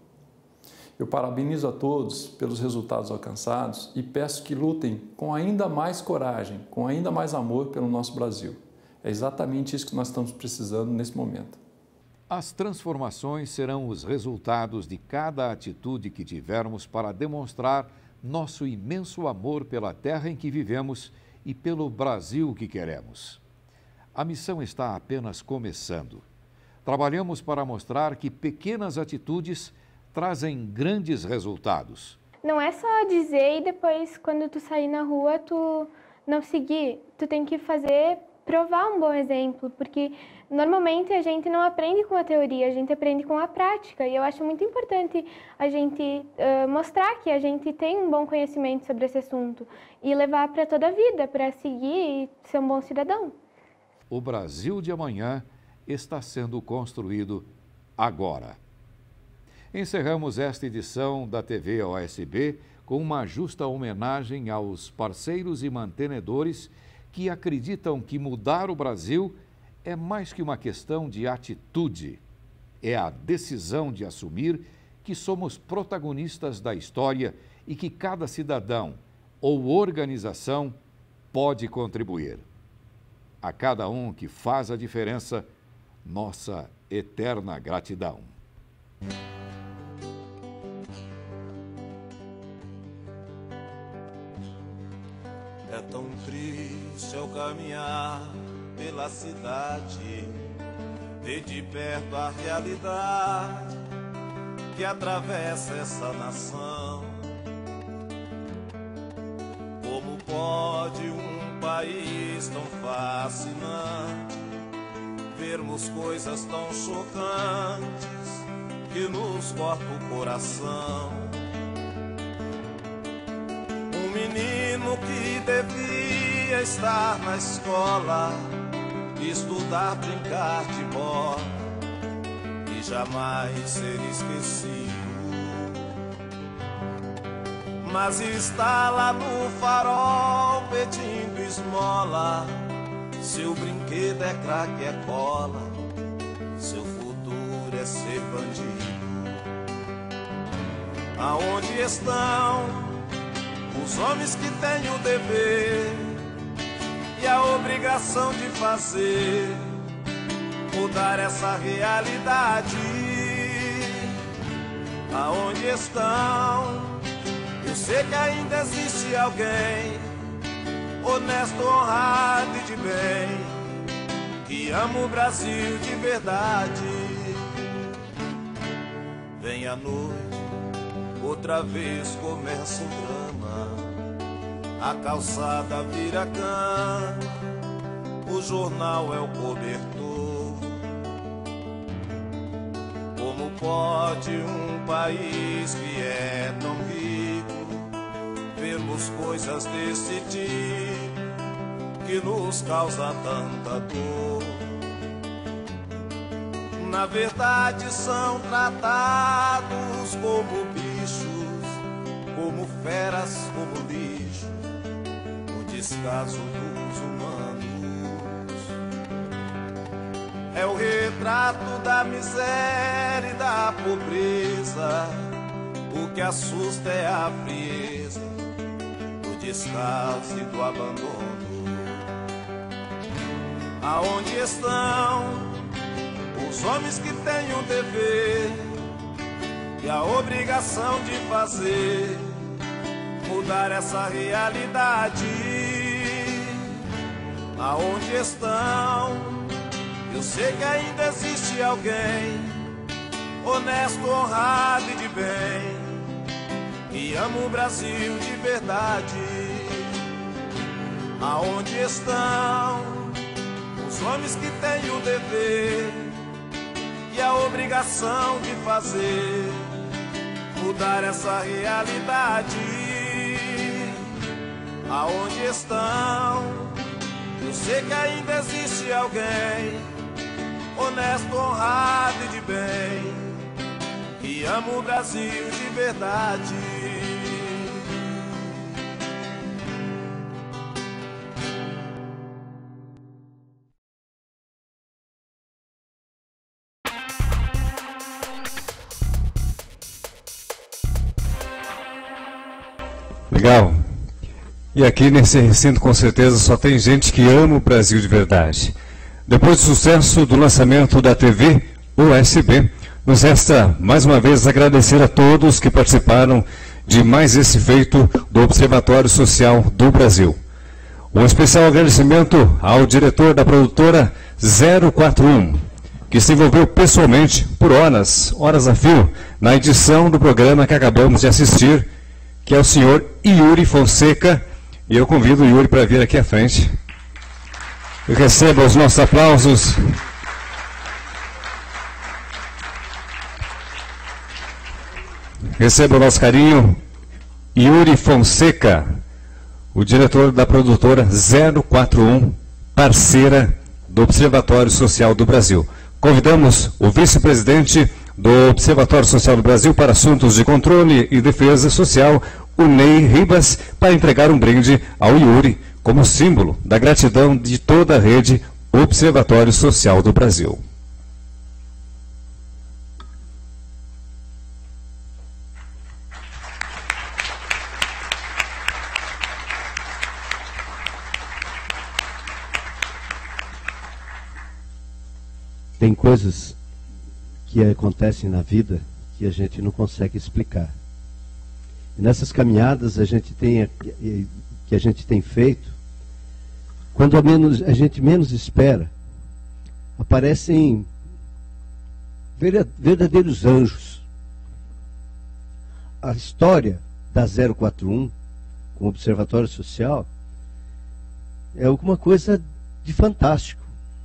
S29: Eu parabenizo a todos pelos resultados alcançados e peço que lutem com ainda mais coragem, com ainda mais amor pelo nosso Brasil. É exatamente isso que nós estamos precisando nesse momento.
S4: As transformações serão os resultados de cada atitude que tivermos para demonstrar nosso imenso amor pela terra em que vivemos e pelo Brasil que queremos. A missão está apenas começando. Trabalhamos para mostrar que pequenas atitudes trazem grandes resultados.
S30: Não é só dizer e depois, quando tu sair na rua, tu não seguir. Tu tem que provar um bom exemplo, porque normalmente a gente não aprende com a teoria, a gente aprende com a prática. E eu acho muito importante a gente mostrar que a gente tem um bom conhecimento sobre esse assunto e levar para toda a vida, para seguir e ser um bom cidadão.
S4: O Brasil de amanhã está sendo construído agora. Encerramos esta edição da TV OSB com uma justa homenagem aos parceiros e mantenedores que acreditam que mudar o Brasil é mais que uma questão de atitude. É a decisão de assumir que somos protagonistas da história e que cada cidadão ou organização pode contribuir. A cada um que faz a diferença, nossa eterna gratidão.
S31: É tão triste ao caminhar pela cidade, ver de perto a realidade que atravessa essa nação. Como pode um país tão fascinante vermos coisas tão chocantes que nos cortam o coração? Um menino que devia estar na escola, estudar, brincar de bola e jamais ser esquecido, mas está lá no farol pedindo esmola. Seu brinquedo é crack, é cola, seu futuro é ser bandido. Aonde estão os homens que têm o dever e a obrigação de fazer mudar essa realidade? Aonde estão? Eu sei que ainda existe alguém honesto, honrado e de bem, que ama o Brasil de verdade. Vem a noite, outra vez começa o drama, a calçada vira cama, o jornal é o cobertor. Como pode um país que é tão rico vermos coisas desse tipo que nos causa tanta dor? na verdade são tratados como bichos, como feras, como lixo, no descaso dos humanos. É o retrato da miséria e da pobreza, o que assusta é a frieza do descaso e do abandono. Aonde estão os homens que têm o dever e a obrigação de fazer mudar essa realidade? Aonde estão? Eu sei que ainda existe alguém honesto, honrado e de bem, que ama o Brasil de verdade. Aonde estão os homens que têm o dever e a obrigação de fazer mudar essa realidade? Aonde estão? Eu sei que ainda existe alguém honesto, honrado e de bem, que ama o Brasil de verdade.
S1: Legal. E aqui nesse recinto com certeza só tem gente que ama o Brasil de verdade. Depois do sucesso do lançamento da TV USB, nos resta mais uma vez agradecer a todos que participaram de mais esse feito do Observatório Social do Brasil. Um especial agradecimento ao diretor da produtora 041, que se envolveu pessoalmente por horas a fio, na edição do programa que acabamos de assistir, que é o senhor Yuri Fonseca, e eu convido o Yuri para vir aqui à frente. Receba os nossos aplausos. Receba o nosso carinho, Yuri Fonseca, o diretor da produtora 041, parceira do Observatório Social do Brasil. Convidamos o vice-presidente do Observatório Social do Brasil para Assuntos de Controle e Defesa Social, o Ney Ribas, para entregar um brinde ao Yuri, como símbolo da gratidão de toda a rede Observatório Social do Brasil.
S2: Tem coisas que acontecem na vida que a gente não consegue explicar. E nessas caminhadas que a gente tem feito, quando a gente menos espera, aparecem verdadeiros anjos. A história da 041, com o Observatório Social, é alguma coisa de fantástico.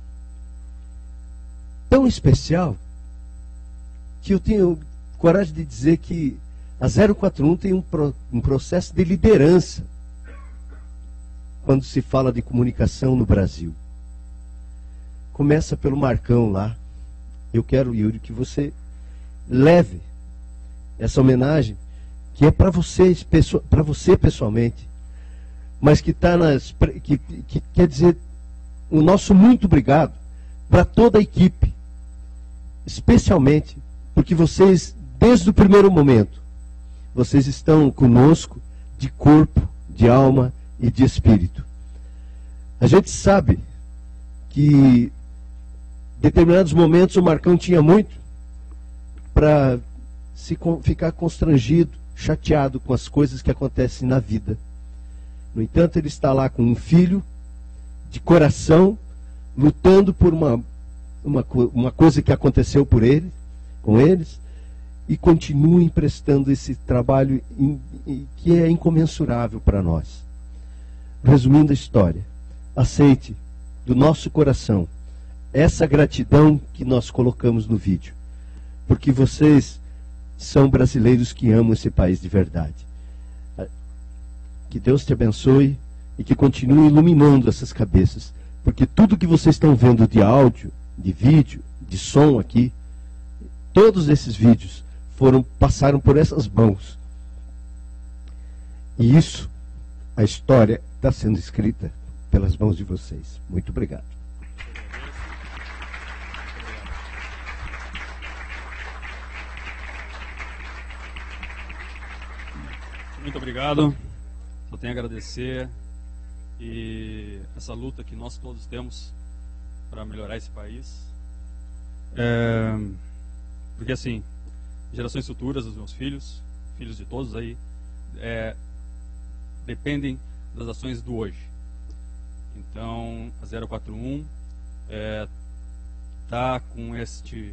S2: Tão especial que eu tenho coragem de dizer que a 041 tem um processo de liderança quando se fala de comunicação no Brasil. Começa pelo Marcão lá. Eu quero, Yuri, que você leve essa homenagem, que é para você pessoalmente, mas que está que quer dizer o nosso muito obrigado para toda a equipe, especialmente porque vocês, desde o primeiro momento, vocês estão conosco de corpo, de alma e de espírito. A gente sabe que em determinados momentos o Marcão tinha muito para ficar constrangido, chateado com as coisas que acontecem na vida. No entanto, ele está lá com um filho de coração, lutando por uma coisa que aconteceu com eles, e continue prestando esse trabalho que é incomensurável para nós. Resumindo a história, aceite do nosso coração essa gratidão que nós colocamos no vídeo, porque vocês são brasileiros que amam esse país de verdade. Que Deus te abençoe e que continue iluminando essas cabeças, porque tudo que vocês estão vendo de áudio, de vídeo, de som aqui, todos esses vídeos passaram por essas mãos. E isso, a história está sendo escrita pelas mãos de vocês. Muito obrigado.
S3: Muito obrigado. Só tenho a agradecer. E essa luta que nós todos temos para melhorar esse país. Porque assim, gerações futuras dos meus filhos de todos aí, dependem das ações do hoje. Então, a 041 está com esse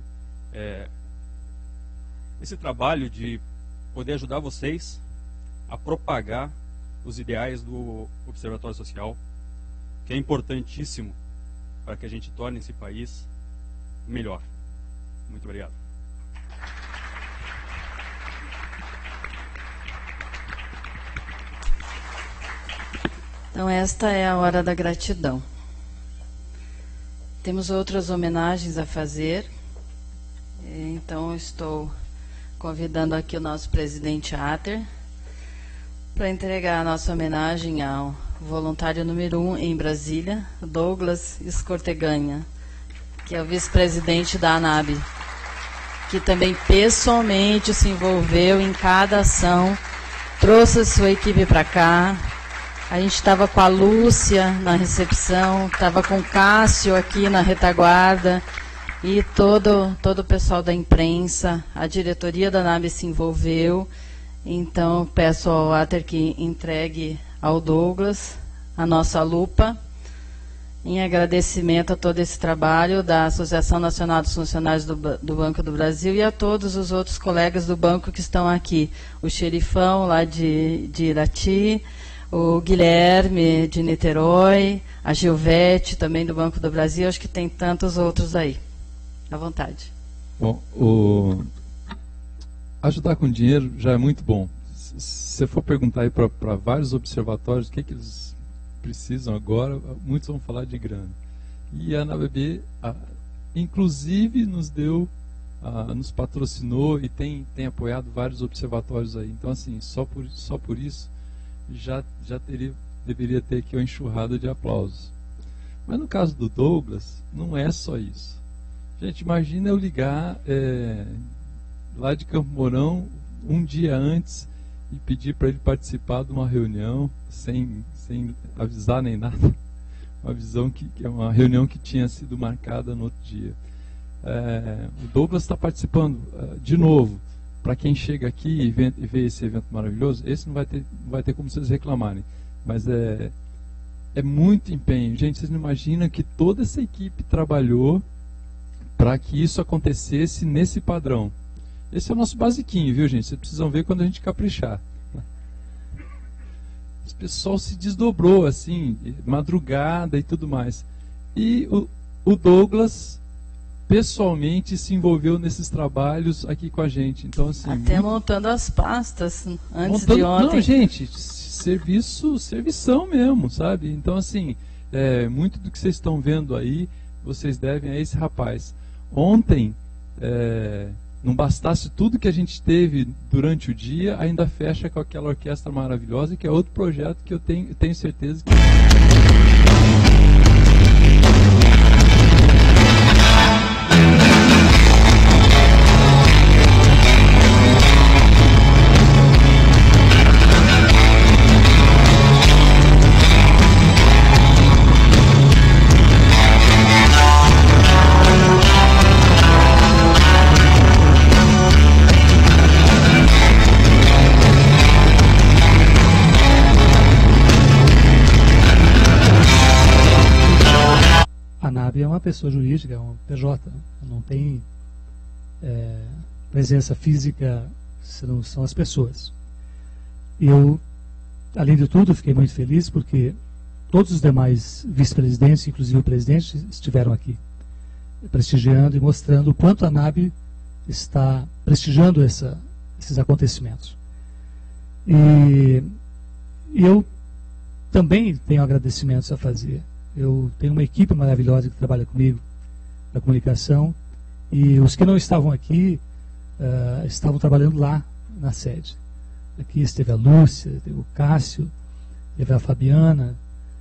S3: trabalho de poder ajudar vocês a propagar os ideais do Observatório Social, que é importantíssimo para que a gente torne esse país melhor. Muito obrigado.
S13: Então, esta é a hora da gratidão. Temos outras homenagens a fazer. Então, estou convidando aqui o nosso presidente Ater para entregar a nossa homenagem ao voluntário número 1 em Brasília, Douglas Escorteganha, que é o vice-presidente da ANAB, que também pessoalmente se envolveu em cada ação, trouxe a sua equipe para cá. A gente estava com a Lúcia na recepção, estava com o Cássio aqui na retaguarda, e todo o pessoal da imprensa, a diretoria da ANAB se envolveu. Então, peço ao Ater que entregue ao Douglas a nossa lupa, em agradecimento a todo esse trabalho da Associação Nacional dos Funcionários do Banco do Brasil e a todos os outros colegas do banco que estão aqui. O Xerifão, lá de Irati, o Guilherme, de Niterói, a Gilvete, também do Banco do Brasil, acho que tem tantos outros aí. À vontade.
S5: Bom, ajudar com dinheiro já é muito bom. Se você for perguntar aí para vários observatórios o que eles precisam agora, muitos vão falar de grana. E a ANABB, inclusive, nos patrocinou e tem apoiado vários observatórios aí. Então, assim, só por isso já deveria ter aqui uma enxurrada de aplausos. Mas no caso do Douglas, não é só isso. Gente, imagina eu ligar lá de Campo Mourão um dia antes e pedir para ele participar de uma reunião sem avisar nem nada. Uma reunião que tinha sido marcada no outro dia. O Douglas está participando de novo. Para quem chega aqui e vê esse evento maravilhoso, esse não vai ter como vocês reclamarem. Mas é muito empenho. Gente, vocês não imaginam que toda essa equipe trabalhou para que isso acontecesse nesse padrão. Esse é o nosso basiquinho, viu, gente? Vocês precisam ver quando a gente caprichar. O pessoal se desdobrou, assim, madrugada e tudo mais. E o Douglas, pessoalmente, se envolveu nesses trabalhos aqui com a gente. Então, assim,
S13: até montando as pastas antes de ontem.
S5: Não, gente, servição mesmo, sabe? Então, assim, muito do que vocês estão vendo aí, vocês devem a esse rapaz. Ontem, não bastasse tudo que a gente teve durante o dia, ainda fecha com aquela orquestra maravilhosa, que é outro projeto que eu tenho certeza que...
S6: É uma pessoa jurídica, é um PJ, não tem presença física, são as pessoas. Eu, além de tudo, fiquei muito feliz porque todos os demais vice-presidentes, inclusive o presidente, estiveram aqui, prestigiando e mostrando o quanto a ANAB está prestigiando esses acontecimentos. E eu também tenho agradecimentos a fazer. Eu tenho uma equipe maravilhosa que trabalha comigo na comunicação E os que não estavam aqui estavam trabalhando lá na sede. Aqui esteve a Lúcia, teve o Cássio, teve a Fabiana,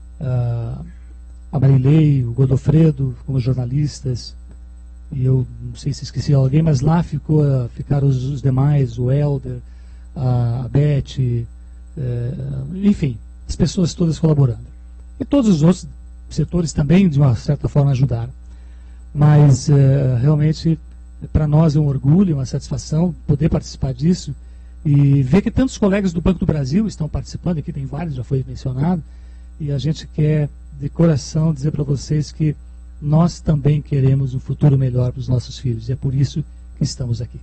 S6: a Marilei, o Godofredo, como jornalistas. E eu não sei se esqueci alguém, mas lá ficaram os demais, o Helder, a Beth, enfim, as pessoas todas colaborando. E todos os outros setores também, de uma certa forma, ajudaram. Mas, realmente, para nós é um orgulho, uma satisfação poder participar disso e ver que tantos colegas do Banco do Brasil estão participando, aqui tem vários, já foi mencionado, e a gente quer, de coração, dizer para vocês que nós também queremos um futuro melhor para os nossos filhos, e é por isso que estamos aqui.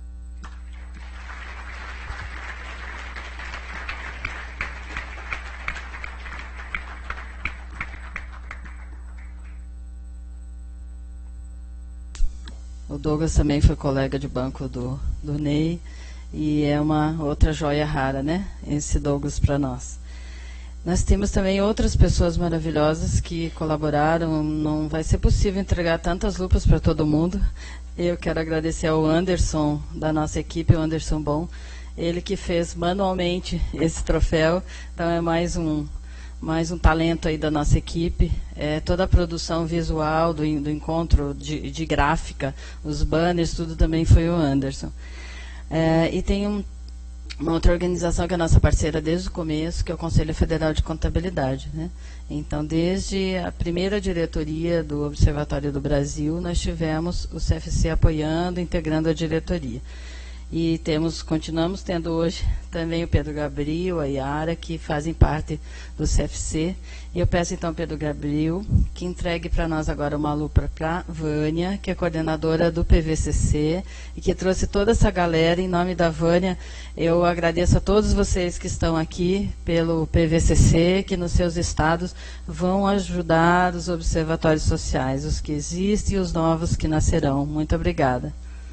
S13: O Douglas também foi colega de banco do Ney, e é uma outra joia rara, né? Esse Douglas para nós. Nós temos também outras pessoas maravilhosas que colaboraram. Não vai ser possível entregar tantas lupas para todo mundo. Eu quero agradecer ao Anderson, da nossa equipe, o Anderson Bom, ele que fez manualmente esse troféu. Então é mais um talento aí da nossa equipe. Toda a produção visual do encontro de gráfica, os banners, tudo também foi o Anderson. E tem uma outra organização que é a nossa parceira desde o começo, que é o Conselho Federal de Contabilidade, né? Então, desde a primeira diretoria do Observatório do Brasil, nós tivemos o CFC apoiando, integrando a diretoria. E continuamos tendo hoje também o Pedro Gabriel, a Yara, que fazem parte do CFC. E eu peço então ao Pedro Gabriel que entregue para nós agora uma lupa para a Vânia, que é coordenadora do PVCC, e que trouxe toda essa galera. Em nome da Vânia, eu agradeço a todos vocês que estão aqui pelo PVCC, que nos seus estados vão ajudar os observatórios sociais, os que existem e os novos que nascerão. Muito obrigada.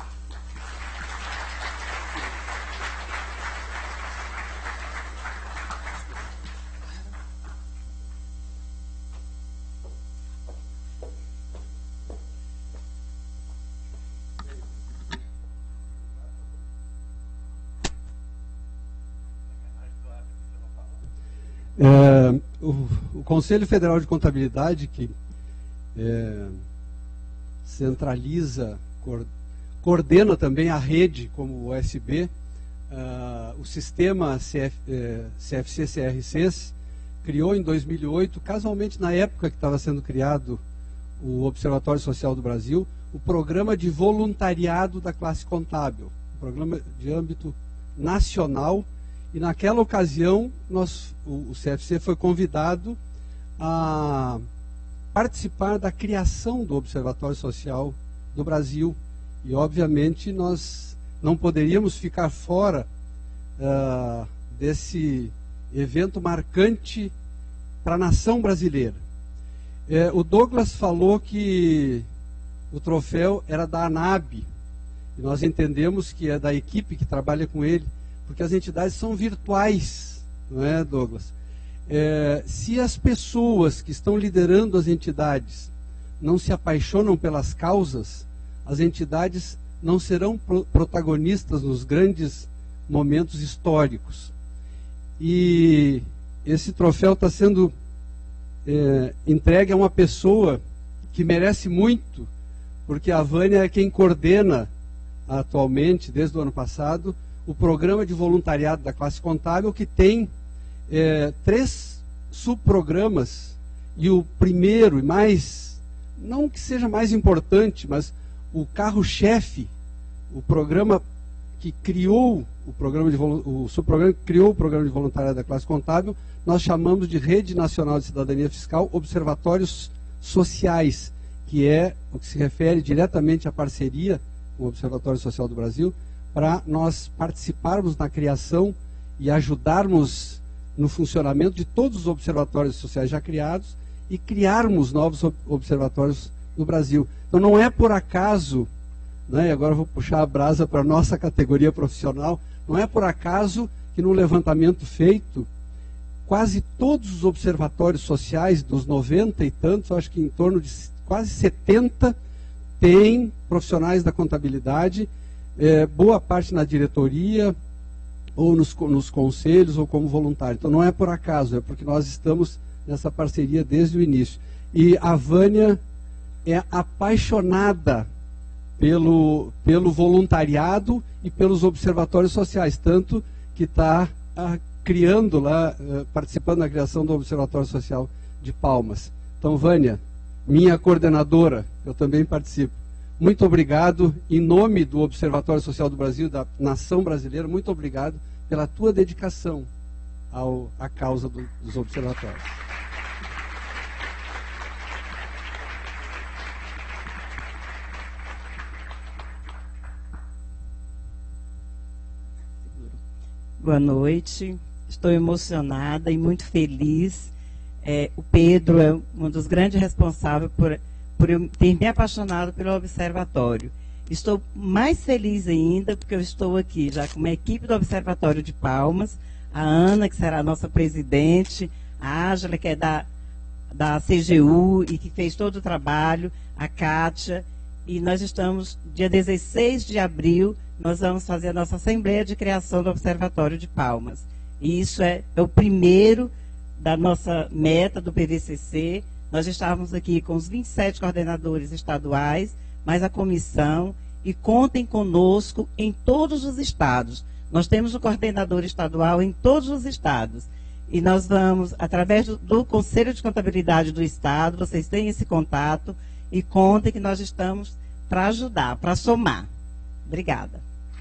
S7: O Conselho Federal de Contabilidade, que centraliza, coordena também a rede como o OSB, o sistema CFC-CRCs, criou em 2008, casualmente na época que estava sendo criado o Observatório Social do Brasil, o Programa de Voluntariado da Classe Contábil, um programa de âmbito nacional. E naquela ocasião, o CFC foi convidado a participar da criação do Observatório Social do Brasil. E, obviamente, nós não poderíamos ficar fora desse evento marcante para a nação brasileira. O Douglas falou que o troféu era da ANAB, e nós entendemos que é da equipe que trabalha com ele, porque as entidades são virtuais, não é, Douglas? Se as pessoas que estão liderando as entidades não se apaixonam pelas causas, as entidades não serão protagonistas nos grandes momentos históricos. E esse troféu está sendo entregue a uma pessoa que merece muito, porque a Vânia é quem coordena atualmente, desde o ano passado, o programa de voluntariado da classe contábil, que tem 3 subprogramas, e o primeiro e mais, não que seja mais importante, mas o carro-chefe, o programa que criou o subprograma que criou o programa de voluntariado da classe contábil, nós chamamos de Rede Nacional de Cidadania Fiscal Observatórios Sociais, que é o que se refere diretamente à parceria com o Observatório Social do Brasil, para nós participarmos na criação e ajudarmos no funcionamento de todos os observatórios sociais já criados e criarmos novos observatórios no Brasil. Então não é por acaso, né, e agora eu vou puxar a brasa para a nossa categoria profissional, não é por acaso que no levantamento feito, quase todos os observatórios sociais, dos 90 e tantos, acho que em torno de quase 70, tem profissionais da contabilidade, boa parte na diretoria, ou nos conselhos, ou como voluntário. Então não é por acaso, é porque nós estamos nessa parceria desde o início. E a Vânia é apaixonada pelo voluntariado e pelos observatórios sociais, tanto que está criando lá, participando da criação do Observatório Social de Palmas. Então, Vânia, minha coordenadora, eu também participo. Muito obrigado, em nome do Observatório Social do Brasil, da nação brasileira, muito obrigado pela tua dedicação à causa dos observatórios.
S9: Boa noite, estou emocionada e muito feliz. O Pedro é um dos grandes responsáveis por eu ter me apaixonado pelo observatório. Estou mais feliz ainda porque eu estou aqui já com uma equipe do Observatório de Palmas, a Ana, que será a nossa presidente, a Ángela, que é da CGU e que fez todo o trabalho, a Kátia, e nós estamos, dia 16 de abril, nós vamos fazer a nossa Assembleia de Criação do Observatório de Palmas. E isso é o primeiro da nossa meta do PVCC. Nós estávamos aqui com os 27 coordenadores estaduais, mais a comissão, e contem conosco em todos os estados. Nós temos um coordenador estadual em todos os estados. E nós vamos, através do Conselho de Contabilidade do Estado, vocês têm esse contato, e contem que nós estamos para ajudar, para somar. Obrigada.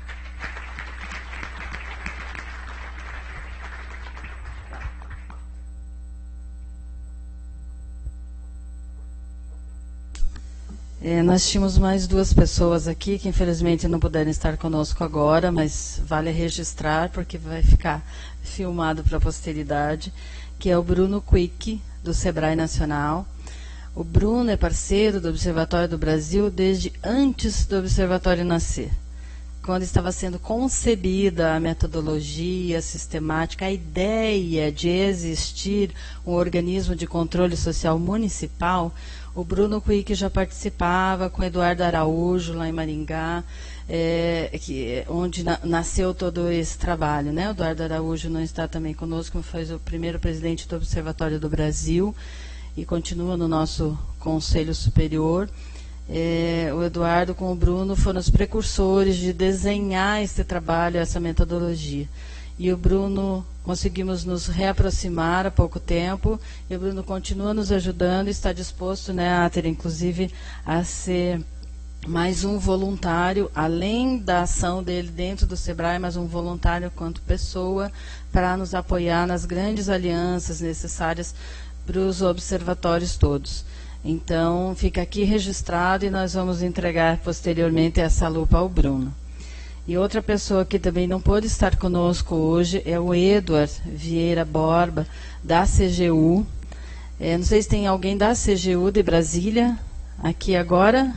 S13: Nós tínhamos mais duas pessoas aqui que infelizmente não puderam estar conosco agora, mas vale registrar porque vai ficar filmado para a posteridade, que é o Bruno Quick, do Sebrae Nacional. O Bruno é parceiro do Observatório do Brasil desde antes do Observatório nascer. Quando estava sendo concebida a metodologia a sistemática, a ideia de existir um organismo de controle social municipal, o Bruno Quick já participava com o Eduardo Araújo, lá em Maringá, onde nasceu todo esse trabalho, né? O Eduardo Araújo não está também conosco, foi o primeiro presidente do Observatório do Brasil e continua no nosso Conselho Superior. O Eduardo com o Bruno foram os precursores de desenhar esse trabalho, essa metodologia. E o Bruno, conseguimos nos reaproximar há pouco tempo, e o Bruno continua nos ajudando, está disposto, né, a ter, inclusive, a ser mais um voluntário, além da ação dele dentro do Sebrae, mas um voluntário quanto pessoa, para nos apoiar nas grandes alianças necessárias para os observatórios todos. Então, fica aqui registrado e nós vamos entregar posteriormente essa lupa ao Bruno. E outra pessoa que também não pôde estar conosco hoje é o Edward Vieira Borba, da CGU. Não sei se tem alguém da CGU de Brasília aqui agora.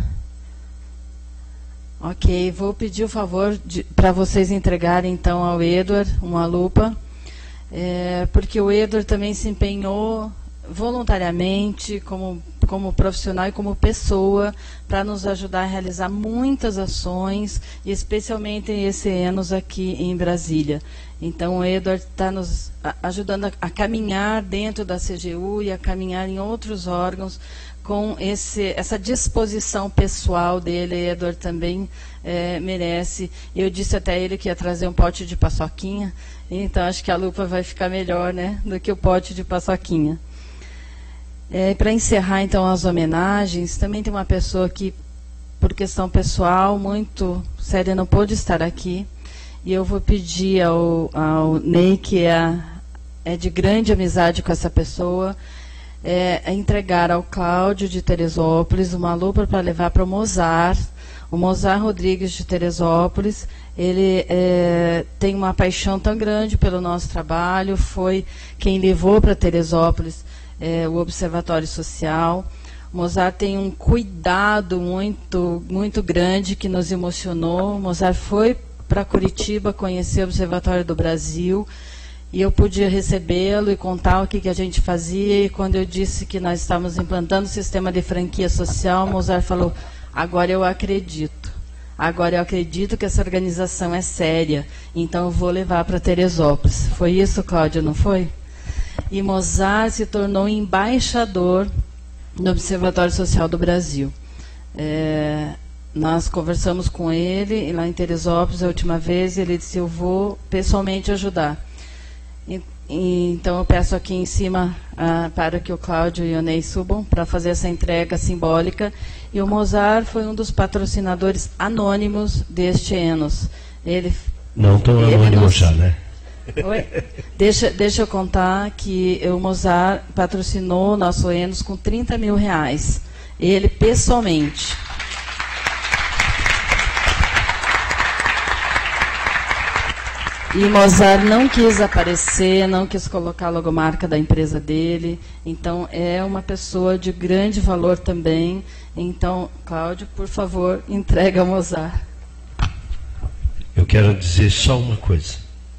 S13: Ok, vou pedir o favor para vocês entregarem então ao Edward uma lupa, porque o Edward também se empenhou voluntariamente como profissional e como pessoa para nos ajudar a realizar muitas ações, e especialmente esse Enos aqui em Brasília. Então o Edward está nos ajudando a caminhar dentro da CGU e a caminhar em outros órgãos com essa disposição pessoal dele. Edward também merece. Eu disse até ele que ia trazer um pote de paçoquinha, então acho que a lupa vai ficar melhor, né, do que o pote de paçoquinha. Para encerrar, então, as homenagens, também tem uma pessoa que, por questão pessoal, muito séria, não pôde estar aqui. E eu vou pedir ao Ney, que é de grande amizade com essa pessoa, entregar ao Cláudio de Teresópolis uma lupa para levar para o Mozart Rodrigues de Teresópolis. Ele tem uma paixão tão grande pelo nosso trabalho, foi quem levou para Teresópolis o Observatório Social. O Mozart tem um cuidado muito grande que nos emocionou. O Mozart foi para Curitiba conhecer o Observatório do Brasil e eu podia recebê-lo e contar o que a gente fazia. E quando eu disse que nós estávamos implantando o sistema de franquia social, o Mozart falou: Agora eu acredito. Agora eu acredito que essa organização é séria, então eu vou levar para Teresópolis. Foi isso, Cláudia, não foi? E Mozart se tornou embaixador do Observatório Social do Brasil. Nós conversamos com ele lá em Teresópolis a última vez, e ele disse: eu vou pessoalmente ajudar. Então eu peço aqui em cima para que o Cláudio e o Ney subam para fazer essa entrega simbólica. E o Mozart foi um dos patrocinadores anônimos deste Enos. Ele
S2: não tão anônimo já, né?
S13: Oi? Deixa eu contar que o Mozart patrocinou o nosso Enos com R$30 mil. Ele pessoalmente. E Mozart não quis aparecer, não quis colocar a logomarca da empresa dele. Então, é uma pessoa de grande valor também. Então, Cláudio, por favor, entrega a Mozart.
S2: Eu quero dizer só uma coisa.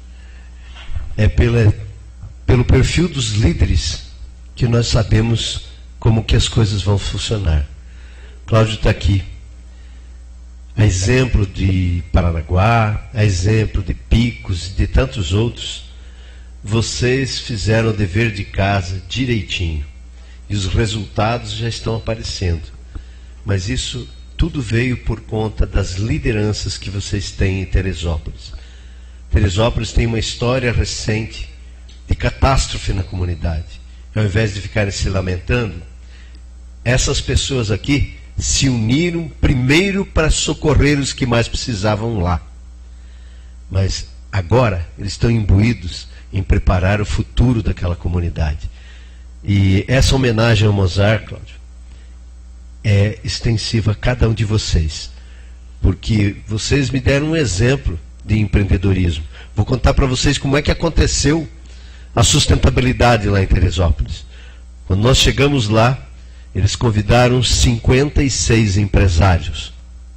S2: É pelo perfil dos líderes que nós sabemos como que as coisas vão funcionar. Cláudio está aqui. A exemplo de Paranaguá, a exemplo de Picos e de tantos outros, vocês fizeram o dever de casa direitinho. E os resultados já estão aparecendo. Mas isso tudo veio por conta das lideranças que vocês têm em Teresópolis. Teresópolis tem uma história recente de catástrofe na comunidade. Ao invés de ficarem se lamentando, essas pessoas aqui se uniram primeiro para socorrer os que mais precisavam lá. Mas agora eles estão imbuídos em preparar o futuro daquela comunidade. E essa homenagem ao Mozart, Cláudio, é extensiva a cada um de vocês, porque vocês me deram um exemplo de empreendedorismo. Vou contar para vocês como é que aconteceu a sustentabilidade lá em Teresópolis. Quando nós chegamos lá, eles convidaram 56 empresários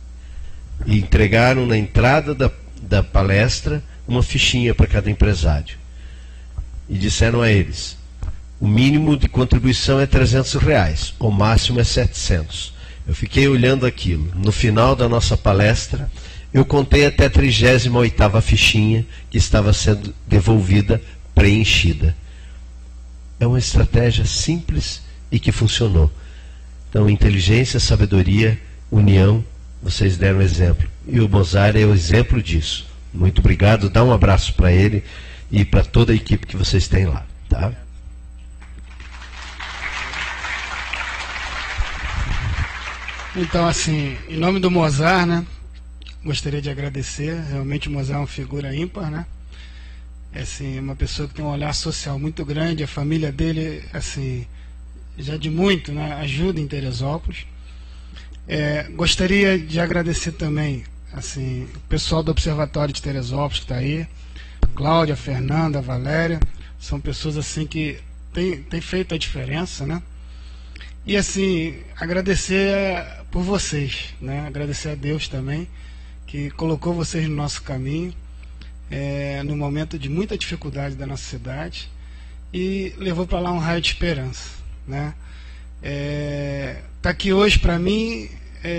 S2: e entregaram na entrada da palestra uma fichinha para cada empresário. E disseram a eles: o mínimo de contribuição é R$300, o máximo é 700. Eu fiquei olhando aquilo. No final da nossa palestra, eu contei até a 38ª fichinha que estava sendo devolvida, preenchida. É uma estratégia simples e que funcionou. Então, inteligência, sabedoria, união, vocês deram exemplo. E o Mozart é o exemplo disso. Muito obrigado, dá um abraço para ele e para toda a equipe que vocês têm lá. Tá?
S10: Então, assim, em nome do Mozart, né, gostaria de agradecer. Realmente o Mozart é uma figura ímpar, né? É, assim, uma pessoa que tem um olhar social muito grande. A família dele, assim, já de muito, né, ajuda em Teresópolis. Gostaria de agradecer também, assim, o pessoal do Observatório de Teresópolis que está aí, a Cláudia, a Fernanda, a Valéria, são pessoas assim que têm feito a diferença, né? E assim, agradecer por vocês, né? Agradecer a Deus também, que colocou vocês no nosso caminho, no momento de muita dificuldade da nossa cidade, e levou para lá um raio de esperança, né? Tá aqui hoje, para mim,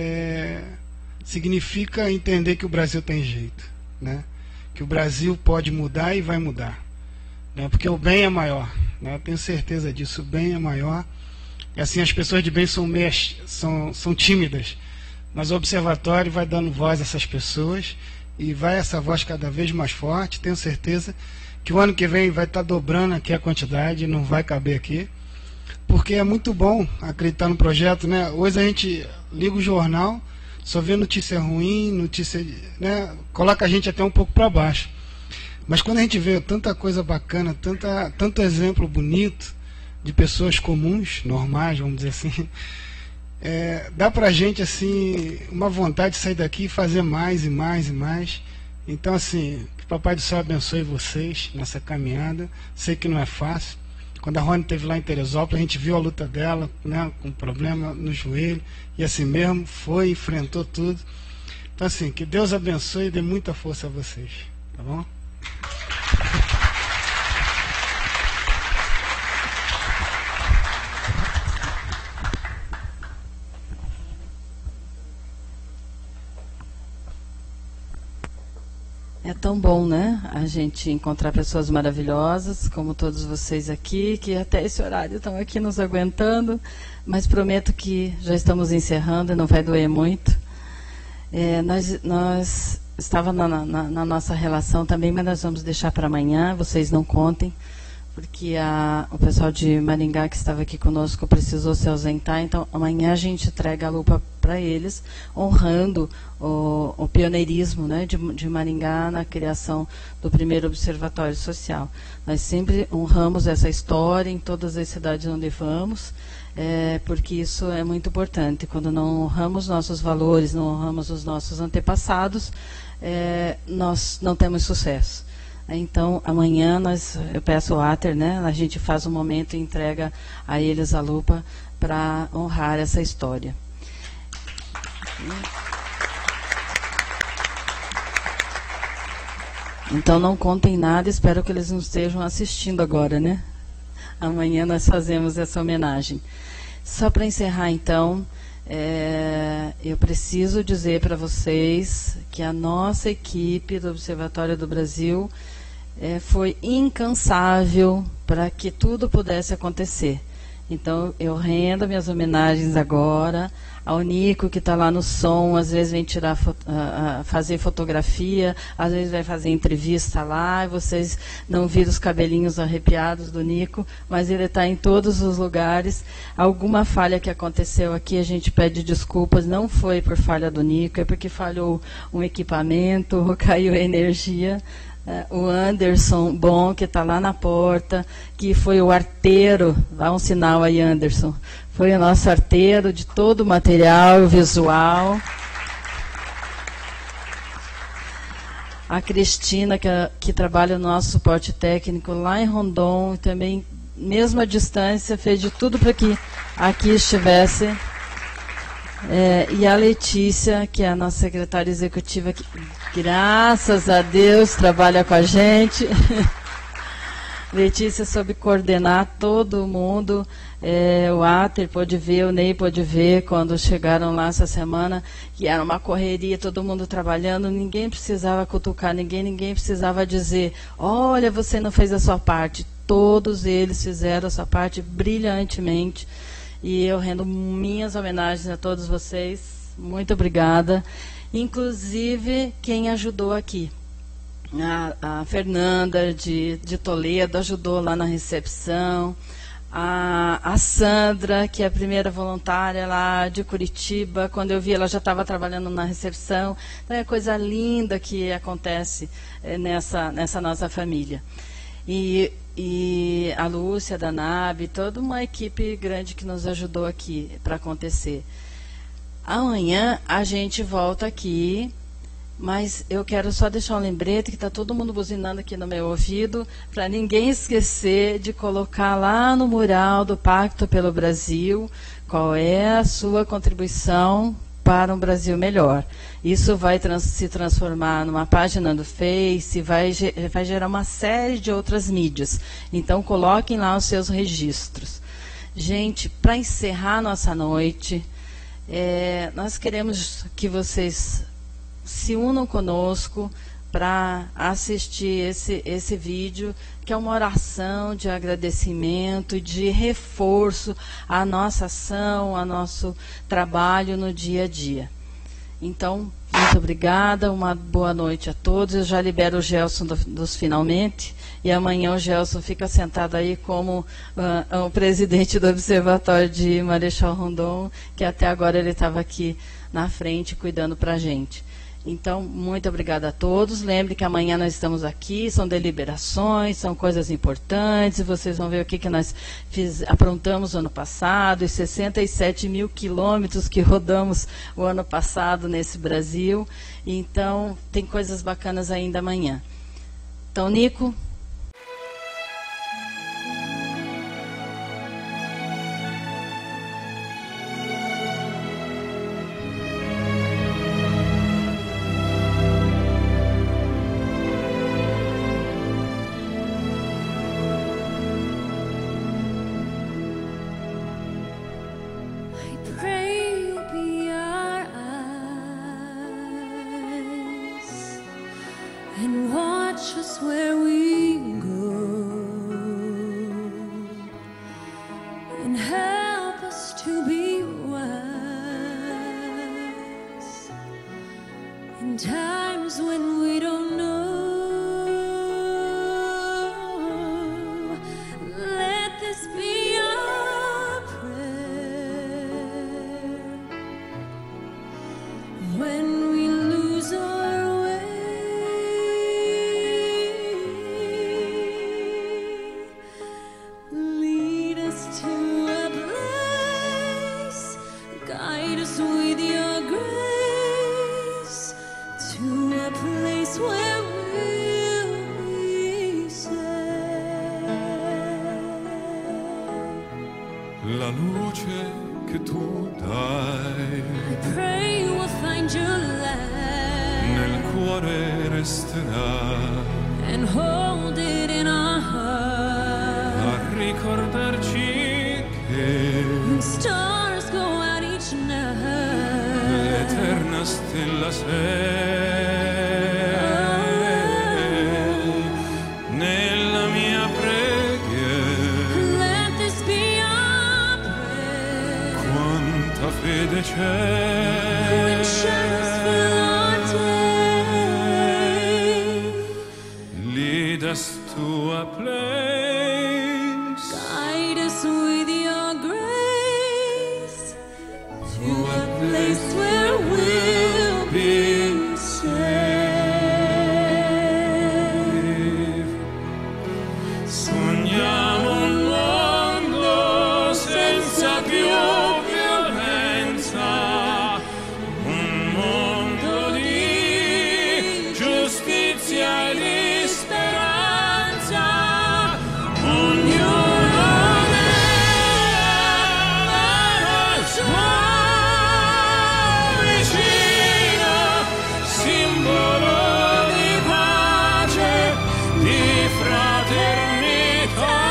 S10: significa entender que o Brasil tem jeito, né? Que o Brasil pode mudar e vai mudar, né? Porque o bem é maior, né? Eu tenho certeza disso, o bem é maior. E assim, as pessoas de bem são tímidas, mas o Observatório vai dando voz a essas pessoas e vai essa voz cada vez mais forte. Tenho certeza que o ano que vem vai estar dobrando aqui a quantidade, não vai caber aqui, porque é muito bom acreditar no projeto, né? Hoje a gente liga o jornal, só vê notícia ruim, notícia, né? Coloca a gente até um pouco para baixo. Mas quando a gente vê tanta coisa bacana, tanto exemplo bonito de pessoas comuns, normais, vamos dizer assim, dá pra gente assim uma vontade de sair daqui e fazer mais e mais e mais. Então, assim, que o Papai do Céu abençoe vocês nessa caminhada. Sei que não é fácil. Quando a Rony esteve lá em Teresópolis, a gente viu a luta dela, né, com problema no joelho, e assim mesmo foi, enfrentou tudo. Então, assim, que Deus abençoe e dê muita força a vocês, tá bom?
S13: É tão bom, né? A gente encontrar pessoas maravilhosas, como todos vocês aqui, que até esse horário estão aqui nos aguentando, mas prometo que já estamos encerrando e não vai doer muito. Nós estava na nossa relação também, mas nós vamos deixar para amanhã, vocês não contem, porque o pessoal de Maringá que estava aqui conosco precisou se ausentar, então amanhã a gente entrega a lupa para eles, honrando o pioneirismo, né, de Maringá na criação do primeiro observatório social. Nós sempre honramos essa história em todas as cidades onde vamos, porque isso é muito importante. Quando não honramos nossos valores, não honramos os nossos antepassados, nós não temos sucesso. Então, amanhã eu peço ao Ater, né, a gente faz um momento e entrega a eles a lupa para honrar essa história. Então, não contem nada, espero que eles não estejam assistindo agora, né? Amanhã nós fazemos essa homenagem. Só para encerrar, então, eu preciso dizer para vocês que a nossa equipe do Observatório do Brasil foi incansável para que tudo pudesse acontecer. Então, eu rendo minhas homenagens agora ao Nico, que está lá no som, às vezes vem fazer fotografia, às vezes vai fazer entrevista lá, e vocês não viram os cabelinhos arrepiados do Nico, mas ele está em todos os lugares. Alguma falha que aconteceu aqui, a gente pede desculpas, não foi por falha do Nico, é porque falhou um equipamento, caiu a energia. O Anderson Bom, que está lá na porta, que foi o arteiro, dá um sinal aí, Anderson, foi o nosso arteiro de todo o material visual. A Cristina, que trabalha no nosso suporte técnico lá em Rondon, também, mesmo à distância, fez de tudo para que aqui estivesse. E a Letícia, que é a nossa secretária executiva, que, graças a Deus, trabalha com a gente. Letícia soube coordenar todo mundo. O Ater pôde ver, o Ney pôde ver quando chegaram lá essa semana, que era uma correria, todo mundo trabalhando, ninguém precisava cutucar ninguém precisava dizer, olha, você não fez a sua parte. Todos eles fizeram a sua parte brilhantemente. E eu rendo minhas homenagens a todos vocês. Muito obrigada. Inclusive, quem ajudou aqui. A Fernanda de Toledo ajudou lá na recepção. A Sandra, que é a primeira voluntária lá de Curitiba. Quando eu vi, ela já estava trabalhando na recepção. Então, é coisa linda que acontece nessa nossa família. E a Lúcia, da NAB, toda uma equipe grande que nos ajudou aqui para acontecer. Amanhã a gente volta aqui, mas eu quero só deixar um lembrete que está todo mundo buzinando aqui no meu ouvido, para ninguém esquecer de colocar lá no mural do Pacto pelo Brasil qual é a sua contribuição para um Brasil melhor. Isso vai se transformar numa página do Face, vai gerar uma série de outras mídias. Então, coloquem lá os seus registros. Gente, para encerrar nossa noite, nós queremos que vocês se unam conosco para assistir esse vídeo, que é uma oração de agradecimento, de reforço à nossa ação, ao nosso trabalho no dia a dia. Então, muito obrigada, uma boa noite a todos. Eu já libero o Gelson dos finalmente, e amanhã o Gelson fica sentado aí como o presidente do Observatório de Marechal Rondon, que até agora ele estava aqui na frente cuidando para a gente. Então, muito obrigada a todos. Lembre que amanhã nós estamos aqui, são deliberações, são coisas importantes, vocês vão ver o que nós aprontamos no ano passado, os 67 mil quilômetros que rodamos o ano passado nesse Brasil. Então, tem coisas bacanas ainda amanhã. Então, Nico...
S8: And watch us where we go and help us to be wise in times when we don't know. Let this be our prayer when we lose our way. Lead us to a place, guide us with your grace, to a place where we'll be safe.
S11: La luce che tu dai
S8: I pray we'll find your light
S11: nel cuore resterà
S8: and hold it in our heart.
S11: a ricordarci che
S8: When stars go out each night,
S11: l'eterna stella sei nella mia preghiera.
S8: let this be our prayer.
S11: Quanta fede
S8: When shadows fill our day,
S11: lead us to a place,
S8: guide us with your grace, to a place where we'll be safe.
S11: sogniamo un mondo senza più violenza, un mondo di giustizia e di speranza, ognuno nella sua vicino, simbolo di pace, di fraternità.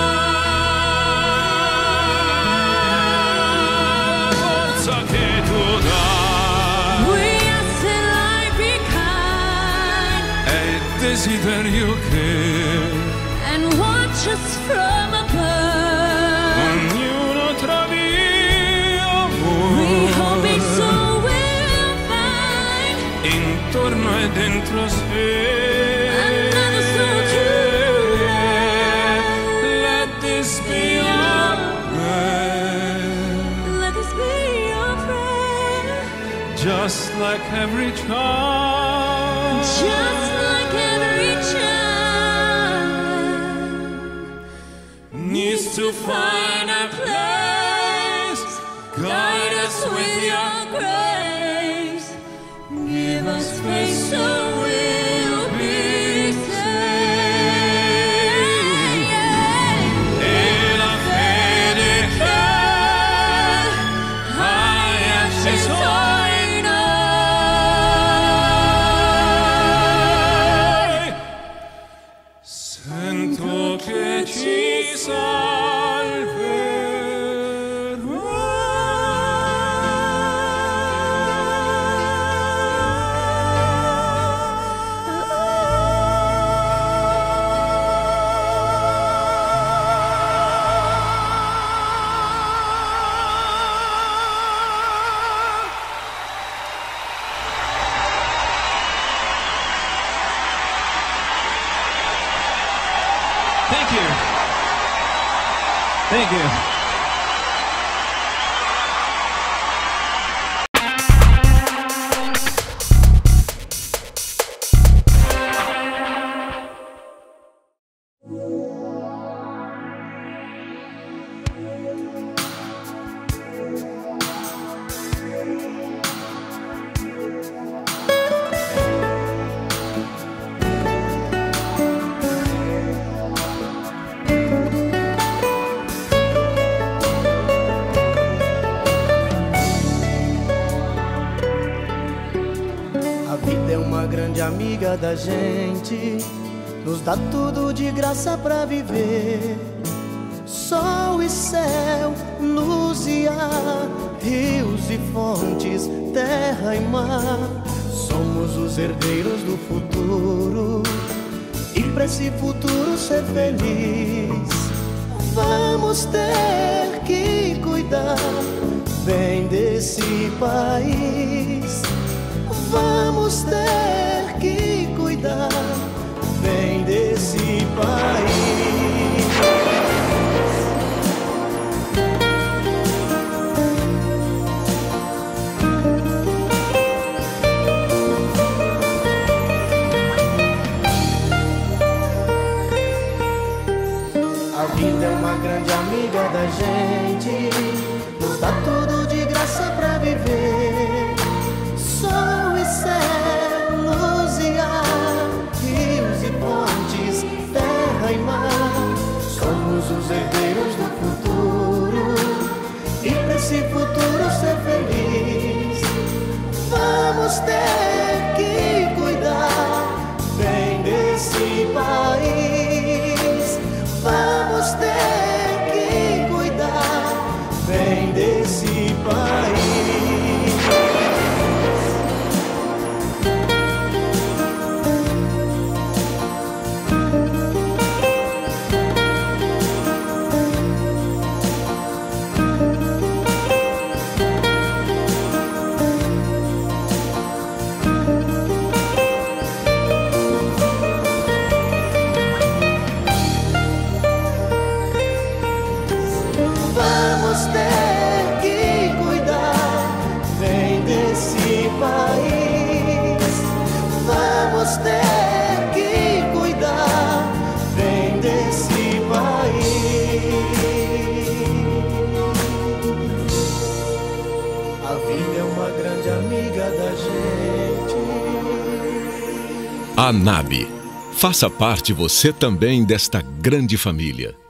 S11: Forza che tu dai
S8: We ask that life be kind
S11: è il desiderio che
S8: and watch us from above.
S11: ognuno trovi
S8: We hope
S11: amore
S8: it's so we'll find
S11: intorno e dentro sé.
S8: another soul to love.
S11: Let this be our prayer,
S8: Let this be your prayer,
S11: just like every child,
S8: just like every child
S11: needs to find a place.
S8: guide us with your grace, give us faith so we'll be safe.
S11: E la fede che hai acceso
S8: in noi,
S11: sento che ci
S12: Thank you. Thank you.
S14: amiga da gente, nos dá tudo de graça pra viver. Sol e céu, luz e ar, rios e fontes, terra e mar. Somos os herdeiros do futuro, e pra esse futuro ser feliz, vamos ter que cuidar bem desse país. Vamos ter que cuidar bem desse país. A vida é uma grande amiga da gente, nos dá tudo de graça pra viver. Sol e céu, luz e ar, rios e pontes, terra e mar. Somos os herdeiros do futuro, e pra esse futuro ser feliz, vamos ter que cuidar bem desse país. Vamos ter que cuidar bem desse país. Vamos ter que cuidar bem desse país. Vamos ter que cuidar bem desse país. A vida é uma grande amiga da gente.
S15: ANAB. Faça parte você também desta grande família.